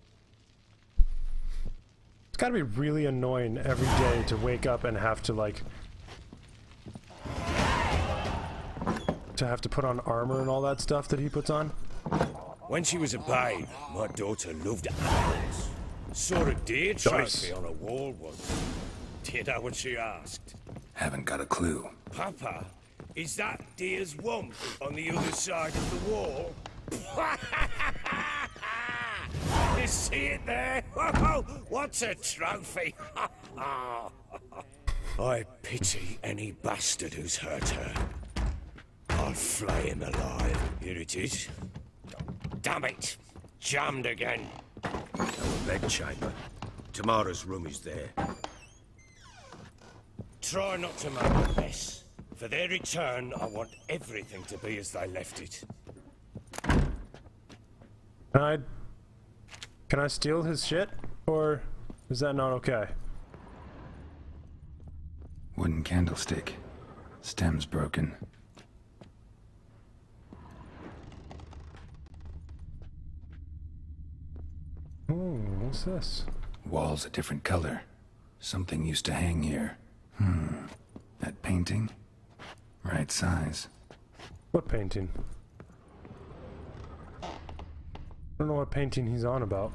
[SPEAKER 1] It's gotta be really annoying every day to wake up and have to, like... to have to put on armor and all that stuff that he puts on.
[SPEAKER 12] When she was a babe, my daughter loved animals. Saw a deer trophy on a wall once. Do you know what she asked?
[SPEAKER 8] Haven't got a clue.
[SPEAKER 12] Papa, is that deer's wump on the other side of the wall? You see it there? Whoa, what a trophy! I pity any bastard who's hurt her. I'll flay him alive. Here it is. Damn it! Jammed again. Our bedchamber. Tamara's room is there. Try not to make a mess. For their return, I want everything to be as they left it.
[SPEAKER 1] Can I... Can I steal his shit? Or is that not okay?
[SPEAKER 8] Wooden candlestick. Stem's broken.
[SPEAKER 1] Hmm, what's this?
[SPEAKER 8] Wall's a different color. Something used to hang here. Hmm. That painting? Right size.
[SPEAKER 1] What painting? I don't know what painting he's on about.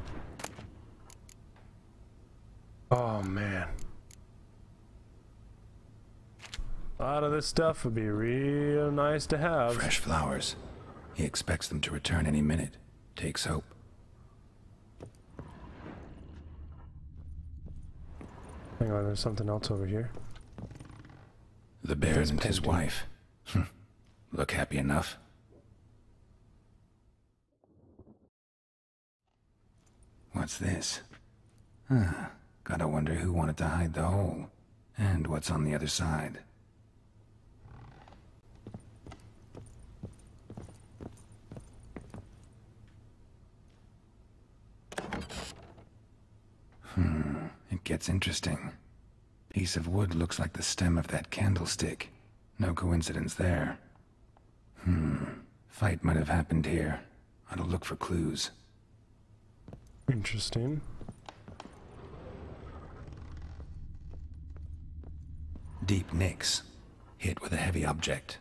[SPEAKER 1] Oh man. A lot of this stuff would be real nice to have.
[SPEAKER 8] Fresh flowers. He expects them to return any minute. Takes hope.
[SPEAKER 1] Hang on, there's something else over here.
[SPEAKER 8] The Baron and his wife. Look happy enough. What's this? Huh. Gotta wonder who wanted to hide the hole. And what's on the other side. Hmm. It gets interesting. Piece of wood looks like the stem of that candlestick. No coincidence there. Hmm. Fight might have happened here. I'll look for clues.
[SPEAKER 1] Interesting.
[SPEAKER 8] Deep nicks. Hit with a heavy object.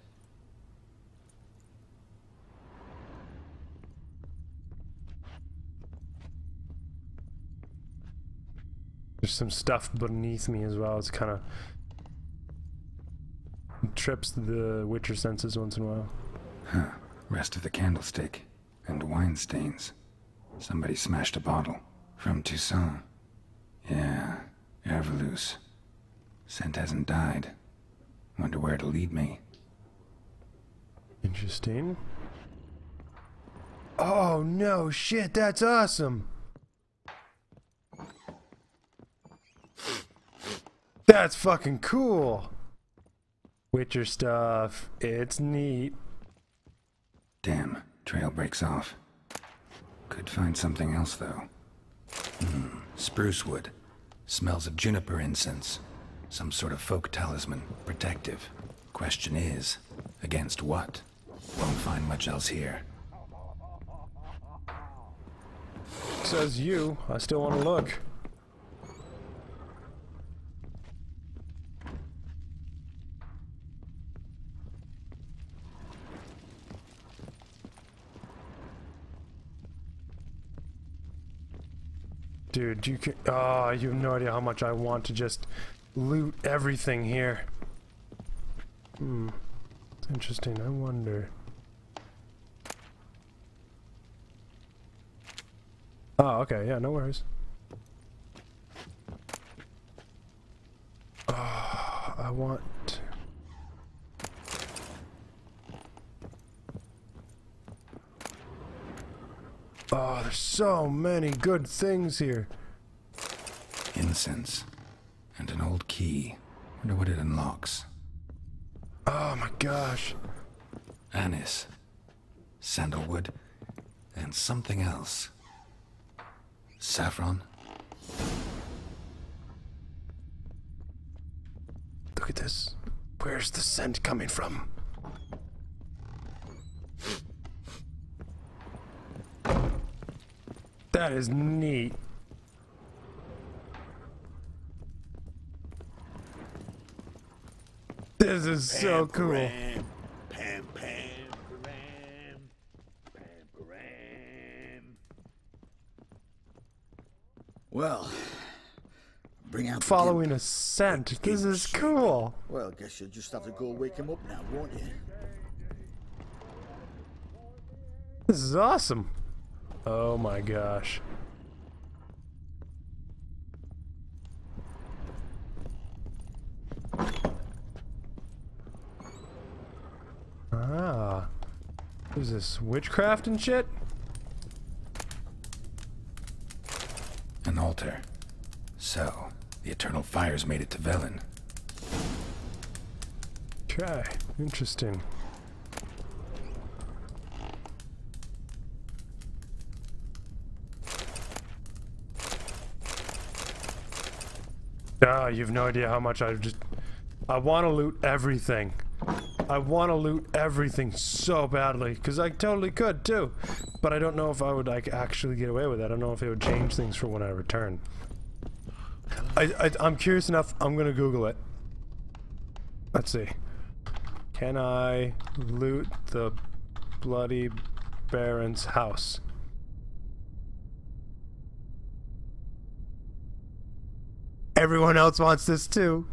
[SPEAKER 1] There's some stuff beneath me as well. It's kind of trips the Witcher senses once in a while.
[SPEAKER 8] Huh. Rest of the candlestick. And wine stains. Somebody smashed a bottle. From Toussaint. Yeah, Ervelus. Scent hasn't died. Wonder where it'll lead me.
[SPEAKER 1] Interesting. Oh no, shit, that's awesome! That's fucking cool! Witcher stuff, it's neat.
[SPEAKER 8] Damn, trail breaks off. Could find something else though. Hmm, spruce wood. Smells of juniper incense. Some sort of folk talisman, protective. Question is, against what? Won't find much else here.
[SPEAKER 1] Says you, I still want to look. Dude, you can. Oh, you have no idea how much I want to just loot everything here. Hmm. It's interesting. I wonder. Oh, okay. Yeah, no worries. Oh, I want. Oh, there's so many good things here.
[SPEAKER 8] Incense. And an old key. Wonder what it unlocks.
[SPEAKER 1] Oh my gosh.
[SPEAKER 8] Anise. Sandalwood. And something else. Saffron.
[SPEAKER 1] Look at this. Where's the scent coming from? That is neat. This is so cool.
[SPEAKER 6] Pam, pam, pam, pam, pam, pam. Well, bring out.
[SPEAKER 1] Following a scent. This is cool.
[SPEAKER 6] Well, I guess you'll just have to go wake him up now, won't you?
[SPEAKER 1] This is awesome. Oh my gosh. Ah. What is this? Witchcraft and shit?
[SPEAKER 8] An altar. So, the Eternal Fires made it to Velen.
[SPEAKER 1] Okay. Interesting. Ah, you have no idea how much I just... I want to loot everything. I want to loot everything so badly, because I totally could too. But I don't know if I would like actually get away with that. I don't know if it would change things for when I return. I, I, I'm curious enough, I'm going to Google it. Let's see. Can I loot the Bloody Baron's house? Everyone else wants this too.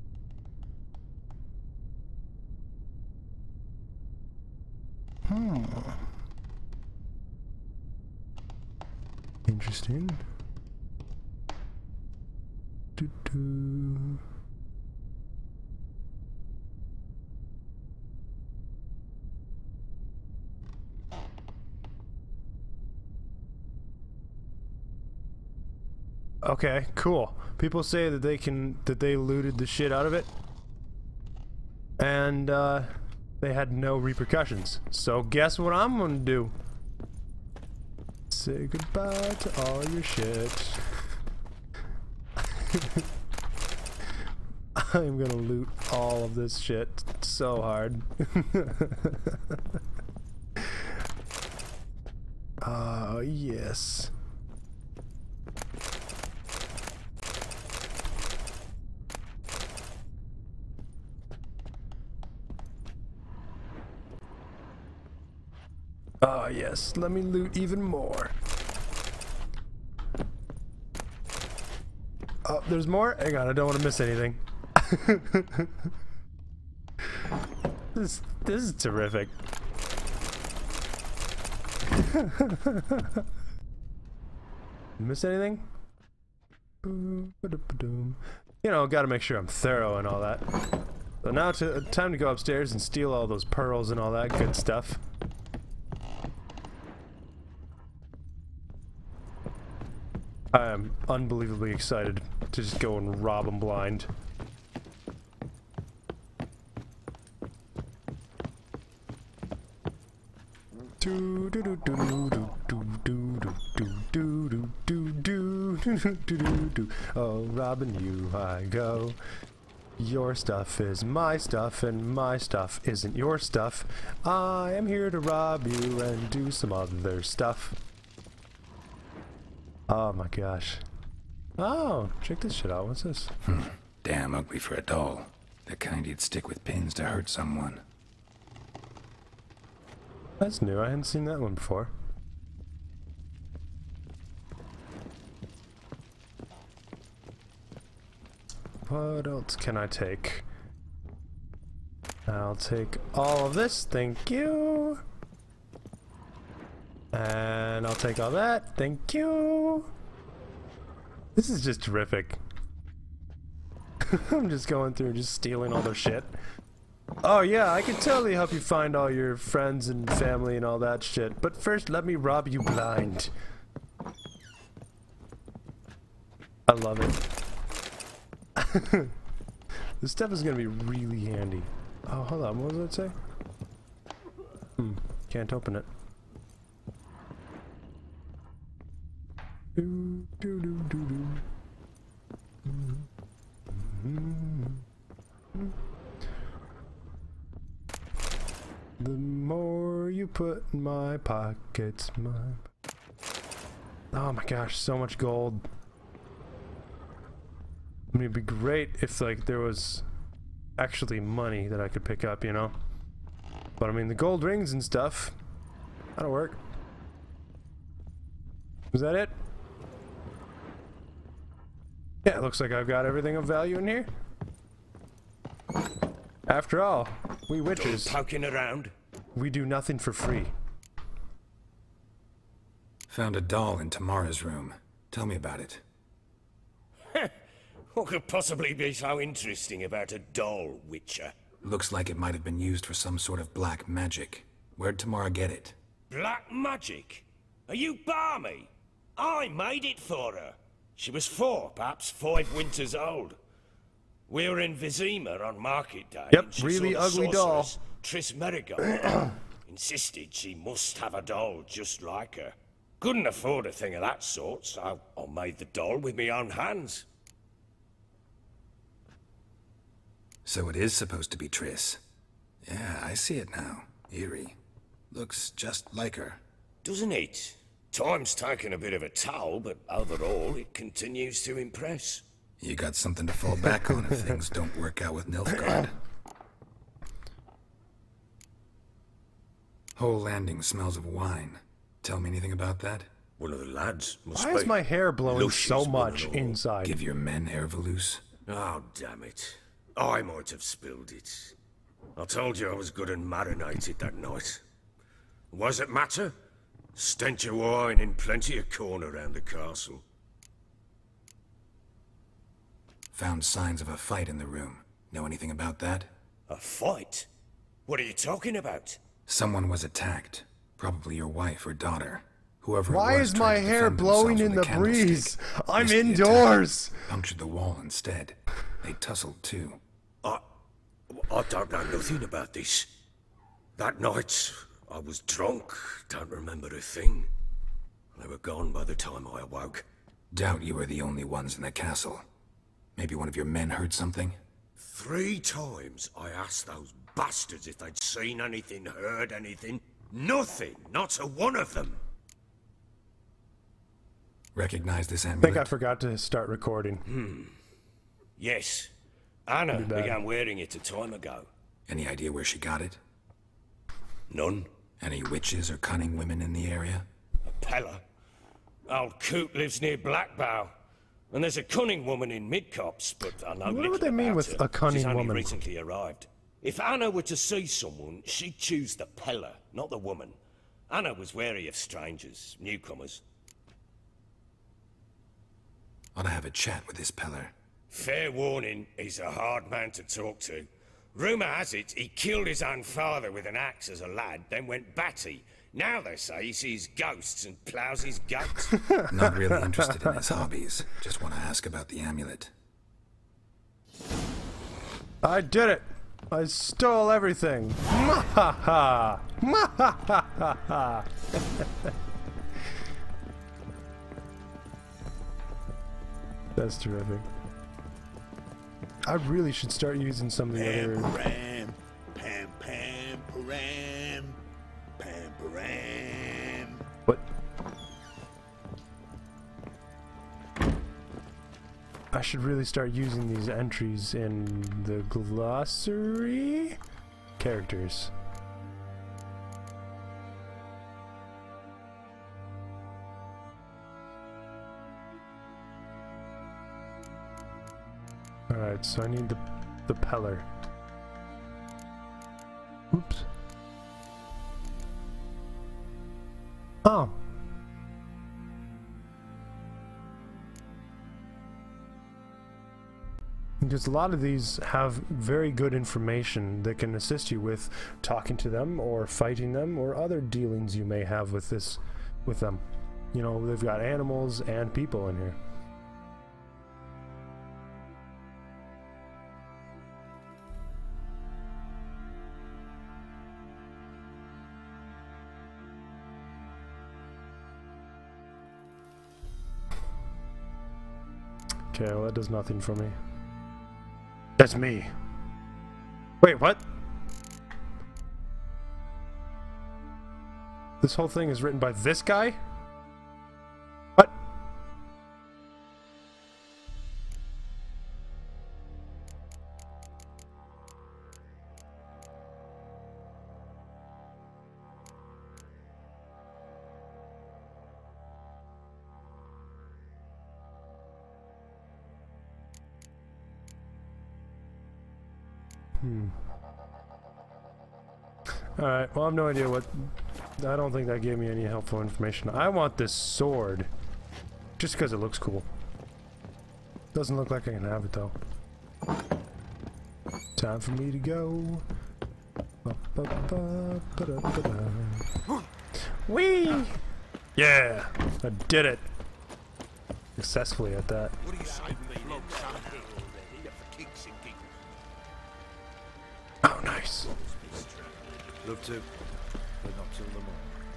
[SPEAKER 1] Hmm. Interesting. Doo -doo. Okay, cool. People say that they can that they looted the shit out of it, and uh, they had no repercussions. So guess what I'm gonna do? Say goodbye to all your shit. I'm gonna loot all of this shit so hard. Ah, uh, yes. Ah, uh, yes. Let me loot even more. Oh, there's more? Hang on, I don't want to miss anything. this, this is terrific. Miss anything? You know, gotta make sure I'm thorough and all that. So now to, time to go upstairs and steal all those pearls and all that good stuff. I am unbelievably excited to just go and rob them blind. Do do do do do do do do do do do do do do do. Oh, robbing you I go. Your stuff is my stuff, and my stuff isn't your stuff. I am here to rob you and do some other stuff. Oh my gosh. Oh, check this shit out. What's this?
[SPEAKER 8] Hmm. Damn ugly for a doll. The kind you'd stick with pins to hurt someone.
[SPEAKER 1] That's new. I hadn't seen that one before. What else can I take? I'll take all of this, thank you. And I'll take all that, thank you. This is just terrific. I'm just going through just stealing all their shit. Oh yeah, I can totally help you find all your friends and family and all that shit. But first, let me rob you blind. I love it. This stuff is gonna be really handy. Oh, hold on, what does that say? Hmm, can't open it. Do, do, do, do, do. Mm-hmm. The more you put in my pockets, my... Oh my gosh, so much gold. I mean, it'd be great if, like, there was actually money that I could pick up, you know? But, I mean, the gold rings and stuff, that'll work. Was that it? Yeah, it looks like I've got everything of value in here. After all, we witches...
[SPEAKER 12] Poking around?
[SPEAKER 1] We do nothing for free.
[SPEAKER 8] Found a doll in Tamara's room. Tell me about it.
[SPEAKER 12] What could possibly be so interesting about a doll, Witcher?
[SPEAKER 8] Looks like it might have been used for some sort of black magic. Where'd Tamara get it?
[SPEAKER 12] Black magic? Are you balmy? I made it for her. She was four, perhaps five winters old. We were in Vizima on market day.
[SPEAKER 1] Yep,
[SPEAKER 12] and she
[SPEAKER 1] really
[SPEAKER 12] saw the
[SPEAKER 1] ugly doll.
[SPEAKER 12] Triss Merigold. Insisted she must have a doll just like her. Couldn't afford a thing of that sort, so I made the doll with my own hands.
[SPEAKER 8] So it is supposed to be Triss. Yeah, I see it now. Eerie. Looks just like her.
[SPEAKER 12] Doesn't it? Time's taken a bit of a toll, but overall it continues to impress.
[SPEAKER 8] You got something to fall back on if things don't work out with Nilfgaard. Whole landing smells of wine. Tell me anything about that?
[SPEAKER 12] One of the lads must
[SPEAKER 1] Why
[SPEAKER 12] be.
[SPEAKER 1] is my hair blowing
[SPEAKER 12] Lucius
[SPEAKER 1] so
[SPEAKER 12] one
[SPEAKER 1] much
[SPEAKER 12] and all.
[SPEAKER 1] inside?
[SPEAKER 8] Give your men air Volus.
[SPEAKER 12] Oh, damn it. I might have spilled it. I told you I was good and marinated that night. Was it matter? Stench of wine and plenty of corn around the castle.
[SPEAKER 8] Found signs of a fight in the room. Know anything about that?
[SPEAKER 12] A fight? What are you talking about?
[SPEAKER 8] Someone was attacked. Probably your wife or daughter. Whoever
[SPEAKER 1] Why
[SPEAKER 8] it was
[SPEAKER 1] is my
[SPEAKER 8] tried to
[SPEAKER 1] hair
[SPEAKER 8] defend
[SPEAKER 1] blowing
[SPEAKER 8] themselves
[SPEAKER 1] in the
[SPEAKER 8] with a candlestick.
[SPEAKER 1] breeze? I'm
[SPEAKER 8] Missed the
[SPEAKER 1] indoors.
[SPEAKER 8] attack, punctured the wall instead. They tussled too.
[SPEAKER 12] I... I don't know nothing about this. That night, I was drunk, don't remember a thing. They were gone by the time I awoke.
[SPEAKER 8] Doubt you were the only ones in the castle. Maybe one of your men heard something?
[SPEAKER 12] Three times I asked those bastards if they'd seen anything, heard anything. Nothing, not a one of them.
[SPEAKER 8] Recognize this
[SPEAKER 1] I
[SPEAKER 8] amulet?
[SPEAKER 1] think I forgot to start recording.
[SPEAKER 12] Hmm. Yes. Anna began wearing it a time ago.
[SPEAKER 8] Any idea where she got it?
[SPEAKER 12] None.
[SPEAKER 8] Any witches or cunning women in the area?
[SPEAKER 12] Pella. Old Coot lives near Blackbow. And there's a cunning woman in Midcopse, but I know
[SPEAKER 1] I wonder
[SPEAKER 12] little
[SPEAKER 1] what they mean
[SPEAKER 12] about
[SPEAKER 1] with
[SPEAKER 12] her.
[SPEAKER 1] a cunning
[SPEAKER 12] She's only
[SPEAKER 1] woman.
[SPEAKER 12] recently arrived. If Anna were to see someone, she'd choose the Pella, not the woman. Anna was wary of strangers, newcomers.
[SPEAKER 8] Ought to have a chat with this Peller.
[SPEAKER 12] Fair warning, he's a hard man to talk to. Rumour has it he killed his own father with an axe as a lad, then went batty. Now they say he sees ghosts and ploughs his goats.
[SPEAKER 8] Not really interested in his hobbies. Just want to ask about the amulet.
[SPEAKER 1] I did it! I stole everything! Mwahaha! Mwahaha! That's terrific. I really should start using some of the other...
[SPEAKER 6] Pam, pam, pam, param, pam, param.
[SPEAKER 1] What? I should really start using these entries in the glossary characters. Alright, so I need the, the Peller. Oops. Oh. Because a lot of these have very good information that can assist you with talking to them or fighting them or other dealings you may have with this, with them. You know, they've got animals and people in here. Okay, well that does nothing for me. That's me. Wait, what? This whole thing is written by this guy? What? Hmm. Alright, well I have no idea what... I don't think that gave me any helpful information. I want this sword. Just because it looks cool. Doesn't look like I can have it though. Time for me to go. Ba, ba, ba, ba, da, ba, da. Whee! Yeah! I did it! Successfully at that. Oh, nice.
[SPEAKER 6] Love to, but not till the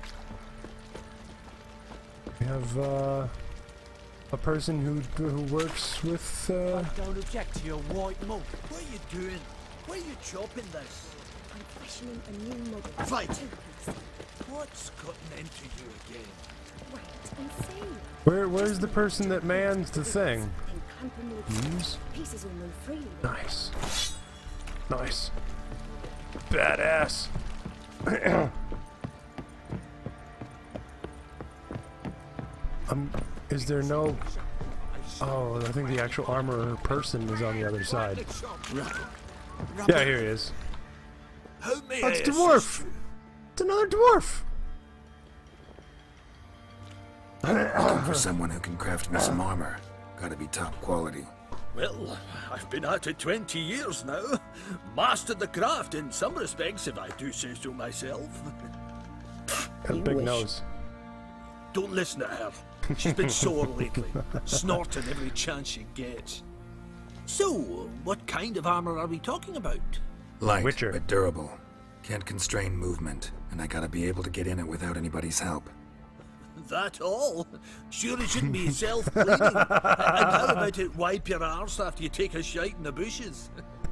[SPEAKER 6] morning.
[SPEAKER 1] We have uh, a person who who works with. Uh...
[SPEAKER 6] I don't object to your white mug. What are you doing? Where are you chopping this?
[SPEAKER 10] I'm fashioning a new mug.
[SPEAKER 6] Fight!
[SPEAKER 10] Two-piece.
[SPEAKER 6] What's cutting into you again?
[SPEAKER 10] Wait and see.
[SPEAKER 1] Where where's the person that mans the thing? Use?
[SPEAKER 10] Pieces will move freely.
[SPEAKER 1] Nice. Nice. Badass. um, is there no... Oh, I think the actual armorer person is on the other side. Yeah, here he is. Oh, it's a dwarf! It's another dwarf!
[SPEAKER 8] Looking for someone who can craft me some armor. Gotta be top quality.
[SPEAKER 6] Well, I've been at it twenty years now. Mastered the craft in some respects, if I do say so myself.
[SPEAKER 1] Got a big nose.
[SPEAKER 6] Don't listen to her. She's been sore lately, snorting every chance she gets. So, what kind of armor are we talking about?
[SPEAKER 8] Light,
[SPEAKER 1] Witcher.
[SPEAKER 8] but durable. Can't constrain movement, and I gotta be able to get in it without anybody's help.
[SPEAKER 6] That all? Sure it shouldn't be self-cleaning. And how about it wipe your arse after you take a shite in the bushes?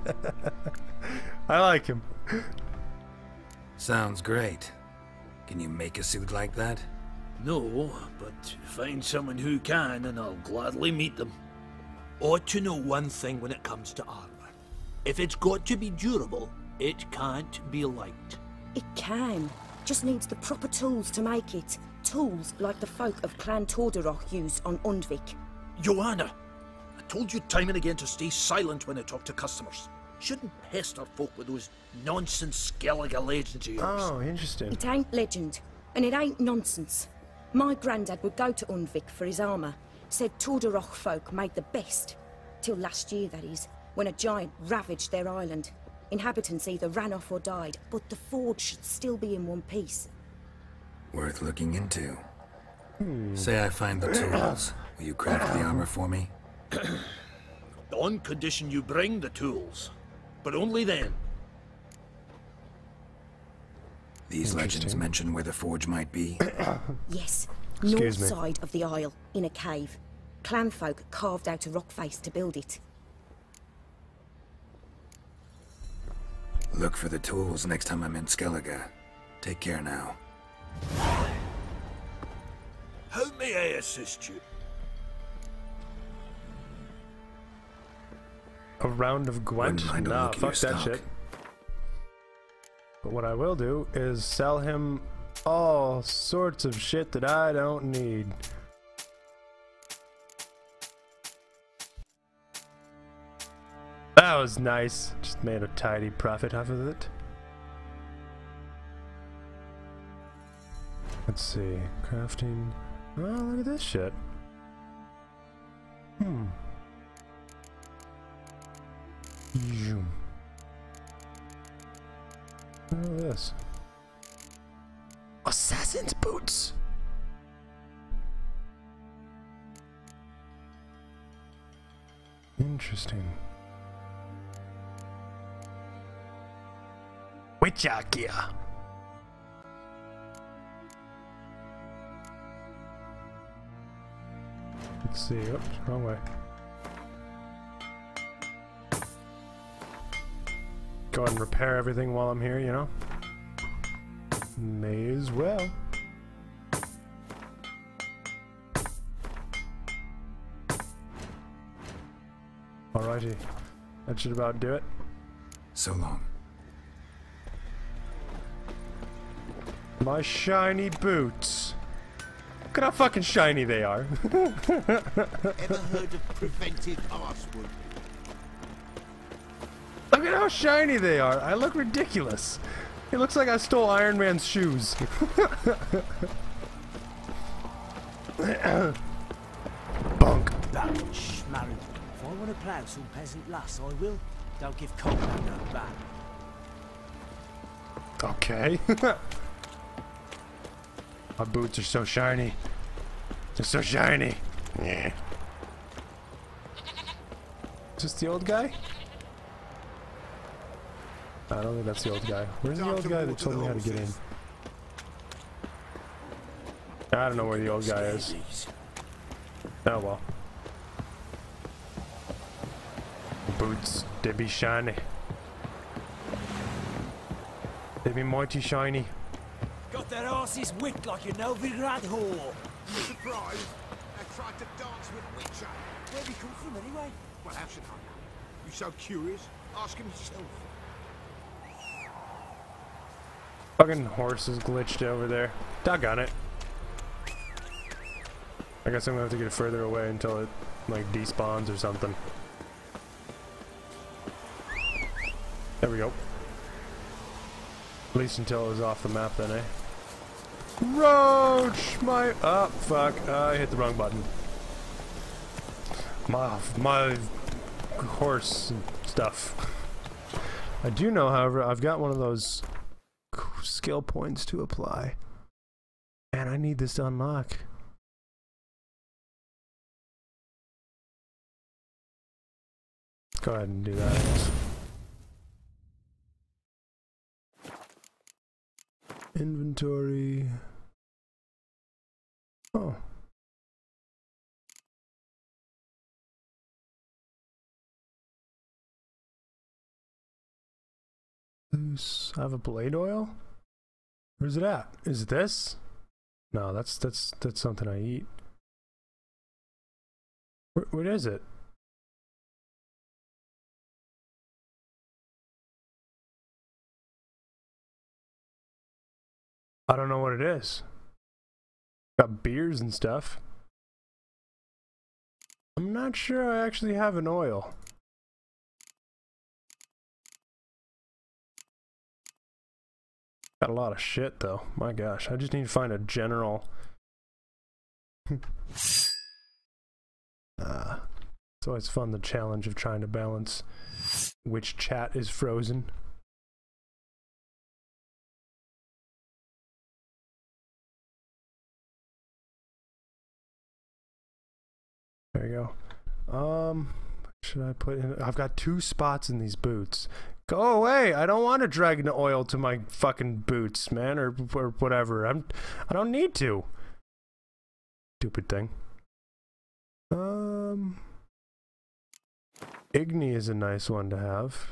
[SPEAKER 1] I like him.
[SPEAKER 8] Sounds great. Can you make a suit like that?
[SPEAKER 6] No, but find someone who can and I'll gladly meet them. Ought to know one thing when it comes to armor. If it's got to be durable, it can't be light.
[SPEAKER 13] It can. Just needs the proper tools to make it. Tools like the folk of Clan Tordaroch use on Undvik.
[SPEAKER 6] Joanna! I told you time and again to stay silent when I talk to customers. Shouldn't pester folk with those nonsense Skellige legends of yours.
[SPEAKER 1] Oh, interesting.
[SPEAKER 13] It ain't legend, and it ain't nonsense. My granddad would go to Undvik for his armour. Said Tordarroch folk made the best. Till last year, that is, when a giant ravaged their island. Inhabitants either ran off or died, but the forge should still be in one piece.
[SPEAKER 8] Worth looking into.
[SPEAKER 1] Hmm.
[SPEAKER 8] Say I find the tools. Will you craft the armor for me?
[SPEAKER 14] On condition you bring the tools. But only then.
[SPEAKER 8] These legends mention where the forge might be?
[SPEAKER 13] Yes.
[SPEAKER 8] Excuse
[SPEAKER 13] North
[SPEAKER 8] me.
[SPEAKER 13] side of the isle, in a cave. Clanfolk carved out a rock face to build it.
[SPEAKER 8] Look for the tools next time I'm in Skellige. Take care now.
[SPEAKER 14] How may I assist you?
[SPEAKER 1] A round of Gwent?
[SPEAKER 8] Wouldn't mind a
[SPEAKER 1] Nah,
[SPEAKER 8] look at
[SPEAKER 1] fuck
[SPEAKER 8] your
[SPEAKER 1] that
[SPEAKER 8] stock.
[SPEAKER 1] shit. But what I will do is sell him all sorts of shit that I don't need. That was nice. Just made a tidy profit off of it. Let's see. Crafting. Oh, look at this shit. Hmm. Zoom. Look at this. Assassin's boots. Interesting. Witcher gear. Let's see. Oops, wrong way. Go ahead and repair everything while I'm here, you know? May as well. Alrighty. That should about do it.
[SPEAKER 8] So long.
[SPEAKER 1] My shiny boots. Look at how fucking shiny they are.
[SPEAKER 15] Ever heard of preventive arsewood?
[SPEAKER 1] Look at how shiny they are. I look ridiculous. It looks like I stole Iron Man's shoes. Bunk.
[SPEAKER 6] Baron Schmarren. If I want to plough some peasant lass, I will. Don't give Conrad no back.
[SPEAKER 1] Okay. My boots are so shiny. They're so shiny. Yeah. Is this the old guy? I don't think that's the old guy. Where's the old guy that told me how to get in? I don't know where the old guy is. Oh well. Boots, they be shiny. They be mighty shiny.
[SPEAKER 6] Got their asses whipped like a Novigrad whore.
[SPEAKER 15] Surprised? I tried to dance with Witcher.
[SPEAKER 6] Where'd he come from anyway?
[SPEAKER 15] Well, how should I know? You so curious? Ask him yourself.
[SPEAKER 1] Fucking horse is glitched over there. Doggone it. I guess I'm gonna have to get further away until it like despawns or something. There we go. At least until it was off the map then, eh? Roach! My... Oh, fuck. I hit the wrong button. My... My... horse and stuff. I do know, however, I've got one of those skill points to apply. And I need this to unlock. Go ahead and do that, I guess. Inventory. Oh. Loose. I have a blade oil? Where's it at? Is it this? No, that's that's that's something I eat. Where, what is it? I don't know what it is. Got beers and stuff. I'm not sure I actually have an oil. Got a lot of shit though. My gosh, I just need to find a general Uh, it's always fun, the challenge of trying to balance which chat is frozen. There you go. Um, should I put in? I've got two spots in these boots. Go away! I don't want to drag the oil to my fucking boots, man, or or whatever. I'm. I don't need to. Stupid thing. Um, Igni is a nice one to have.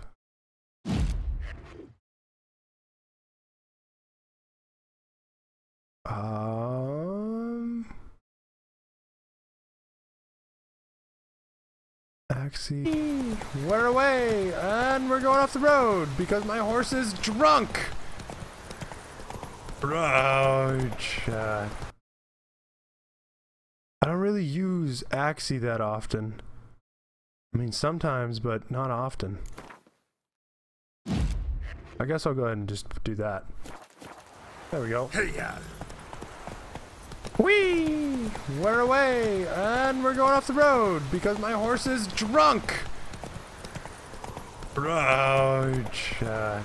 [SPEAKER 1] Um. Axie, we're away, and we're going off the road because my horse is drunk. Bro, chat. I don't really use Axie that often. I mean, sometimes, but not often. I guess I'll go ahead and just do that. There we go.
[SPEAKER 14] Hey, yeah.
[SPEAKER 1] Whee! We're away, and we're going off the road because my horse is drunk. Bro, chat.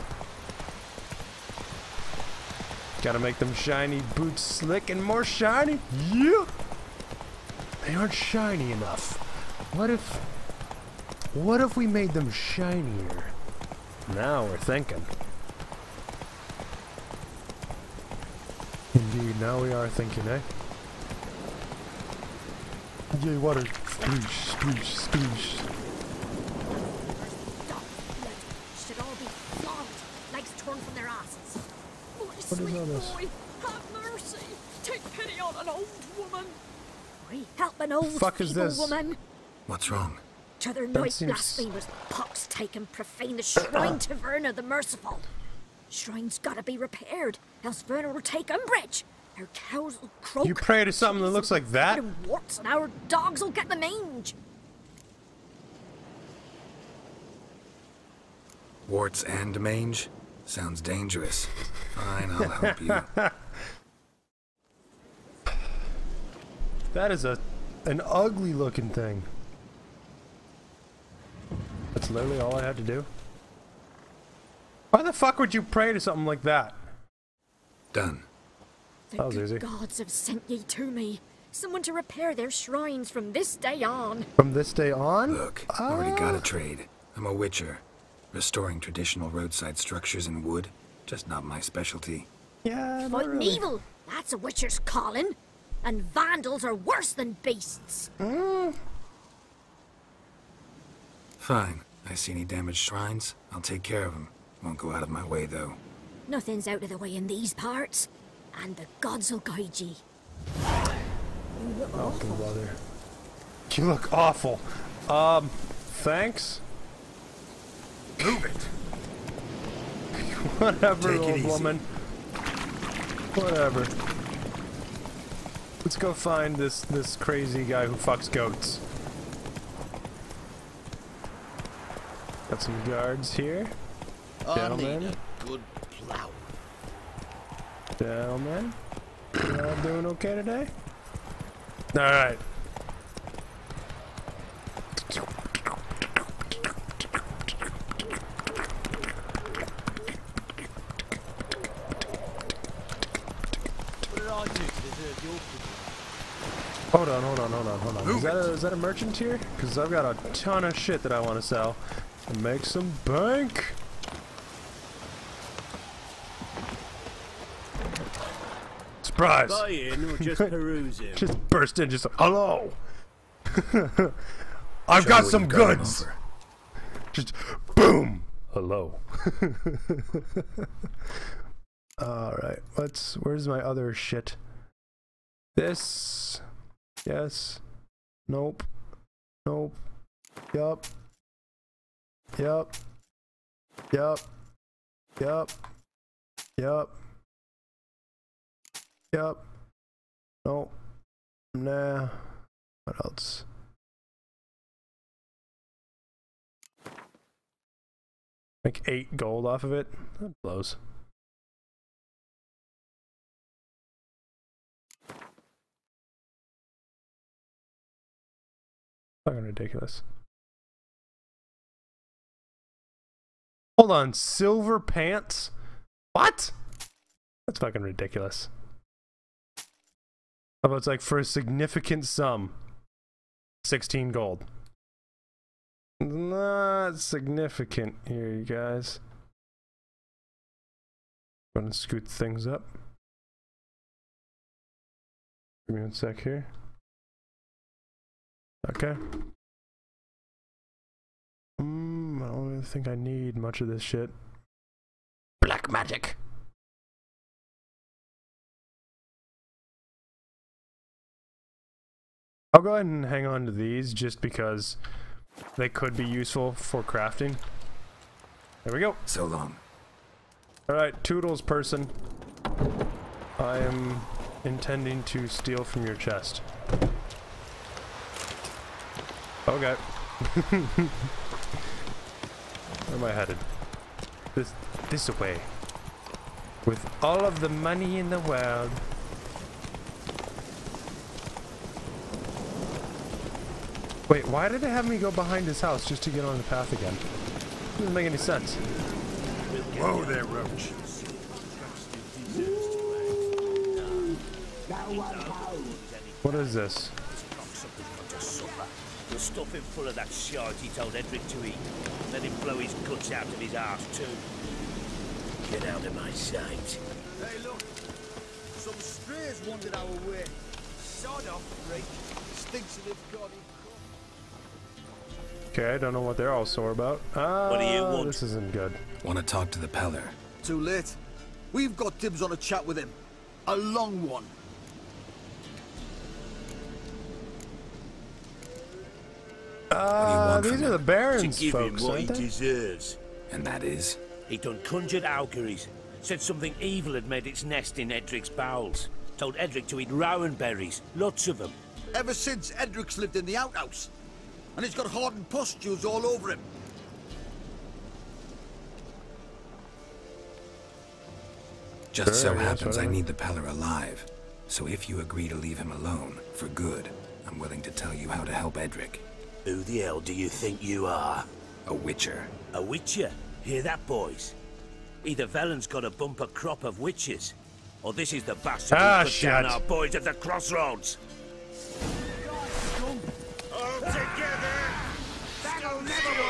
[SPEAKER 1] Gotta make them shiny boots slick and more shiny. Yeah. They aren't shiny enough. What if... What if we made them shinier? Now we're thinking. Indeed, now we are thinking, eh? Yay, water. Sploosh, sploosh, sploosh.
[SPEAKER 5] Should all be flogged, legs torn from their asses. My
[SPEAKER 1] What is
[SPEAKER 5] sweet
[SPEAKER 1] all this?
[SPEAKER 5] boy, have mercy. Take pity on an old woman. We help an old
[SPEAKER 1] Fuck is
[SPEAKER 5] feeble
[SPEAKER 1] this?
[SPEAKER 5] woman.
[SPEAKER 8] What's wrong?
[SPEAKER 5] T'other
[SPEAKER 1] That
[SPEAKER 5] night
[SPEAKER 1] seems-
[SPEAKER 5] blasphemers, pox take and profane the shrine to Verna the Merciful. Shrine's gotta be repaired, else Verna will take umbrage. Our cows will croak.
[SPEAKER 1] You pray to something that looks like that?
[SPEAKER 5] And warts, and our dogs will get the mange.
[SPEAKER 8] Warts and mange? Sounds dangerous. Fine, I'll help you.
[SPEAKER 1] That is a an ugly looking thing. That's literally all I had to do. Why the fuck would you pray to something like that?
[SPEAKER 8] Done.
[SPEAKER 5] The
[SPEAKER 1] That was
[SPEAKER 5] good
[SPEAKER 1] easy.
[SPEAKER 5] gods have sent ye to me. Someone to repair their shrines from this day on.
[SPEAKER 1] From this day on?
[SPEAKER 8] Look, already got a trade. I'm a witcher. Restoring traditional roadside structures in wood, just not my specialty.
[SPEAKER 1] Yeah, not
[SPEAKER 5] Fighting
[SPEAKER 1] really.
[SPEAKER 5] evil, that's a witcher's calling. And vandals are worse than beasts.
[SPEAKER 1] Mm.
[SPEAKER 8] Fine. I see any damaged shrines, I'll take care of them. Won't go out of my way, though.
[SPEAKER 5] Nothing's out of the way in these parts. And the gods will guide ye. You look
[SPEAKER 1] Oh,
[SPEAKER 5] awful.
[SPEAKER 1] brother. You look awful. Um, thanks?
[SPEAKER 14] Move it.
[SPEAKER 1] Whatever,
[SPEAKER 14] Take it
[SPEAKER 1] old
[SPEAKER 14] easy.
[SPEAKER 1] woman. Whatever. Let's go find this this crazy guy who fucks goats. Got some guards here. Gentlemen.
[SPEAKER 14] Good plow.
[SPEAKER 1] Gentlemen. Y'all doing okay today? Alright. Hold on, hold on, hold on, hold on. Is that, a, is that a merchant here? Because I've got a ton of shit that I want to sell and make some bank. Surprise!
[SPEAKER 16] Buy in or just perusing?
[SPEAKER 1] Just burst in, just hello. I've
[SPEAKER 8] Show
[SPEAKER 1] got
[SPEAKER 8] what
[SPEAKER 1] some
[SPEAKER 8] you've got 'em
[SPEAKER 1] goods.
[SPEAKER 8] over.
[SPEAKER 1] Just boom. Hello. All right. Let's. Where's my other shit? This. Yes. Nope. Nope. Yup. Yup. Yup. Yup. Yup. Yup. Nope. Nah. What else? Make eight gold off of it? That blows. Fucking ridiculous. Hold on, silver pants? What? That's fucking ridiculous. How about it's like for a significant sum, sixteen gold. Not significant here, you guys. Gonna scoot things up. Give me one sec here. Okay. Mm, I don't really think I need much of this shit. Black magic. I'll go ahead and hang on to these just because they could be useful for crafting. There we go.
[SPEAKER 8] So long.
[SPEAKER 1] Alright, Toodles person. I am intending to steal from your chest. Okay. Where am I headed? This, this way. With all of the money in the world. Wait, why did they have me go behind his house just to get on the path again? Doesn't make any sense.
[SPEAKER 14] Whoa there, Roach.
[SPEAKER 1] What is this?
[SPEAKER 12] We'll stuff him full of that shite he told Edric to eat. Let him blow his guts out of his arse too. Get out of my sight.
[SPEAKER 6] Hey, look. Some strays wandered our way. Sod off, freak. Stinks of the god.
[SPEAKER 1] Okay, I don't know what they're all sore about. Ah,
[SPEAKER 6] What do you want?
[SPEAKER 1] This isn't good.
[SPEAKER 8] Want to talk to the Peller?
[SPEAKER 6] Too late. We've got dibs on a chat with him. A long one.
[SPEAKER 1] Uh, these are the Barons,
[SPEAKER 12] to give
[SPEAKER 1] folks,
[SPEAKER 12] him what
[SPEAKER 1] aren't
[SPEAKER 12] he
[SPEAKER 1] they?
[SPEAKER 12] deserves.
[SPEAKER 8] And that is?
[SPEAKER 12] He done conjured auguries. Said something evil had made its nest in Edric's bowels. Told Edric to eat rowan berries. Lots of them.
[SPEAKER 6] Ever since Edric's lived in the outhouse. And he's got hardened pustules all over him.
[SPEAKER 8] Just so
[SPEAKER 1] Sure, yes,
[SPEAKER 8] happens I
[SPEAKER 1] whatever.
[SPEAKER 8] need the Peller alive. So if you agree to leave him alone, for good, I'm willing to tell you how to help Edric.
[SPEAKER 12] Who the hell do you think you are?
[SPEAKER 8] A witcher.
[SPEAKER 12] A witcher? Hear that, boys? Either Velen's got a bumper crop of witches, or this is the bastard
[SPEAKER 1] Ah,
[SPEAKER 12] who put
[SPEAKER 1] shit.
[SPEAKER 12] down our boys at the crossroads.
[SPEAKER 6] All together. That'll never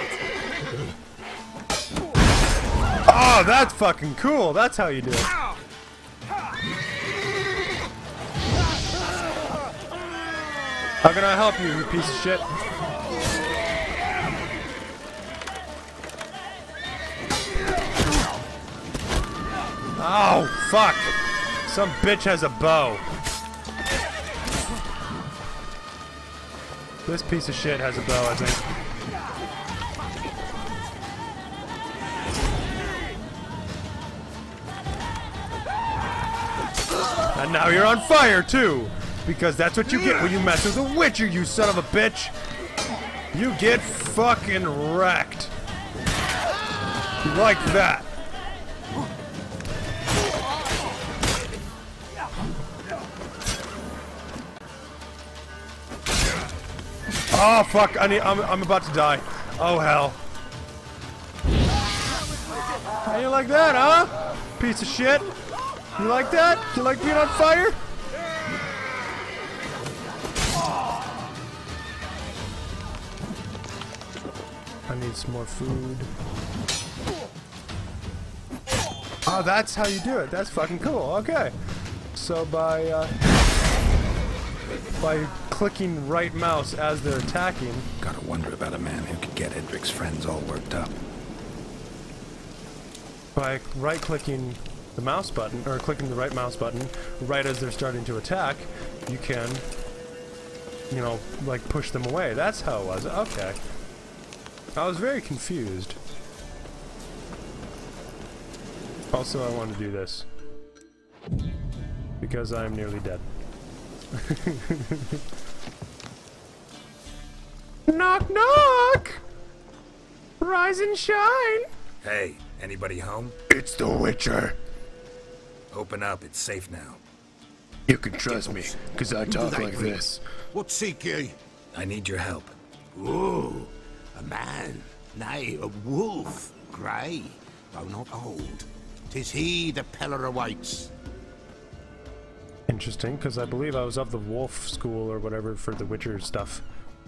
[SPEAKER 1] Oh, that's fucking cool. That's how you do it. How can I help you, you piece of shit? Oh, fuck. Some bitch has a bow. This piece of shit has a bow, I think. And now you're on fire, too! Because that's what you get when you mess with a Witcher, you son of a bitch! You get fucking wrecked. Like that. Oh, fuck. I need, I'm, I'm about to die. Oh, hell. How you like that, huh? Piece of shit. You like that? You like being on fire? I need some more food. Oh, that's how you do it. That's fucking cool. Okay. So by uh, by clicking right mouse as they're attacking.
[SPEAKER 8] Gotta wonder about a man who could get Edric's friends all worked up.
[SPEAKER 1] By right-clicking the mouse button, or clicking the right mouse button, right as they're starting to attack, you can, you know, like push them away. That's how it was. Okay. I was very confused. Also, I want to do this. Because I am nearly dead. Knock knock! Rise and shine!
[SPEAKER 8] Hey, anybody home?
[SPEAKER 2] It's the Witcher.
[SPEAKER 8] Open up, it's safe now.
[SPEAKER 2] You can trust me, because I talk
[SPEAKER 14] Thy
[SPEAKER 2] like
[SPEAKER 14] grace.
[SPEAKER 2] this.
[SPEAKER 14] What seek ye?
[SPEAKER 8] I need your help.
[SPEAKER 14] Ooh, a man, nay, a wolf, grey, though not old. 'Tis he the Peller awaits.
[SPEAKER 1] Interesting, because I believe I was of the wolf school or whatever for the Witcher stuff.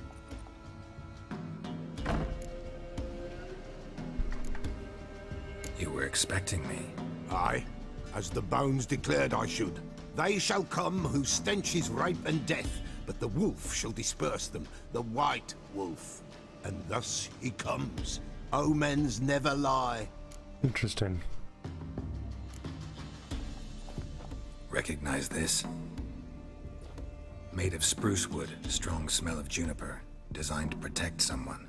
[SPEAKER 8] You were expecting me.
[SPEAKER 14] Aye, as the bones declared I should. They shall come whose stench is rape and death, but the wolf shall disperse them, the white wolf. And thus he comes. Omens never lie.
[SPEAKER 1] Interesting.
[SPEAKER 8] Recognize this? Made of spruce wood, strong smell of juniper, designed to protect someone.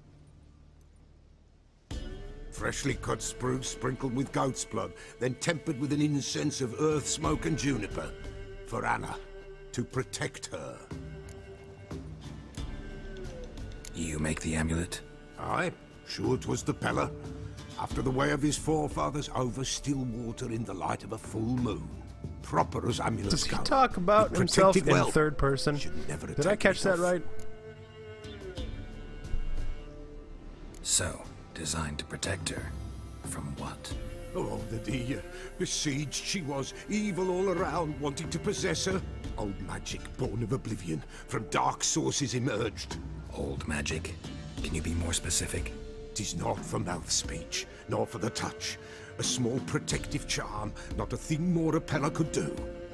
[SPEAKER 14] Freshly cut spruce sprinkled with goat's blood, then tempered with an incense of earth, smoke and juniper. For Anna, to protect her.
[SPEAKER 8] You make the amulet?
[SPEAKER 14] Aye, sure 'twas the Peller. After the way of his forefathers, over still water in the light of a full moon. Proper as amulets
[SPEAKER 1] Does he
[SPEAKER 14] go.
[SPEAKER 1] talk about
[SPEAKER 14] He
[SPEAKER 1] himself
[SPEAKER 14] protected
[SPEAKER 1] in
[SPEAKER 14] well.
[SPEAKER 1] third person?
[SPEAKER 14] Never
[SPEAKER 1] Did I catch that right?
[SPEAKER 8] So, designed to protect her. From what?
[SPEAKER 14] Oh, the dear. Besieged she was, evil all around, wanting to possess her. Old magic, born of oblivion, from dark sources emerged.
[SPEAKER 8] Old magic? Can you be more specific?
[SPEAKER 14] 'Tis not for mouth speech, nor for the touch. A small protective charm, not a thing more a Peller could do.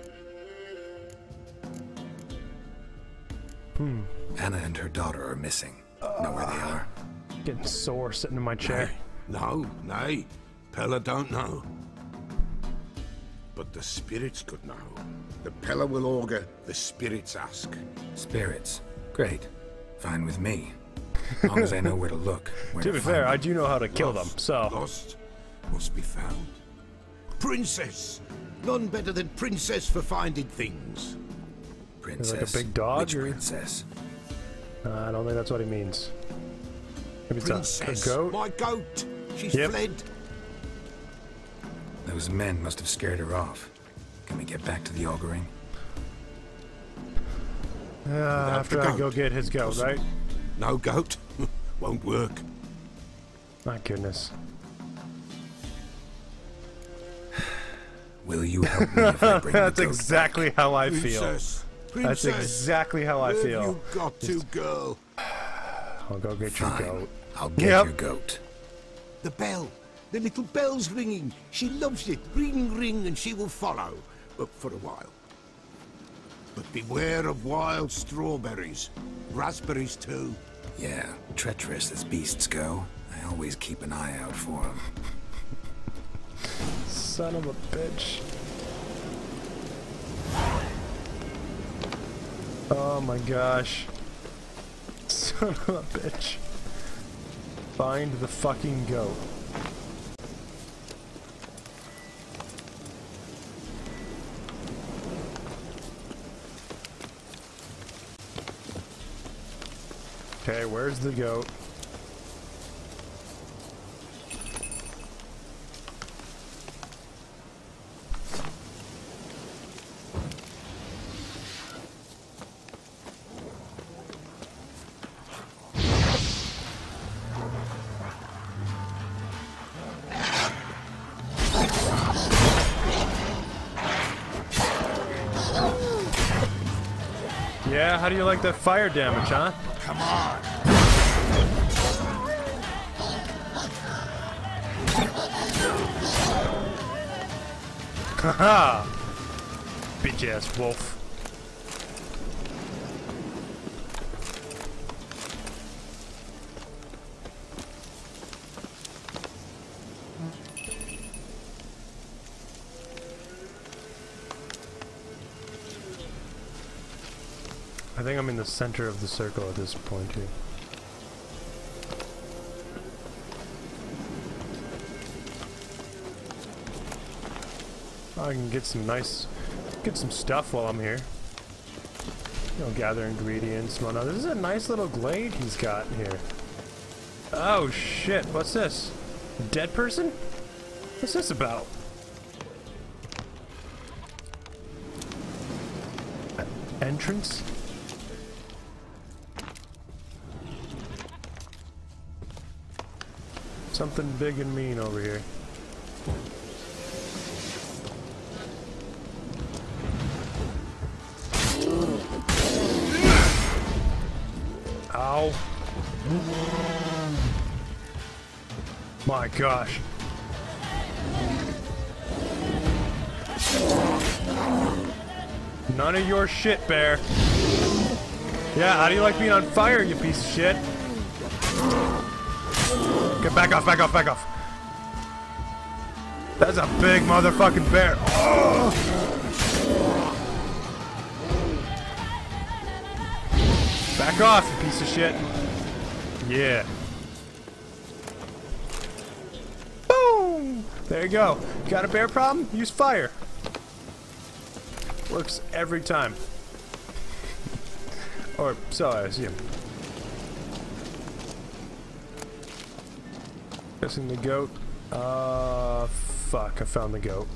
[SPEAKER 1] Hmm.
[SPEAKER 8] Anna and her daughter are missing. Know where they are?
[SPEAKER 1] Getting sore sitting in my chair.
[SPEAKER 14] No, nay. Peller don't know. But the spirits could know. The Peller will augur, the spirits ask.
[SPEAKER 8] Spirits? Great. Fine with me. As long as I know where to look. Where
[SPEAKER 1] To be
[SPEAKER 8] find
[SPEAKER 1] fair,
[SPEAKER 8] them.
[SPEAKER 1] I do know how to kill them, so.
[SPEAKER 14] Lost must be found. Princess! None better than Princess for finding things.
[SPEAKER 8] Princess?
[SPEAKER 1] Like a big dog?
[SPEAKER 8] Which
[SPEAKER 1] or?
[SPEAKER 8] princess?
[SPEAKER 1] Uh, I don't think that's what he means. Maybe it's
[SPEAKER 14] Princess,
[SPEAKER 1] a, a goat?
[SPEAKER 14] my goat! She's
[SPEAKER 1] Yep.
[SPEAKER 14] fled.
[SPEAKER 8] Those men must have scared her off. Can we get back to the auguring?
[SPEAKER 1] Uh, after
[SPEAKER 14] the
[SPEAKER 1] I
[SPEAKER 14] goat.
[SPEAKER 1] go get his goat, right?
[SPEAKER 14] No goat. Won't work.
[SPEAKER 1] My goodness.
[SPEAKER 8] Will you help me if I bring
[SPEAKER 1] That's
[SPEAKER 8] the goat
[SPEAKER 1] exactly
[SPEAKER 8] back?
[SPEAKER 1] how I feel.
[SPEAKER 14] Princess,
[SPEAKER 1] That's
[SPEAKER 14] Princess,
[SPEAKER 1] exactly how I
[SPEAKER 14] where
[SPEAKER 1] feel.
[SPEAKER 14] have you got to,
[SPEAKER 1] Just-
[SPEAKER 14] girl?
[SPEAKER 1] I'll go get
[SPEAKER 8] Fine.
[SPEAKER 1] your goat.
[SPEAKER 8] I'll get
[SPEAKER 1] Yep.
[SPEAKER 8] your goat.
[SPEAKER 14] The bell. The little bell's ringing. She loves it. Ring, ring, and she will follow. But for a while. But beware of wild strawberries. Raspberries, too.
[SPEAKER 8] Yeah, treacherous as beasts go. I always keep an eye out for them.
[SPEAKER 1] Son of a bitch. Oh my gosh. Son of a bitch. Find the fucking goat. Okay, where's the goat? Yeah, how do you like that fire damage, huh?
[SPEAKER 14] Come on.
[SPEAKER 1] Haha! Bitch ass wolf. I think I'm in the center of the circle at this point here. I can get some nice, get some stuff while I'm here. You know, gather ingredients and whatnot. This is a nice little glade he's got here. Oh shit, what's this? A dead person? What's this about? A- entrance? something big and mean over here. Ow. My gosh. None of your shit, bear. Yeah, how do you like being on fire, you piece of shit? Get back off, back off, back off. That's a big motherfucking bear. Oh. Back off, you piece of shit. Yeah. Boom! There you go. Got a bear problem? Use fire. Works every time. Or so I assume. Guessing the goat. Uh, fuck, I found the goat.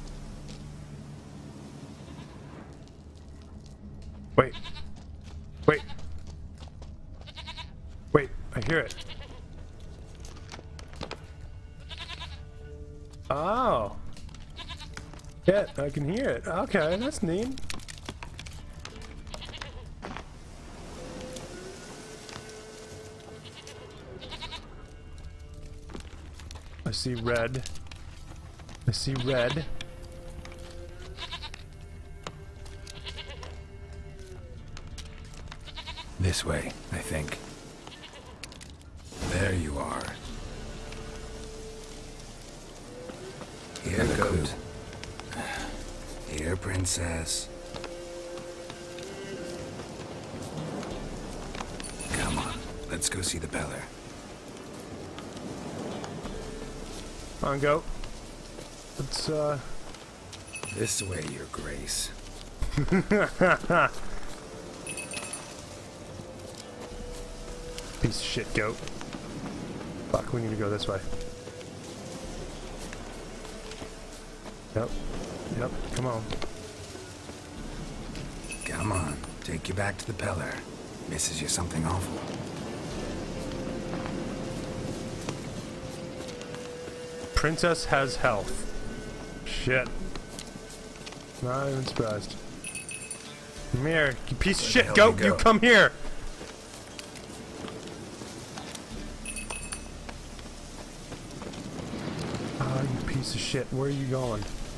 [SPEAKER 1] Wait. Wait. Wait, I hear it. Oh. Yeah, I can hear it. Okay, that's neat. I see red. I see red.
[SPEAKER 8] This way, I think. There you are. Here goes. Here, princess. Come on, let's go see the Peller.
[SPEAKER 1] On, goat. Let's, uh...
[SPEAKER 8] This way, your grace.
[SPEAKER 1] Piece of shit, goat. Fuck, we need to go this way. Yep. Yep, come on.
[SPEAKER 8] Come on, take you back to the Peller. Misses you something awful.
[SPEAKER 1] Princess has health. Shit. Not even surprised. Come here, you piece of shit, goat, you come here! Ah, you piece of shit, where are you going?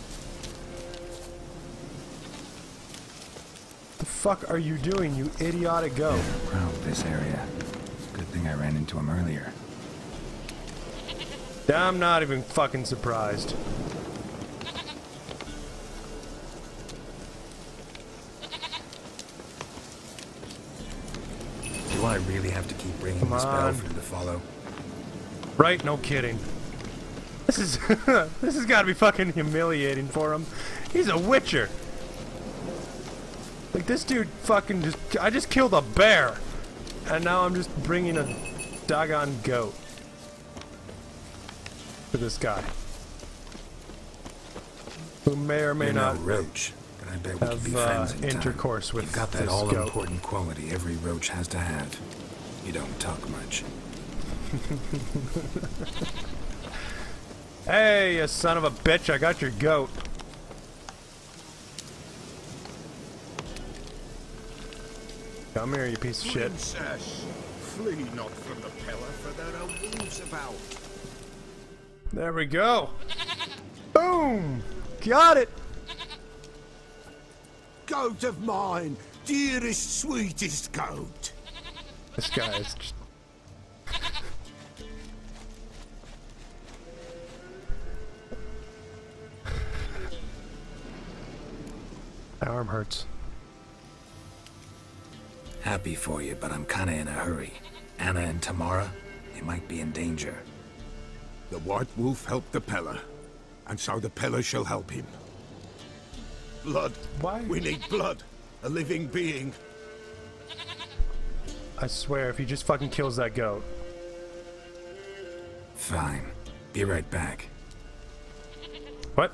[SPEAKER 1] The fuck are you doing, you idiotic goat?
[SPEAKER 8] They're proud of this area. Good thing I ran into him earlier.
[SPEAKER 1] I'm not even fucking surprised.
[SPEAKER 8] Do I really have to keep bringing this bell for him to follow?
[SPEAKER 1] Right? No kidding. This is this has got to be fucking humiliating for him. He's a witcher. Like this dude fucking just I just killed a bear, and now I'm just bringing a doggone goat to this guy who may or may
[SPEAKER 8] You're
[SPEAKER 1] not
[SPEAKER 8] no roach, but I bet we
[SPEAKER 1] have
[SPEAKER 8] could be
[SPEAKER 1] uh,
[SPEAKER 8] friends in
[SPEAKER 1] intercourse
[SPEAKER 8] time.
[SPEAKER 1] with
[SPEAKER 8] You've got that
[SPEAKER 1] this
[SPEAKER 8] all-important quality every roach has to have. You don't talk much.
[SPEAKER 1] Hey, you son of a bitch! I got your goat. Come here, you piece of shit.
[SPEAKER 14] Princess, flee not from the Peller, for there are wolves about.
[SPEAKER 1] There we go. Boom! Got it!
[SPEAKER 14] Goat of mine, dearest, sweetest goat.
[SPEAKER 1] This guy is just... My arm hurts.
[SPEAKER 8] Happy for you, but I'm kinda in a hurry. Anna and Tamara, they might be in danger.
[SPEAKER 14] The White Wolf helped the Peller, and so the Peller shall help him. Blood.
[SPEAKER 1] Why?
[SPEAKER 14] We need blood. A living being.
[SPEAKER 1] I swear, if he just fucking kills that goat.
[SPEAKER 8] Fine. Be right back.
[SPEAKER 1] What?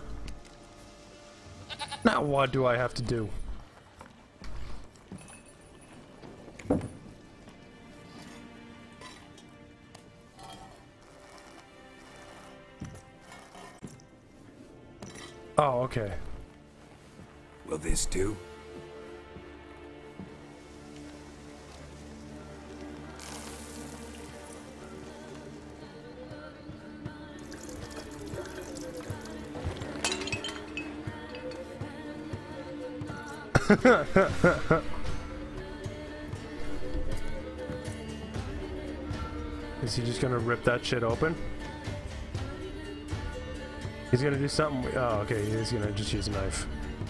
[SPEAKER 1] Now what do I have to do? Oh, okay.
[SPEAKER 8] Will this do?
[SPEAKER 1] Is he just gonna rip that shit open? He's gonna do something. Oh, okay. He's gonna just use a knife.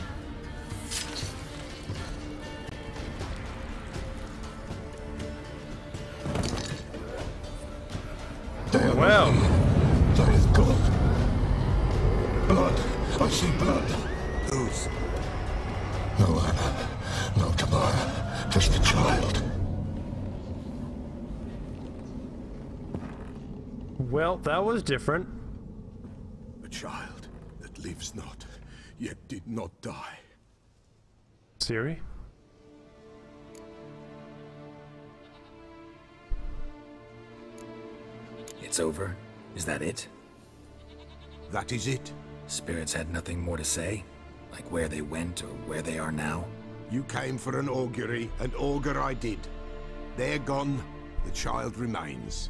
[SPEAKER 1] Well,
[SPEAKER 14] There is blood. Blood. I see blood.
[SPEAKER 8] Whose?
[SPEAKER 14] No Anna. No Tamara. Just the child.
[SPEAKER 1] well, that was different.
[SPEAKER 2] A child that lives not, yet did not die.
[SPEAKER 1] Ciri?
[SPEAKER 8] It's over? Is that it?
[SPEAKER 14] That is it.
[SPEAKER 8] Spirits had nothing more to say? Like where they went or where they are now?
[SPEAKER 14] You came for an augury, and augur I did. They're gone, the child remains.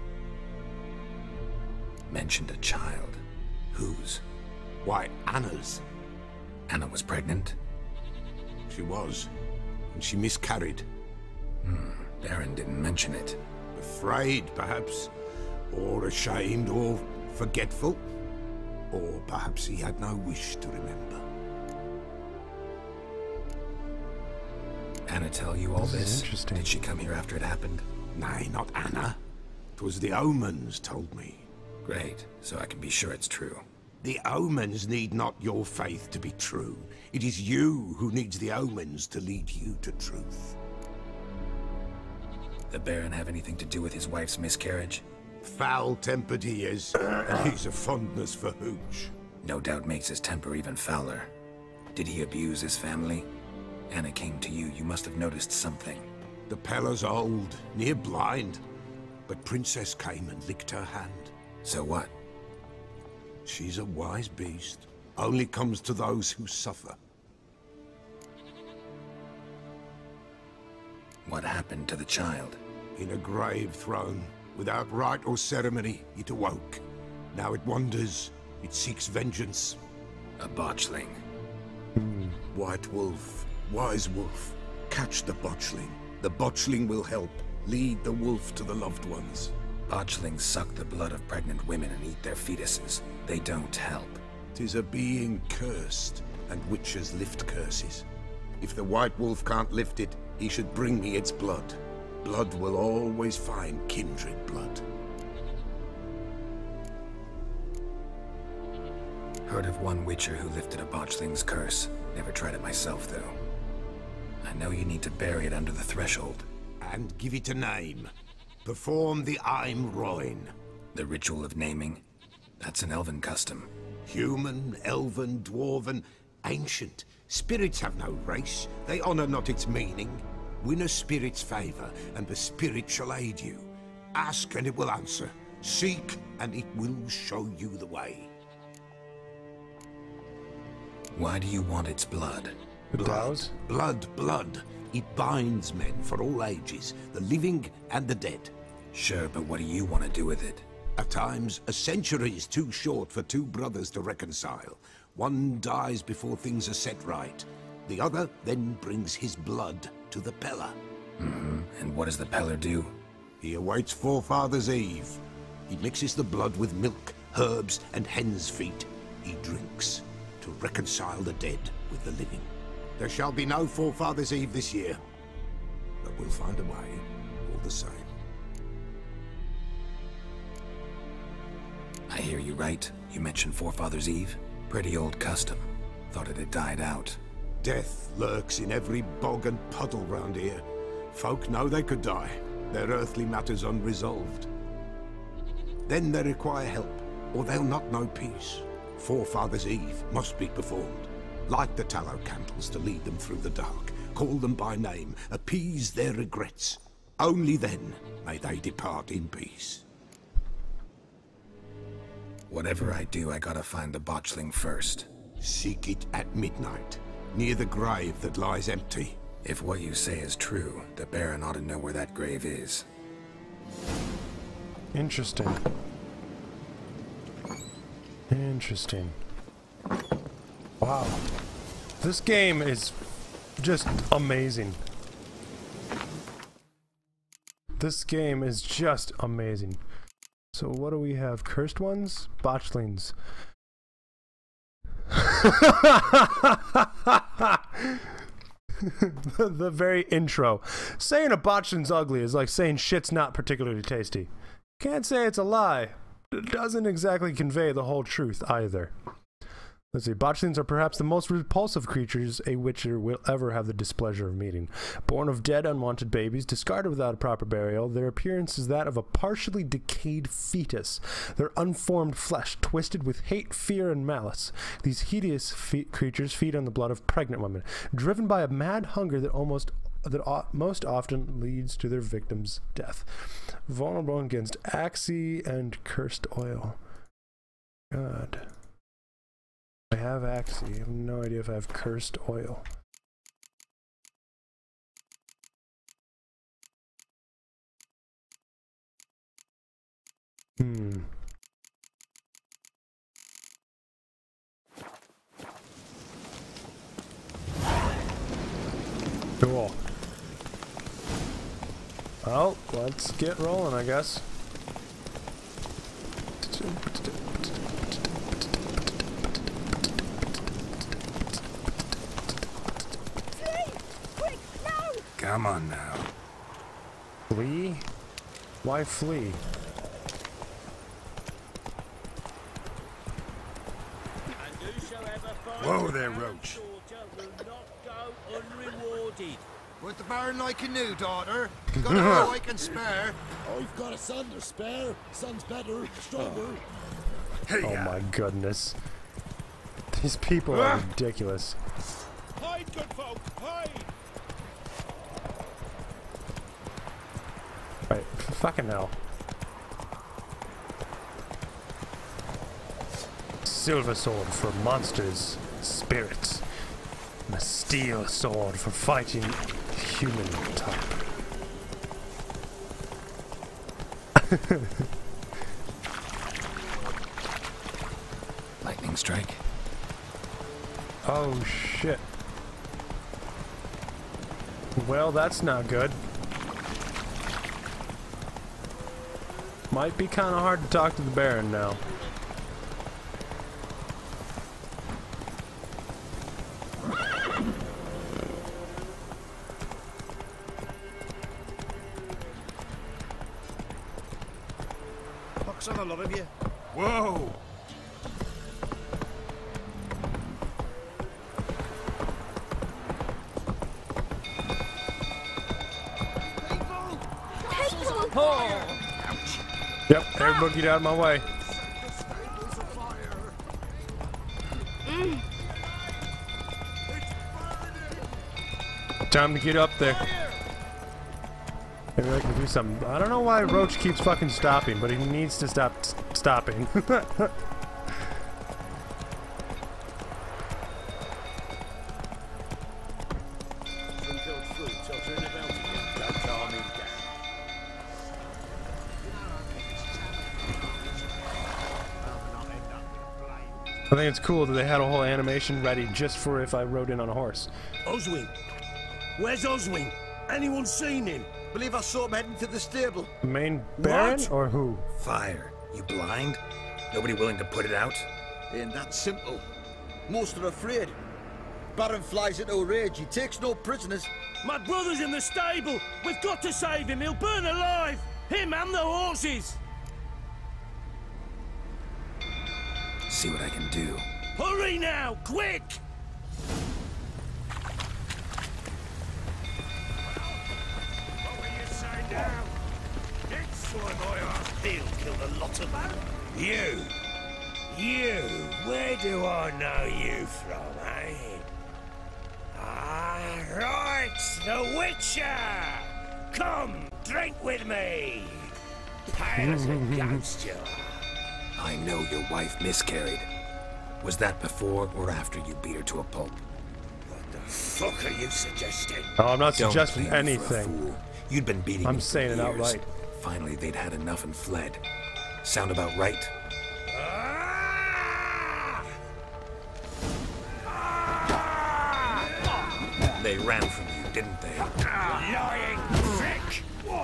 [SPEAKER 8] Mentioned a child. Whose?
[SPEAKER 14] Why, Anna's.
[SPEAKER 8] Anna was pregnant?
[SPEAKER 14] She was, and she miscarried.
[SPEAKER 8] Hmm, Baron didn't mention it.
[SPEAKER 14] Afraid, perhaps, or ashamed, or forgetful. Or perhaps he had no wish to remember.
[SPEAKER 8] Anna tell you all
[SPEAKER 1] This is
[SPEAKER 8] this?
[SPEAKER 1] interesting.
[SPEAKER 8] Did she come here after it happened?
[SPEAKER 14] Nay, not Anna. 'Twas the omens told me.
[SPEAKER 8] Great, so I can be sure it's true.
[SPEAKER 14] The omens need not your faith to be true. It is you who needs the omens to lead you to truth.
[SPEAKER 8] The Baron have anything to do with his wife's miscarriage?
[SPEAKER 14] Foul-tempered he is, and he's a fondness for hooch.
[SPEAKER 8] No doubt makes his temper even fouler. Did he abuse his family? Anna came to you, you must have noticed something.
[SPEAKER 14] The Pella's old, near blind, but Princess came and licked her hand.
[SPEAKER 8] So what?
[SPEAKER 14] She's a wise beast. Only comes to those who suffer.
[SPEAKER 8] What happened to the child?
[SPEAKER 14] In a grave thrown. Without rite or ceremony, it awoke. Now it wanders. It seeks vengeance.
[SPEAKER 8] A botchling.
[SPEAKER 14] White wolf. Wise wolf. Catch the botchling. The botchling will help. Lead the wolf to the loved ones.
[SPEAKER 8] Botchlings suck the blood of pregnant women and eat their fetuses. They don't help.
[SPEAKER 14] 'Tis a being cursed, and witches lift curses. If the white wolf can't lift it, he should bring me its blood. Blood will always find kindred blood.
[SPEAKER 8] Heard of one witcher who lifted a botchling's curse. Never tried it myself, though. I know you need to bury it under the threshold.
[SPEAKER 14] And give it a name. Perform the Aim Roin.
[SPEAKER 8] The ritual of naming? That's an elven custom.
[SPEAKER 14] Human, elven, dwarven, ancient. Spirits have no race. They honor not its meaning. Win a spirit's favor, and the spirit shall aid you. Ask, and it will answer. Seek, and it will show you the way.
[SPEAKER 8] Why do you want its blood?
[SPEAKER 14] Blood, blood, blood. It binds men for all ages, the living and the dead.
[SPEAKER 8] Sure, but what do you want to do with it?
[SPEAKER 14] At times, a century is too short for two brothers to reconcile. One dies before things are set right. The other then brings his blood to the Pella.
[SPEAKER 8] Mm-hmm. And what does the Peller do?
[SPEAKER 14] He awaits Forefather's Eve. He mixes the blood with milk, herbs, and hen's feet. He drinks to reconcile the dead with the living. There shall be no Forefather's Eve this year, but we'll find a way, all the same.
[SPEAKER 8] I hear you right. You mentioned Forefather's Eve? Pretty old custom. Thought it had died out.
[SPEAKER 14] Death lurks in every bog and puddle round here. Folk know they could die, their earthly matters unresolved. Then they require help, or they'll not know peace. Forefather's Eve must be performed. Light the tallow candles to lead them through the dark. Call them by name, appease their regrets. Only then may they depart in peace.
[SPEAKER 8] Whatever I do, I gotta find the botchling first.
[SPEAKER 14] Seek it at midnight, near the grave that lies empty.
[SPEAKER 8] If what you say is true, the Baron ought to know where that grave is.
[SPEAKER 1] Interesting. Interesting. Wow. This game is just amazing. This game is just amazing. So what do we have? Cursed ones? Botchlings. the, the very intro. Saying a botchling's ugly is like saying shit's not particularly tasty. Can't say it's a lie. It doesn't exactly convey the whole truth either. Let's see. Botchlings are perhaps the most repulsive creatures a witcher will ever have the displeasure of meeting. Born of dead, unwanted babies, discarded without a proper burial, their appearance is that of a partially decayed fetus. Their unformed flesh twisted with hate, fear, and malice. These hideous fe creatures feed on the blood of pregnant women, driven by a mad hunger that almost that o most often leads to their victim's death. Vulnerable against Axii and cursed oil. God. I have Axii. I have no idea if I have cursed oil. Hmm. Cool. Well, let's get rolling, I guess.
[SPEAKER 8] Come on now.
[SPEAKER 1] Flee? Why flee?
[SPEAKER 14] Whoa there, Roach.
[SPEAKER 15] Would the Baron like a new daughter? Got a girl I can spare.
[SPEAKER 17] I've got a son to spare. Son's better, stronger.
[SPEAKER 1] Oh my goodness. These people are ridiculous.
[SPEAKER 17] Hide, good folk, hide!
[SPEAKER 1] Right, fucking hell. Silver sword for monsters, spirits, and a steel sword for fighting human type.
[SPEAKER 8] Lightning strike.
[SPEAKER 1] Oh shit. Well, that's not good. Might be kind of hard to talk to the Baron now.
[SPEAKER 15] Fuck, son, I love you.
[SPEAKER 14] Whoa!
[SPEAKER 1] Yep, everybody get out of my way.
[SPEAKER 5] Mm.
[SPEAKER 1] Time to get up there. Maybe I can do something. I don't know why Roach keeps fucking stopping, but he needs to stop stopping. I think it's cool that they had a whole animation ready just for if I rode in on a horse.
[SPEAKER 12] Oswin! Where's Oswin? Anyone seen him?
[SPEAKER 6] Believe I saw him heading to the stable.
[SPEAKER 1] The main Baron
[SPEAKER 8] What?
[SPEAKER 1] or who?
[SPEAKER 8] Fire. You blind? Nobody willing to put it out?
[SPEAKER 6] Ain't that simple. Most are afraid. Baron flies into a rage. He takes no prisoners.
[SPEAKER 12] My brother's in the stable! We've got to save him! He'll burn alive! Him and the horses!
[SPEAKER 8] See what I can do.
[SPEAKER 12] Hurry now! Quick! He'll kill the lot of them. You! You! Where do I know you from, eh? Ah, right! The Witcher! Come, drink with me! Pale as a ghost, you are.
[SPEAKER 8] I know your wife miscarried. Was that before or after you beat her to a pulp?
[SPEAKER 12] What the fuck are you suggesting?
[SPEAKER 1] Oh, I'm not
[SPEAKER 8] Don't
[SPEAKER 1] suggesting
[SPEAKER 8] play me for a
[SPEAKER 1] anything.
[SPEAKER 8] fool. You'd been beating
[SPEAKER 1] I'm
[SPEAKER 8] them for
[SPEAKER 1] saying it
[SPEAKER 8] years.
[SPEAKER 1] outright.
[SPEAKER 8] Finally, they'd had enough and fled. Sound about right? They ran from you, didn't they?
[SPEAKER 12] Lying prick!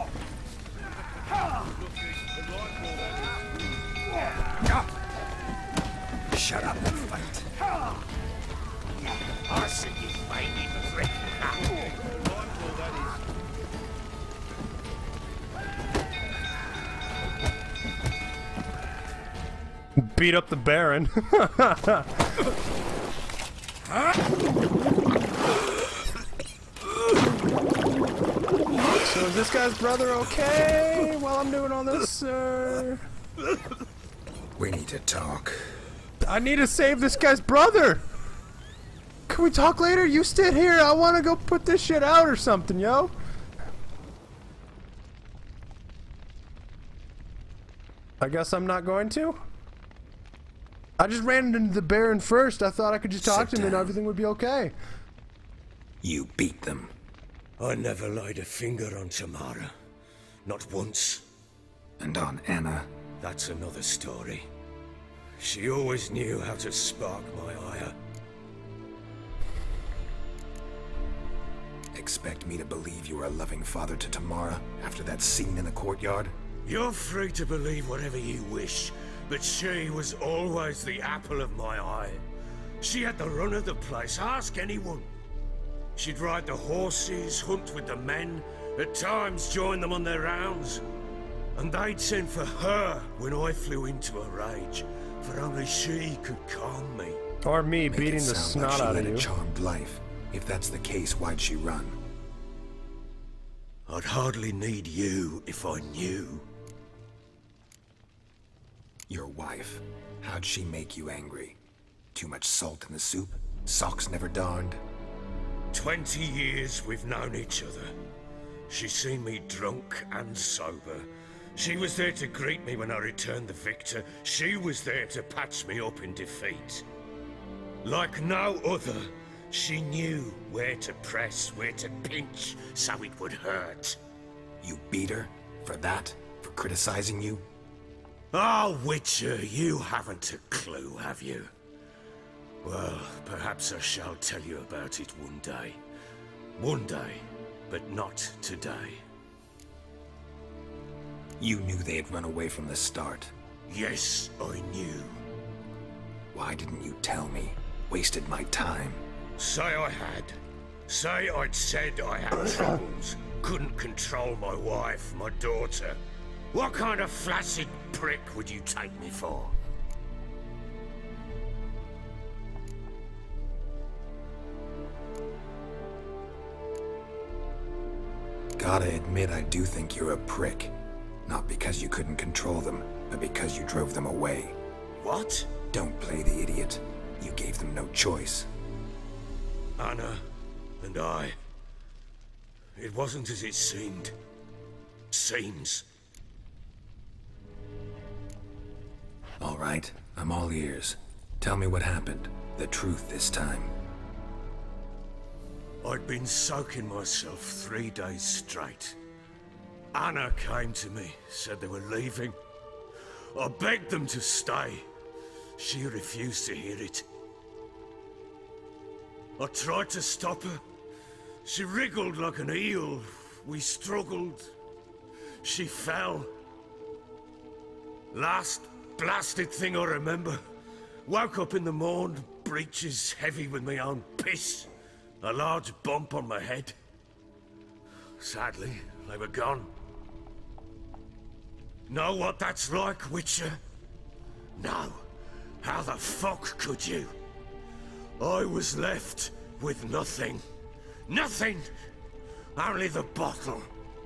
[SPEAKER 8] Shut up and fight.
[SPEAKER 12] I see you fighting, prick.
[SPEAKER 1] Beat up the Baron. So is this guy's brother okay while I'm doing all this, sir?
[SPEAKER 8] We need to talk.
[SPEAKER 1] I need to save this guy's brother. Can we talk later? You sit here. I want to go put this shit out or something, yo. I guess I'm not going to. I just ran into the Baron first. I thought I could just talk
[SPEAKER 8] Sit
[SPEAKER 1] to him and
[SPEAKER 8] down.
[SPEAKER 1] everything would be okay.
[SPEAKER 8] You beat them.
[SPEAKER 12] I never laid a finger on Tamara. Not once.
[SPEAKER 8] And on Anna.
[SPEAKER 12] That's another story. She always knew how to spark my ire.
[SPEAKER 8] Expect me to believe you were a loving father to Tamara after that scene in the courtyard?
[SPEAKER 12] You're free to believe whatever you wish, but she was always the apple of my eye. She had the run of the place, ask anyone. She'd ride the horses, hunt with the men, at times join them on their rounds. And they'd send for her when I flew into a rage, for only she could calm me.
[SPEAKER 1] Or me
[SPEAKER 8] Make
[SPEAKER 1] beating
[SPEAKER 8] it
[SPEAKER 1] the
[SPEAKER 8] sound
[SPEAKER 1] snot
[SPEAKER 8] like she
[SPEAKER 1] out
[SPEAKER 8] led
[SPEAKER 1] of you.
[SPEAKER 8] a charmed life. If that's the case, why'd she run?
[SPEAKER 12] I'd hardly need you if I knew.
[SPEAKER 8] Your wife. How'd she make you angry? Too much salt in the soup? Socks never darned?
[SPEAKER 12] Twenty years we've known each other. She's seen me drunk and sober. She was there to greet me when I returned the victor. She was there to patch me up in defeat. Like no other, she knew where to press, where to pinch, so it would hurt.
[SPEAKER 8] You beat her? For that? For criticizing you?
[SPEAKER 12] Oh, Witcher, you haven't a clue, have you? Well, perhaps I shall tell you about it one day. One day, but not today.
[SPEAKER 8] You knew they had run away from the start.
[SPEAKER 12] Yes, I knew.
[SPEAKER 8] Why didn't you tell me? Wasted my time.
[SPEAKER 12] Say I had. Say I'd said I had troubles. Couldn't control my wife, my daughter. What kind of flaccid prick would you take me for?
[SPEAKER 8] Gotta admit, I do think you're a prick. Not because you couldn't control them, but because you drove them away.
[SPEAKER 12] What?
[SPEAKER 8] Don't play the idiot. You gave them no choice.
[SPEAKER 12] Anna and I... It wasn't as it seemed. Seems.
[SPEAKER 8] All right, I'm all ears. Tell me what happened. The truth this time.
[SPEAKER 12] I'd been soaking myself three days straight. Anna came to me, said they were leaving. I begged them to stay. She refused to hear it. I tried to stop her. She wriggled like an eel. We struggled. She fell. Last blasted thing I remember. Woke up in the morn, breeches heavy with my own piss. A large bump on my head. Sadly, they were gone. Know what that's like, Witcher? No. How the fuck could you? I was left with nothing. Nothing! Only the bottle.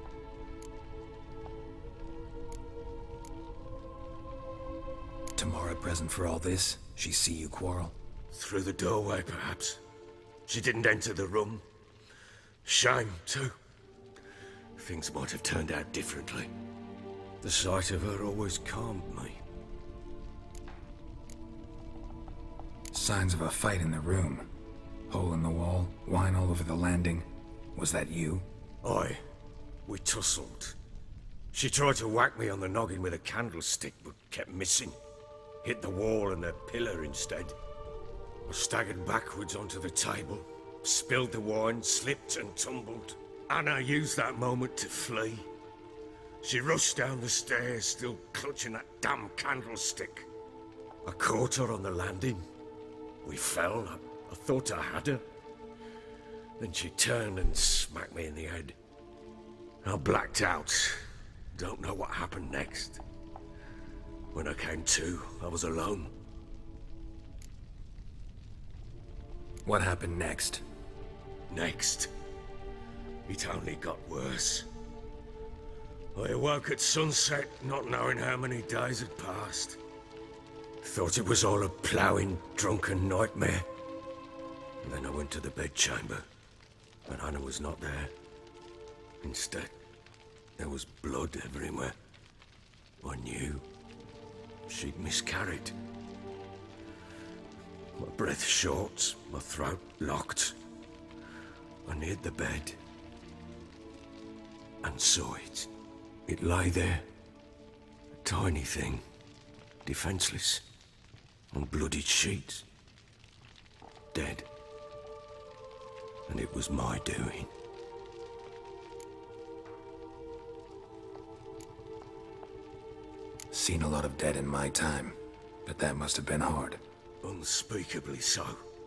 [SPEAKER 8] Tamara present for all this? She see you quarrel?
[SPEAKER 12] Through the doorway, perhaps. She didn't enter the room. Shame, too. Things might have turned out differently. The sight of her always calmed me.
[SPEAKER 8] Signs of a fight in the room. Hole in the wall, wine all over the landing. Was that you?
[SPEAKER 12] Aye. We tussled. She tried to whack me on the noggin with a candlestick, but kept missing. Hit the wall and a pillar instead. I staggered backwards onto the table, spilled the wine, slipped and tumbled. Anna used that moment to flee. She rushed down the stairs, still clutching that damn candlestick. I caught her on the landing. We fell. I, I thought I had her. Then she turned and smacked me in the head. I blacked out. Don't know what happened next. When I came to, I was alone.
[SPEAKER 8] What happened next?
[SPEAKER 12] Next? It only got worse. I awoke at sunset, not knowing how many days had passed. Thought it was all a ploughing, drunken nightmare. And then I went to the bedchamber, but Anna was not there. Instead, there was blood everywhere. I knew she'd miscarried. My breath short, my throat locked. I neared the bed and saw it. It lay there, a tiny thing, defenseless, on bloodied sheets, dead. And it was my doing.
[SPEAKER 8] Seen a lot of dead in my time, but that must have been hard.
[SPEAKER 12] Unspeakably so.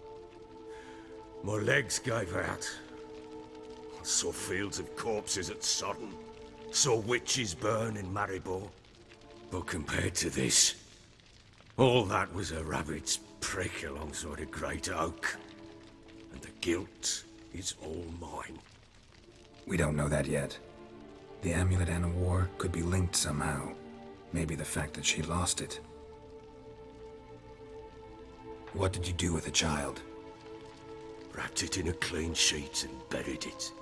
[SPEAKER 12] My legs gave out. I saw fields of corpses at Sodden. Saw witches burn in Maribor. But compared to this, all that was a rabbit's prick alongside a great oak. And the guilt is all mine.
[SPEAKER 8] We don't know that yet. The amulet Anna wore could be linked somehow. Maybe the fact that she lost it. What did you do with the child?
[SPEAKER 12] Wrapped it in a clean sheet and buried it.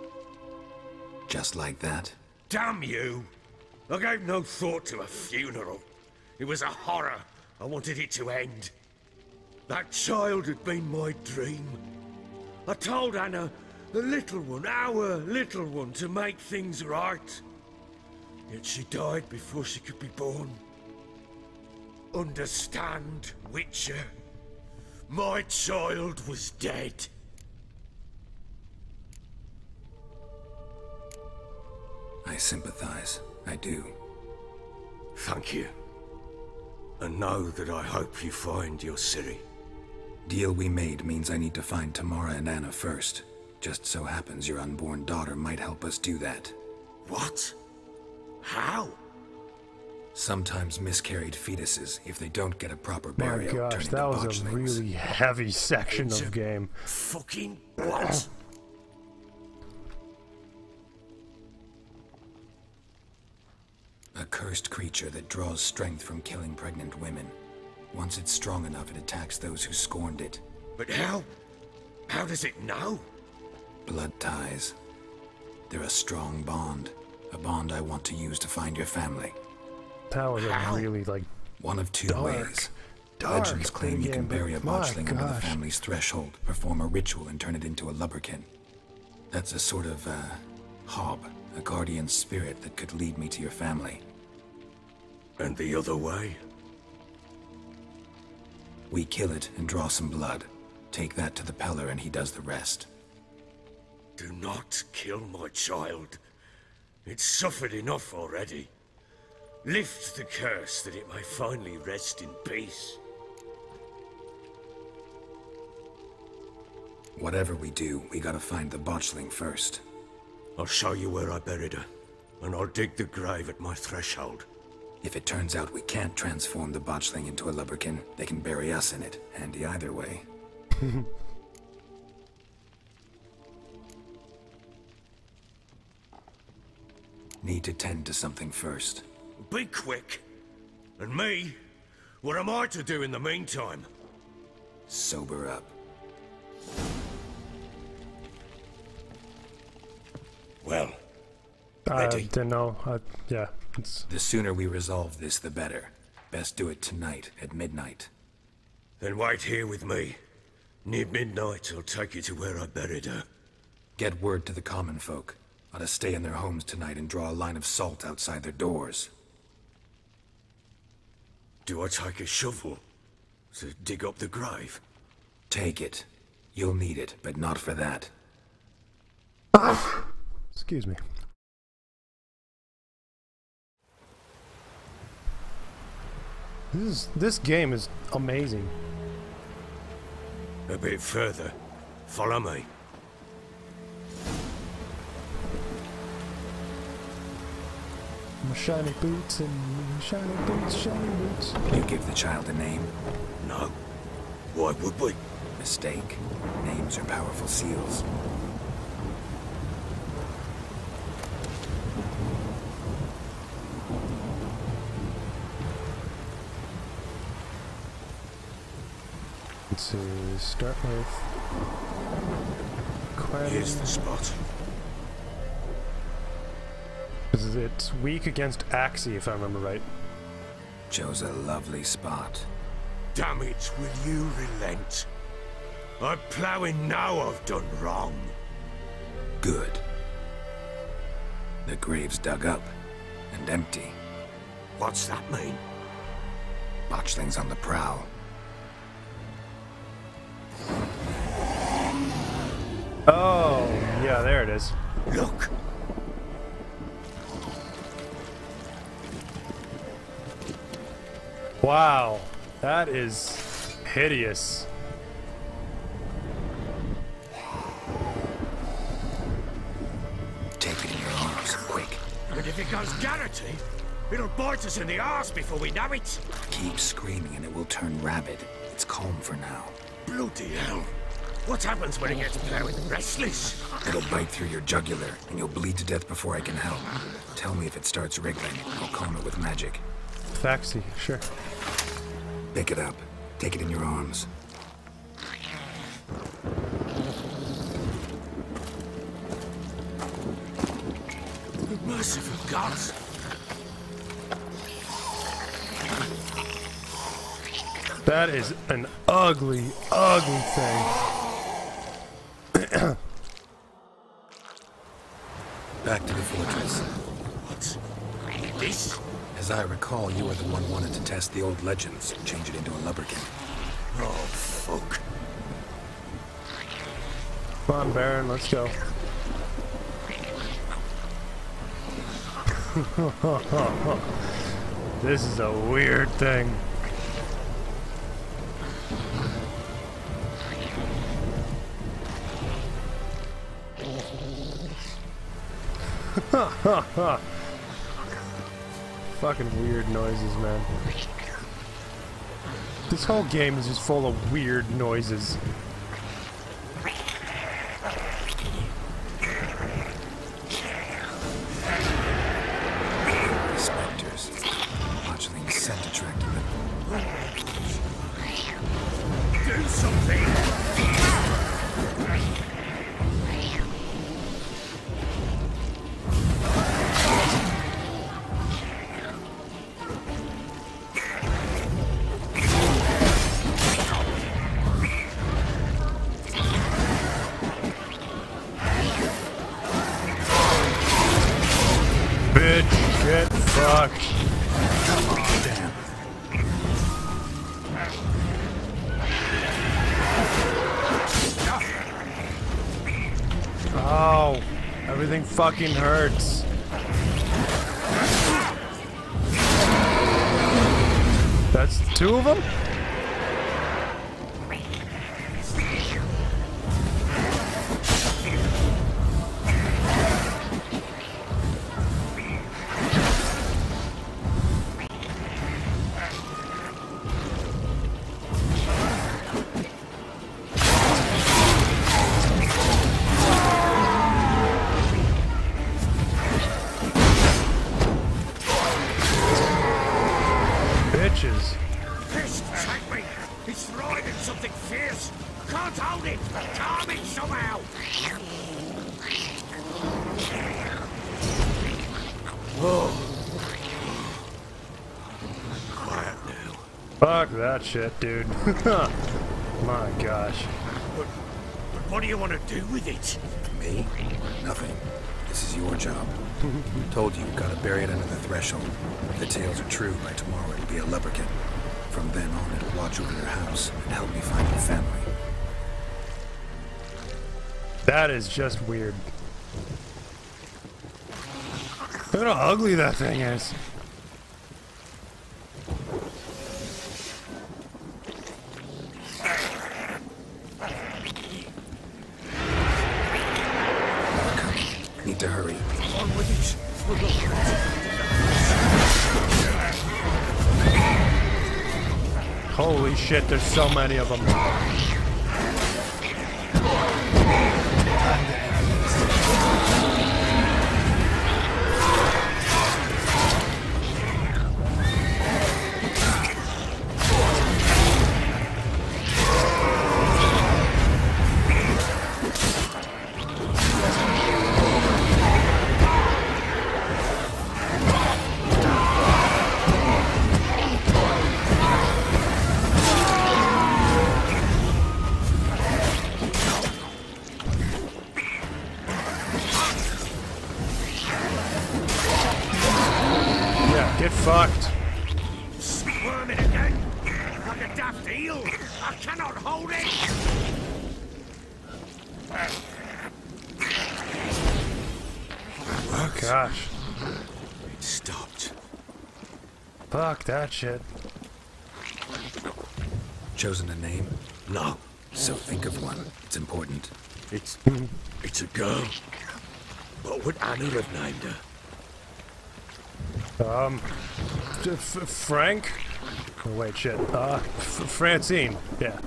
[SPEAKER 8] Just like that?
[SPEAKER 12] Damn you! I gave no thought to a funeral. It was a horror. I wanted it to end. That child had been my dream. I told Anna, the little one, our little one, to make things right. Yet she died before she could be born. Understand, Witcher? My child was dead.
[SPEAKER 8] I sympathize. I do.
[SPEAKER 12] Thank you. And know that I hope you find your Ciri.
[SPEAKER 8] Deal we made means I need to find Tamara and Anna first. Just so happens your unborn daughter might help us do that.
[SPEAKER 12] What? How?
[SPEAKER 8] Sometimes miscarried fetuses, if they don't get a proper
[SPEAKER 1] My
[SPEAKER 8] burial, turn
[SPEAKER 1] gosh,
[SPEAKER 8] into
[SPEAKER 1] that was a
[SPEAKER 8] botchlings.
[SPEAKER 1] really heavy section
[SPEAKER 12] It's
[SPEAKER 1] of
[SPEAKER 12] a
[SPEAKER 1] game.
[SPEAKER 12] Fucking what?
[SPEAKER 8] A cursed creature that draws strength from killing pregnant women. Once it's strong enough, it attacks those who scorned it.
[SPEAKER 12] But how? How does it know?
[SPEAKER 8] Blood ties. They're a strong bond. A bond I want to use to find your family.
[SPEAKER 1] That was a really, like,
[SPEAKER 8] One of two
[SPEAKER 1] dark,
[SPEAKER 8] ways.
[SPEAKER 1] dark
[SPEAKER 8] Legends claim you can
[SPEAKER 1] game,
[SPEAKER 8] bury a
[SPEAKER 1] my
[SPEAKER 8] botchling under the
[SPEAKER 1] gosh.
[SPEAKER 8] family's threshold, perform a ritual, and turn it into a lubberkin. That's a sort of, uh, hob, a guardian spirit that could lead me to your family.
[SPEAKER 12] And the other way?
[SPEAKER 8] We kill it and draw some blood. Take that to the Peller and he does the rest.
[SPEAKER 12] Do not kill my child. It's suffered enough already. Lift the curse that it may finally rest in peace.
[SPEAKER 8] Whatever we do, we gotta find the botchling first.
[SPEAKER 12] I'll show you where I buried her, and I'll dig the grave at my threshold.
[SPEAKER 8] If it turns out we can't transform the botchling into a lubberkin, they can bury us in it. Handy either way. Need to tend to something first.
[SPEAKER 12] Be quick. And me? What am I to do in the meantime?
[SPEAKER 8] Sober up.
[SPEAKER 12] Well,
[SPEAKER 1] I
[SPEAKER 12] ready?
[SPEAKER 1] didn't know. Uh, yeah, it's...
[SPEAKER 8] The sooner we resolve this, the better. Best do it tonight, at midnight.
[SPEAKER 12] Then wait here with me. Near midnight, I'll take you to where I buried her.
[SPEAKER 8] Get word to the common folk. Ought to stay in their homes tonight and draw a line of salt outside their doors.
[SPEAKER 12] Do I take a shovel to dig up the grave?
[SPEAKER 8] Take it. You'll need it, but not for that.
[SPEAKER 1] Excuse me. This is, this game is amazing.
[SPEAKER 12] A bit further. Follow me.
[SPEAKER 1] My shiny boots and shiny boots, shiny boots.
[SPEAKER 8] You give the child a name?
[SPEAKER 12] No. Why would we?
[SPEAKER 8] Mistake. Names are powerful seals.
[SPEAKER 1] Let's see, start with... Quite
[SPEAKER 12] Here's the spot.
[SPEAKER 1] It's weak against Axii, if I remember right.
[SPEAKER 8] Chose a lovely spot.
[SPEAKER 12] Damn it, will you relent? I'm ploughing now I've done wrong.
[SPEAKER 8] Good. The grave's dug up and empty.
[SPEAKER 12] What's that mean?
[SPEAKER 8] Botchling's on the prowl.
[SPEAKER 1] Oh, yeah, there it is.
[SPEAKER 12] Look.
[SPEAKER 1] Wow, that is hideous.
[SPEAKER 8] Take it in your arms, quick.
[SPEAKER 12] And if it goes Garrity, it'll bite us in the arse before we know it.
[SPEAKER 8] Keep screaming and it will turn rabid. It's calm for now.
[SPEAKER 12] Bloody hell. What happens when it gets plowing restless?
[SPEAKER 8] It'll bite through your jugular, and you'll bleed to death before I can help. Tell me if it starts wriggling. I'll calm it with magic.
[SPEAKER 1] Faxi, sure.
[SPEAKER 8] Pick it up. Take it in your arms.
[SPEAKER 12] Merciful gods!
[SPEAKER 1] That is an ugly, ugly thing.
[SPEAKER 8] Back to the fortress.
[SPEAKER 12] What's this?
[SPEAKER 8] As I recall, you were the one wanted to test the old legends and change it into a lubberkin.
[SPEAKER 12] Oh, fuck.
[SPEAKER 1] Come on, Baron, let's go. This is a weird thing. Fucking weird noises, man. This whole game is just full of weird noises.
[SPEAKER 8] Spectres. Botchling's scent attracted them.
[SPEAKER 12] Do something!
[SPEAKER 1] Bitch, get fucked.
[SPEAKER 8] Come on, damn.
[SPEAKER 1] Oh, everything fucking hurts. That's two of them?
[SPEAKER 12] Fist
[SPEAKER 1] Fuck that shit, dude. My gosh.
[SPEAKER 12] But, but what do you want to do with it?
[SPEAKER 8] Me? Nothing. This is your job. Told you, gotta bury it under the threshold. If the tales are true, by tomorrow it'll be a lubberkin. From then on, it'll watch over your house and help me find your family.
[SPEAKER 1] That is just weird. Look at how ugly that thing is.
[SPEAKER 8] Need to hurry.
[SPEAKER 12] On with it.
[SPEAKER 1] Holy shit, there's so many of them. Get fucked.
[SPEAKER 12] Squirming again, like a daft eel. I cannot hold it.
[SPEAKER 1] Oh gosh.
[SPEAKER 12] It stopped.
[SPEAKER 1] Fuck that shit.
[SPEAKER 8] Chosen a name?
[SPEAKER 12] No.
[SPEAKER 8] So think of one. It's important.
[SPEAKER 12] It's... it's a girl. What would Anna have named her?
[SPEAKER 1] Um, F Frank? Oh, wait, shit. Uh, F Francine. Yeah.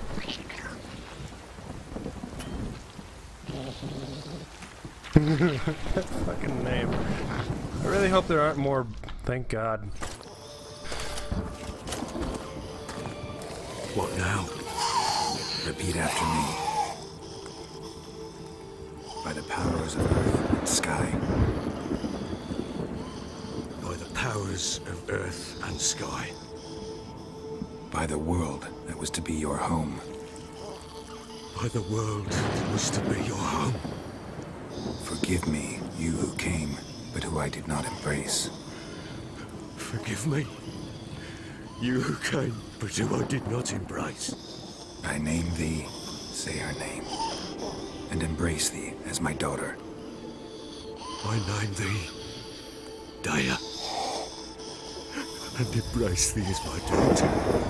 [SPEAKER 1] Fucking name. I really hope there aren't more. Thank God.
[SPEAKER 12] What now?
[SPEAKER 8] Repeat after me. By the powers of earth and sky.
[SPEAKER 12] Powers of earth and sky.
[SPEAKER 8] By the world that was to be your home.
[SPEAKER 12] By the world that was to be your home.
[SPEAKER 8] Forgive me, you who came, but who I did not embrace.
[SPEAKER 12] Forgive me, you who came, but who I did not embrace.
[SPEAKER 8] I name thee, say her name, and embrace thee as my daughter.
[SPEAKER 12] I name thee, Daya. And embrace thee as my daughter.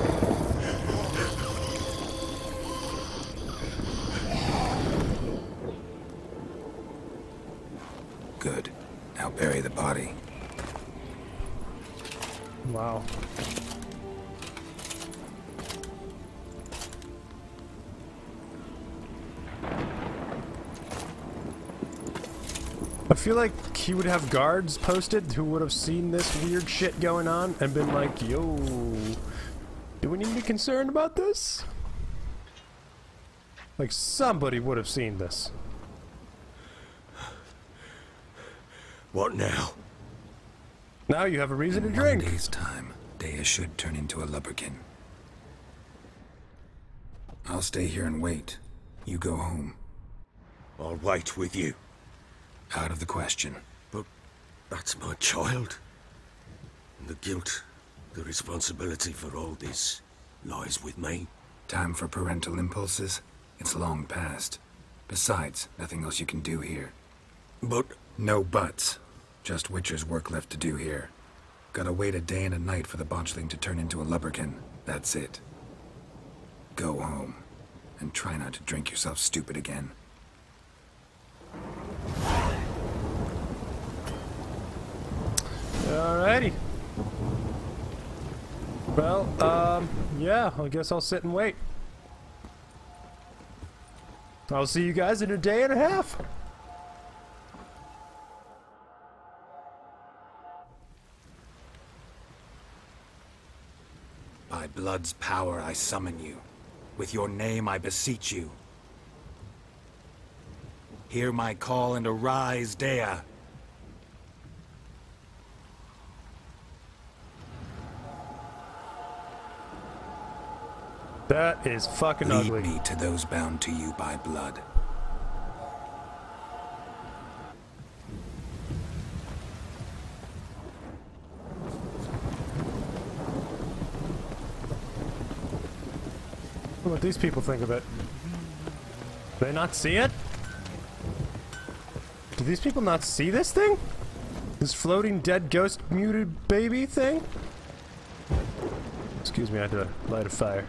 [SPEAKER 8] Good. Now bury the body.
[SPEAKER 1] Wow. I feel like he would have guards posted who would have seen this weird shit going on and been like, yo, do we need to be concerned about this? Like, somebody would have seen this.
[SPEAKER 12] What now?
[SPEAKER 1] Now you have a reason
[SPEAKER 8] In
[SPEAKER 1] to drink.
[SPEAKER 8] One day's time, Daya should turn into a lubberkin. I'll stay here and wait. You go home.
[SPEAKER 12] I'll wait with you.
[SPEAKER 8] Out of the question.
[SPEAKER 12] But that's my child. And the guilt, the responsibility for all this lies with me.
[SPEAKER 8] Time for parental impulses? It's long past. Besides, nothing else you can do here.
[SPEAKER 12] But...
[SPEAKER 8] No buts. Just Witcher's work left to do here. Gotta wait a day and a night for the botchling to turn into a lubberkin. That's it. Go home. And try not to drink yourself stupid again.
[SPEAKER 1] Alrighty. Well, um, yeah, I guess I'll sit and wait. I'll see you guys in a day and a half.
[SPEAKER 8] By blood's power I summon you. With your name I beseech you. Hear my call and arise, Daya.
[SPEAKER 1] That is fucking
[SPEAKER 8] Lead
[SPEAKER 1] ugly.
[SPEAKER 8] me to those bound to you by blood.
[SPEAKER 1] What these people think of it? Do they not see it? Do these people not see this thing? This floating dead ghost muted baby thing? Excuse me, I had to light a fire.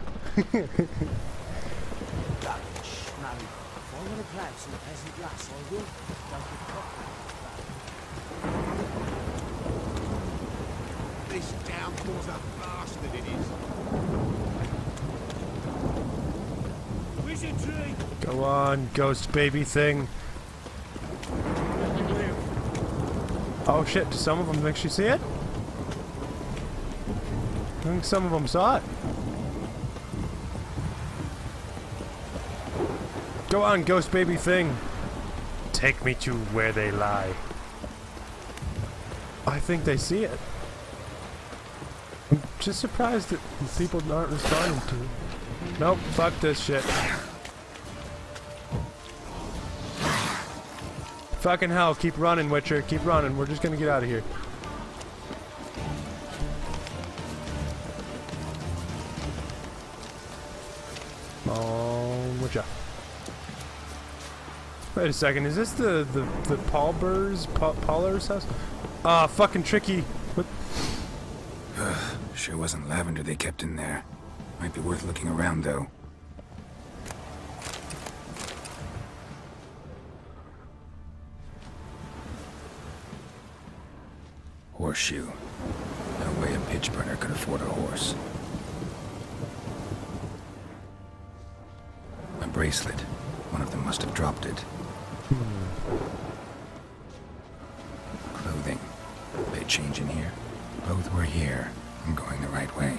[SPEAKER 14] This downpour's a bastard, it is. Wizardry!
[SPEAKER 1] Go on, ghost baby thing. Oh shit, do some of them actually see it? I think some of them saw it. Go on, ghost baby thing. Take me to where they lie. I think they see it. I'm just surprised that people aren't responding to it. Nope, fuck this shit. Fucking hell, keep running, Witcher, keep running. We're just gonna get out of here. Oh, Witcher. Wait a second, is this the the the Paul Burrs, Paul Paulers house? Ah, fucking tricky. What?
[SPEAKER 8] Sure wasn't lavender they kept in there. Might be worth looking around though. Horseshoe. No way a pitch burner could afford a horse. A bracelet. One of them must have dropped it. Clothing. They change in here? Both were here. I'm going the right way.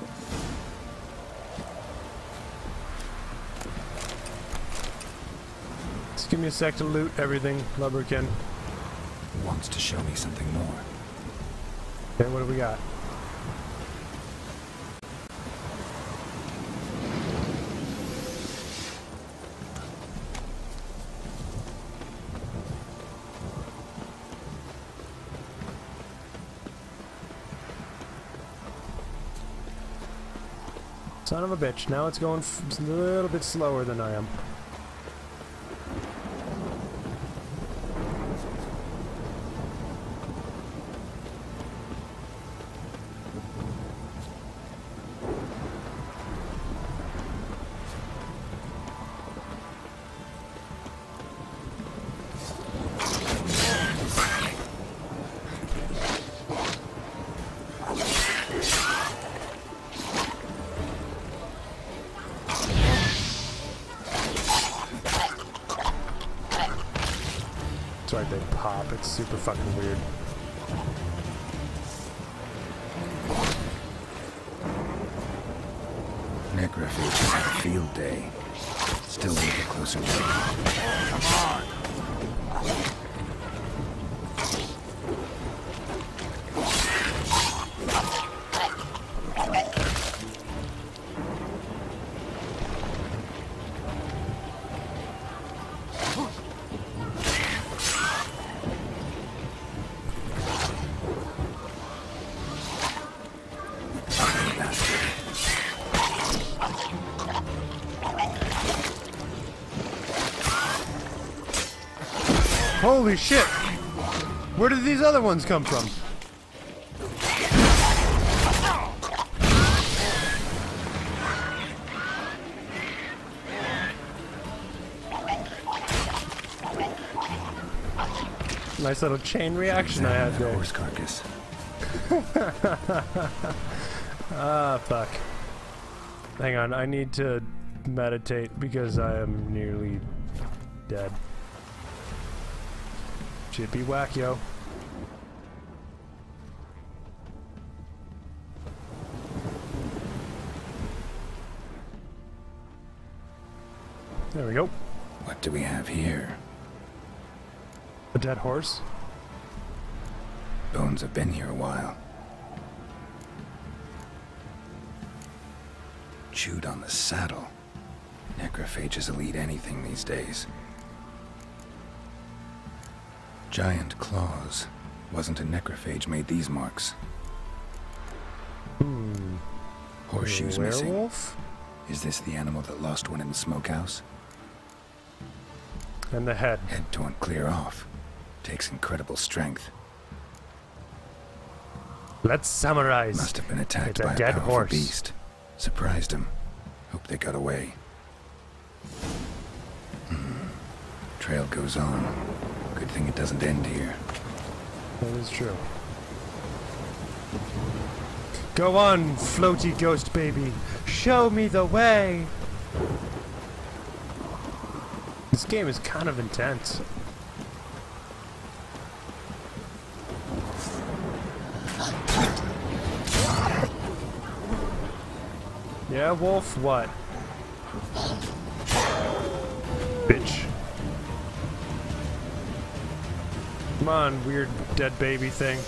[SPEAKER 1] Just give me a sec to loot everything, Lubberkin.
[SPEAKER 8] Wants to show me something more.
[SPEAKER 1] Okay, what do we got? Son of a bitch, now it's going f a little bit slower than I am. That's right, they pop. It's super fucking weird.
[SPEAKER 8] Necrophages had a field day. Still need a closer look. Come on!
[SPEAKER 1] Holy shit! Where did these other ones come from? Nice little chain reaction I had there.
[SPEAKER 8] Horse carcass.
[SPEAKER 1] Ah, fuck. Hang on, I need to meditate because I am nearly dead. Chippy whack, yo. There we go.
[SPEAKER 8] What do we have here?
[SPEAKER 1] A dead horse?
[SPEAKER 8] Bones have been here a while. Chewed on the saddle. Necrophages will eat anything these days. Giant claws. Wasn't a necrophage made these marks.
[SPEAKER 1] Hmm.
[SPEAKER 8] Horseshoes
[SPEAKER 1] Werewolf?
[SPEAKER 8] missing. Is this the animal that lost one in the smokehouse?
[SPEAKER 1] And the head.
[SPEAKER 8] Head torn clear off. Takes incredible strength.
[SPEAKER 1] Let's summarize.
[SPEAKER 8] Must have been attacked
[SPEAKER 1] it's a
[SPEAKER 8] by a
[SPEAKER 1] dead
[SPEAKER 8] powerful
[SPEAKER 1] horse.
[SPEAKER 8] beast. Surprised him. Hope they got away. Hmm. Trail goes on. Good thing it doesn't end here.
[SPEAKER 1] That is true. Go on, floaty ghost baby. Show me the way. This game is kind of intense. Yeah, wolf, what? Bitch. Come on, weird dead baby thing.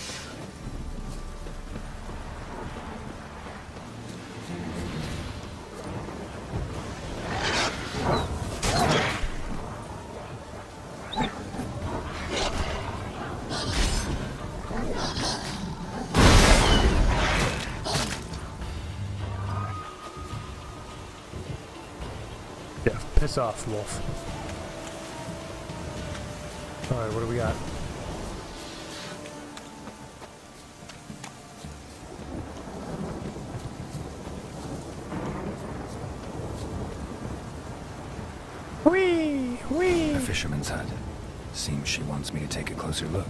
[SPEAKER 1] Yeah, piss off, wolf. Alright, what do we got? Whee! Whee!
[SPEAKER 8] A fisherman's hut. Seems she wants me to take a closer look.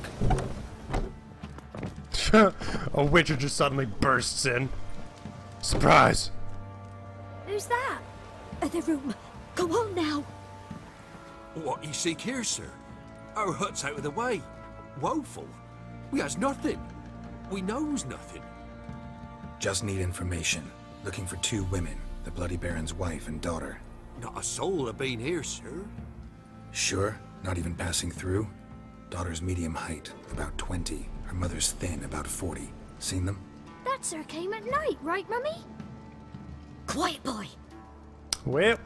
[SPEAKER 1] A witcher just suddenly bursts in. Surprise!
[SPEAKER 5] Who's that? Other room. Go on now.
[SPEAKER 12] What you seek here, sir? Our hut's out of the way. Woeful. We has nothing. We knows nothing.
[SPEAKER 8] Just need information. Looking for two women. The Bloody Baron's wife and daughter.
[SPEAKER 12] Not a soul have been here, sir.
[SPEAKER 8] Sure? Not even passing through? Daughter's medium height, about twenty. Her mother's thin, about forty. Seen them?
[SPEAKER 5] That sir came at night, right, Mummy? Quiet, boy.
[SPEAKER 1] Whip.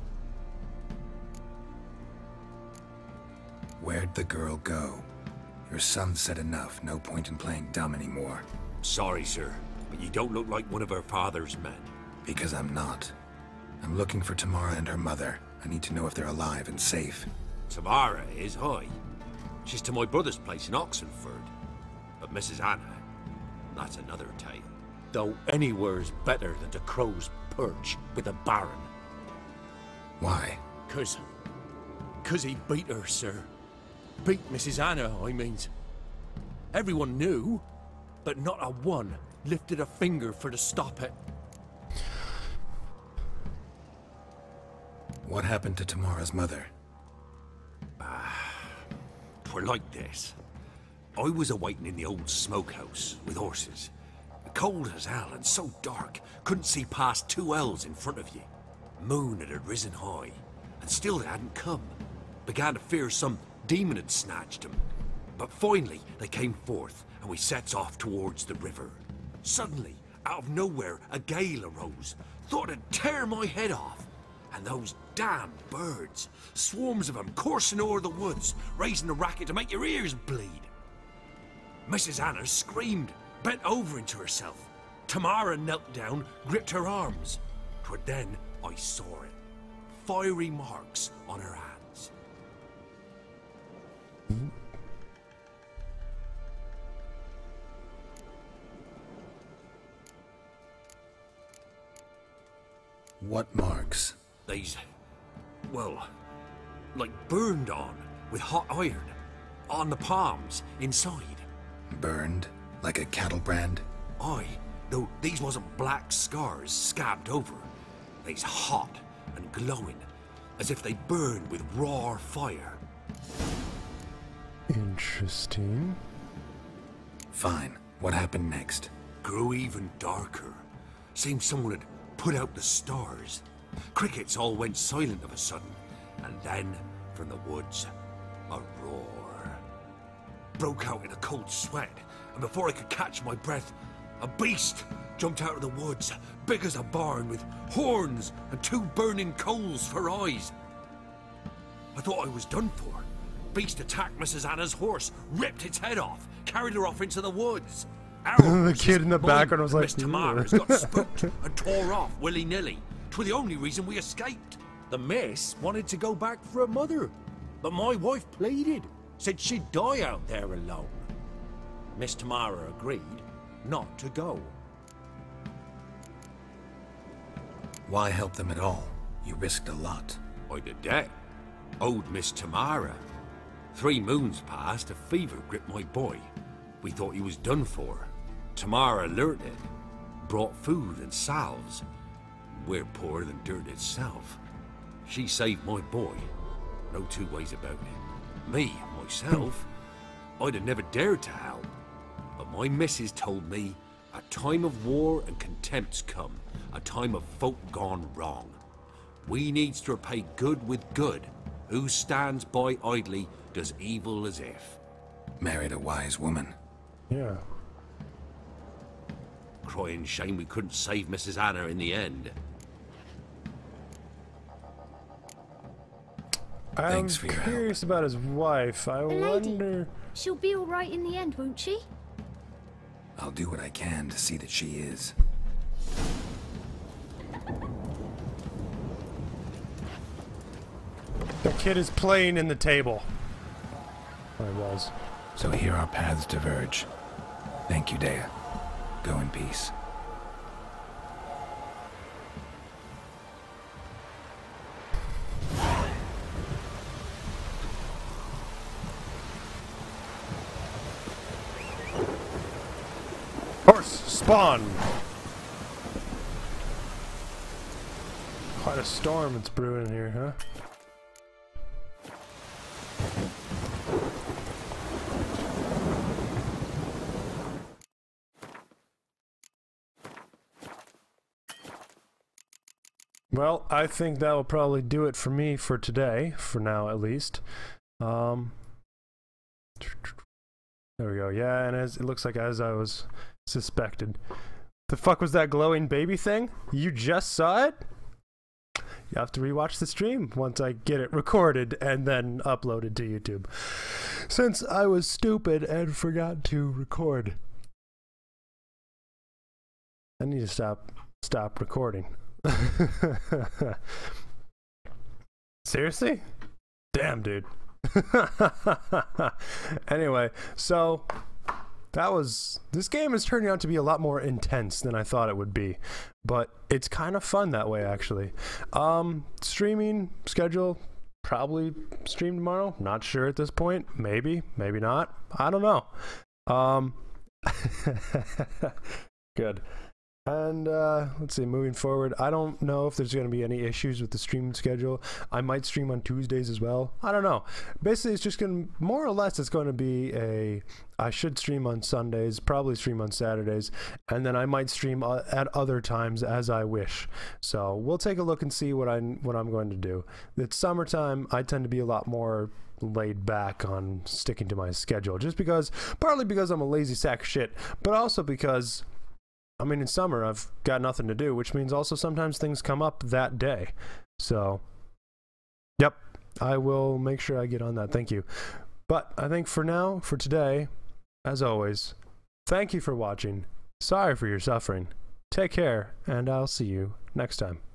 [SPEAKER 8] Where'd the girl go? Your son said enough. No point in playing dumb anymore.
[SPEAKER 12] Sorry, sir, but you don't look like one of her father's men.
[SPEAKER 8] Because I'm not. I'm looking for Tamara and her mother. I need to know if they're alive and safe.
[SPEAKER 12] Tamara is, aye. She's to my brother's place in Oxenford. But Missus Anna, that's another tale. Though anywhere's better than to Crow's Perch with a Baron.
[SPEAKER 8] Why?
[SPEAKER 12] Cause... Cause he beat her, sir. Beat Missus Anna, I mean. Everyone knew, but not a one lifted a finger for to stop it.
[SPEAKER 8] What happened to Tamara's mother?
[SPEAKER 12] Ah, twere like this. I was awaiting in the old smokehouse with horses. Cold as hell and so dark, couldn't see past two ells in front of you. Moon had risen high, and still they hadn't come. Began to fear some demon had snatched them. But finally they came forth, and we sets off towards the river. Suddenly, out of nowhere, a gale arose. Thought it'd tear my head off. And those damn birds, swarms of them coursing o'er the woods, raising a racket to make your ears bleed. Missus Anna screamed, bent over into herself. Tamara knelt down, gripped her arms. 'Twere then I saw it. Fiery marks on her hands.
[SPEAKER 8] What marks?
[SPEAKER 12] They's, well, like burned on with hot iron. On the palms, inside.
[SPEAKER 8] Burned? Like a cattle brand?
[SPEAKER 12] Aye, though these wasn't black scars scabbed over. They's hot and glowing, as if they burned with raw fire.
[SPEAKER 1] Interesting.
[SPEAKER 8] Fine. What happened next?
[SPEAKER 12] Grew even darker. Seemed someone had put out the stars. Crickets all went silent of a sudden, and then, from the woods, a roar. Broke out in a cold sweat, and before I could catch my breath, a beast,
[SPEAKER 7] jumped out of the woods, big as a barn, with horns and two burning coals for eyes. I thought I was done for. Beast attacked Missus Anna's horse, ripped its head off, carried her off into the woods.
[SPEAKER 1] The kid in the background was like,
[SPEAKER 7] Miss Tamara's got spooked and tore off willy-nilly. 'Twas the only reason we escaped. The miss wanted to go back for her mother, but my wife pleaded, said she'd die out there alone. Miss Tamara agreed not to go.
[SPEAKER 8] Why help them at all? You risked a lot.
[SPEAKER 7] I'd a debt. Owed Miss Tamara. Three moons passed, a fever gripped my boy. We thought he was done for. Tamara alerted, brought food and salves. We're poorer than dirt itself. She saved my boy. No two ways about it. Me, myself, I'd have never dared to help. But my missus told me a time of war and contempt's come. A time of folk gone wrong. We needs to repay good with good. Who stands by idly does evil as if.
[SPEAKER 8] Married a wise woman.
[SPEAKER 1] Yeah.
[SPEAKER 7] Crying shame we couldn't save Missus Anna in the end.
[SPEAKER 1] I'm curious about his wife. I
[SPEAKER 10] The lady.
[SPEAKER 1] wonder...
[SPEAKER 10] She'll be all right in the end, won't she?
[SPEAKER 8] I'll do what I can to see that she is.
[SPEAKER 1] The kid is playing in the table. I was.
[SPEAKER 8] So here our paths diverge. Thank you, Dea. Go in peace.
[SPEAKER 1] Horse spawn. Quite a storm it's brewing in here, huh? Well, I think that will probably do it for me for today, for now at least. Um, there we go. Yeah, and as it looks like as I was suspected. The fuck was that glowing baby thing? You just saw it? You have to rewatch the stream once I get it recorded and then uploaded to YouTube. Since I was stupid and forgot to record. I need to stop stop recording. Seriously? Damn, dude. Anyway, so that was this game is turning out to be a lot more intense than I thought it would be, but it's kind of fun that way actually. Um streaming schedule, probably stream tomorrow, not sure at this point, maybe maybe not, I don't know. Um good. And uh, let's see, moving forward, I don't know if there's going to be any issues with the stream schedule. I might stream on Tuesdays as well. I don't know. Basically, it's just going to, more or less, it's going to be a, I should stream on Sundays, probably stream on Saturdays, and then I might stream uh, at other times as I wish. So we'll take a look and see what, I, what I'm going to do. It's summertime. I tend to be a lot more laid back on sticking to my schedule, just because, partly because I'm a lazy sack of shit, but also because... I mean, in summer, I've got nothing to do, which means also sometimes things come up that day. So, yep, I will make sure I get on that. Thank you. But I think for now, for today, as always, thank you for watching. Sorry for your suffering. Take care, and I'll see you next time.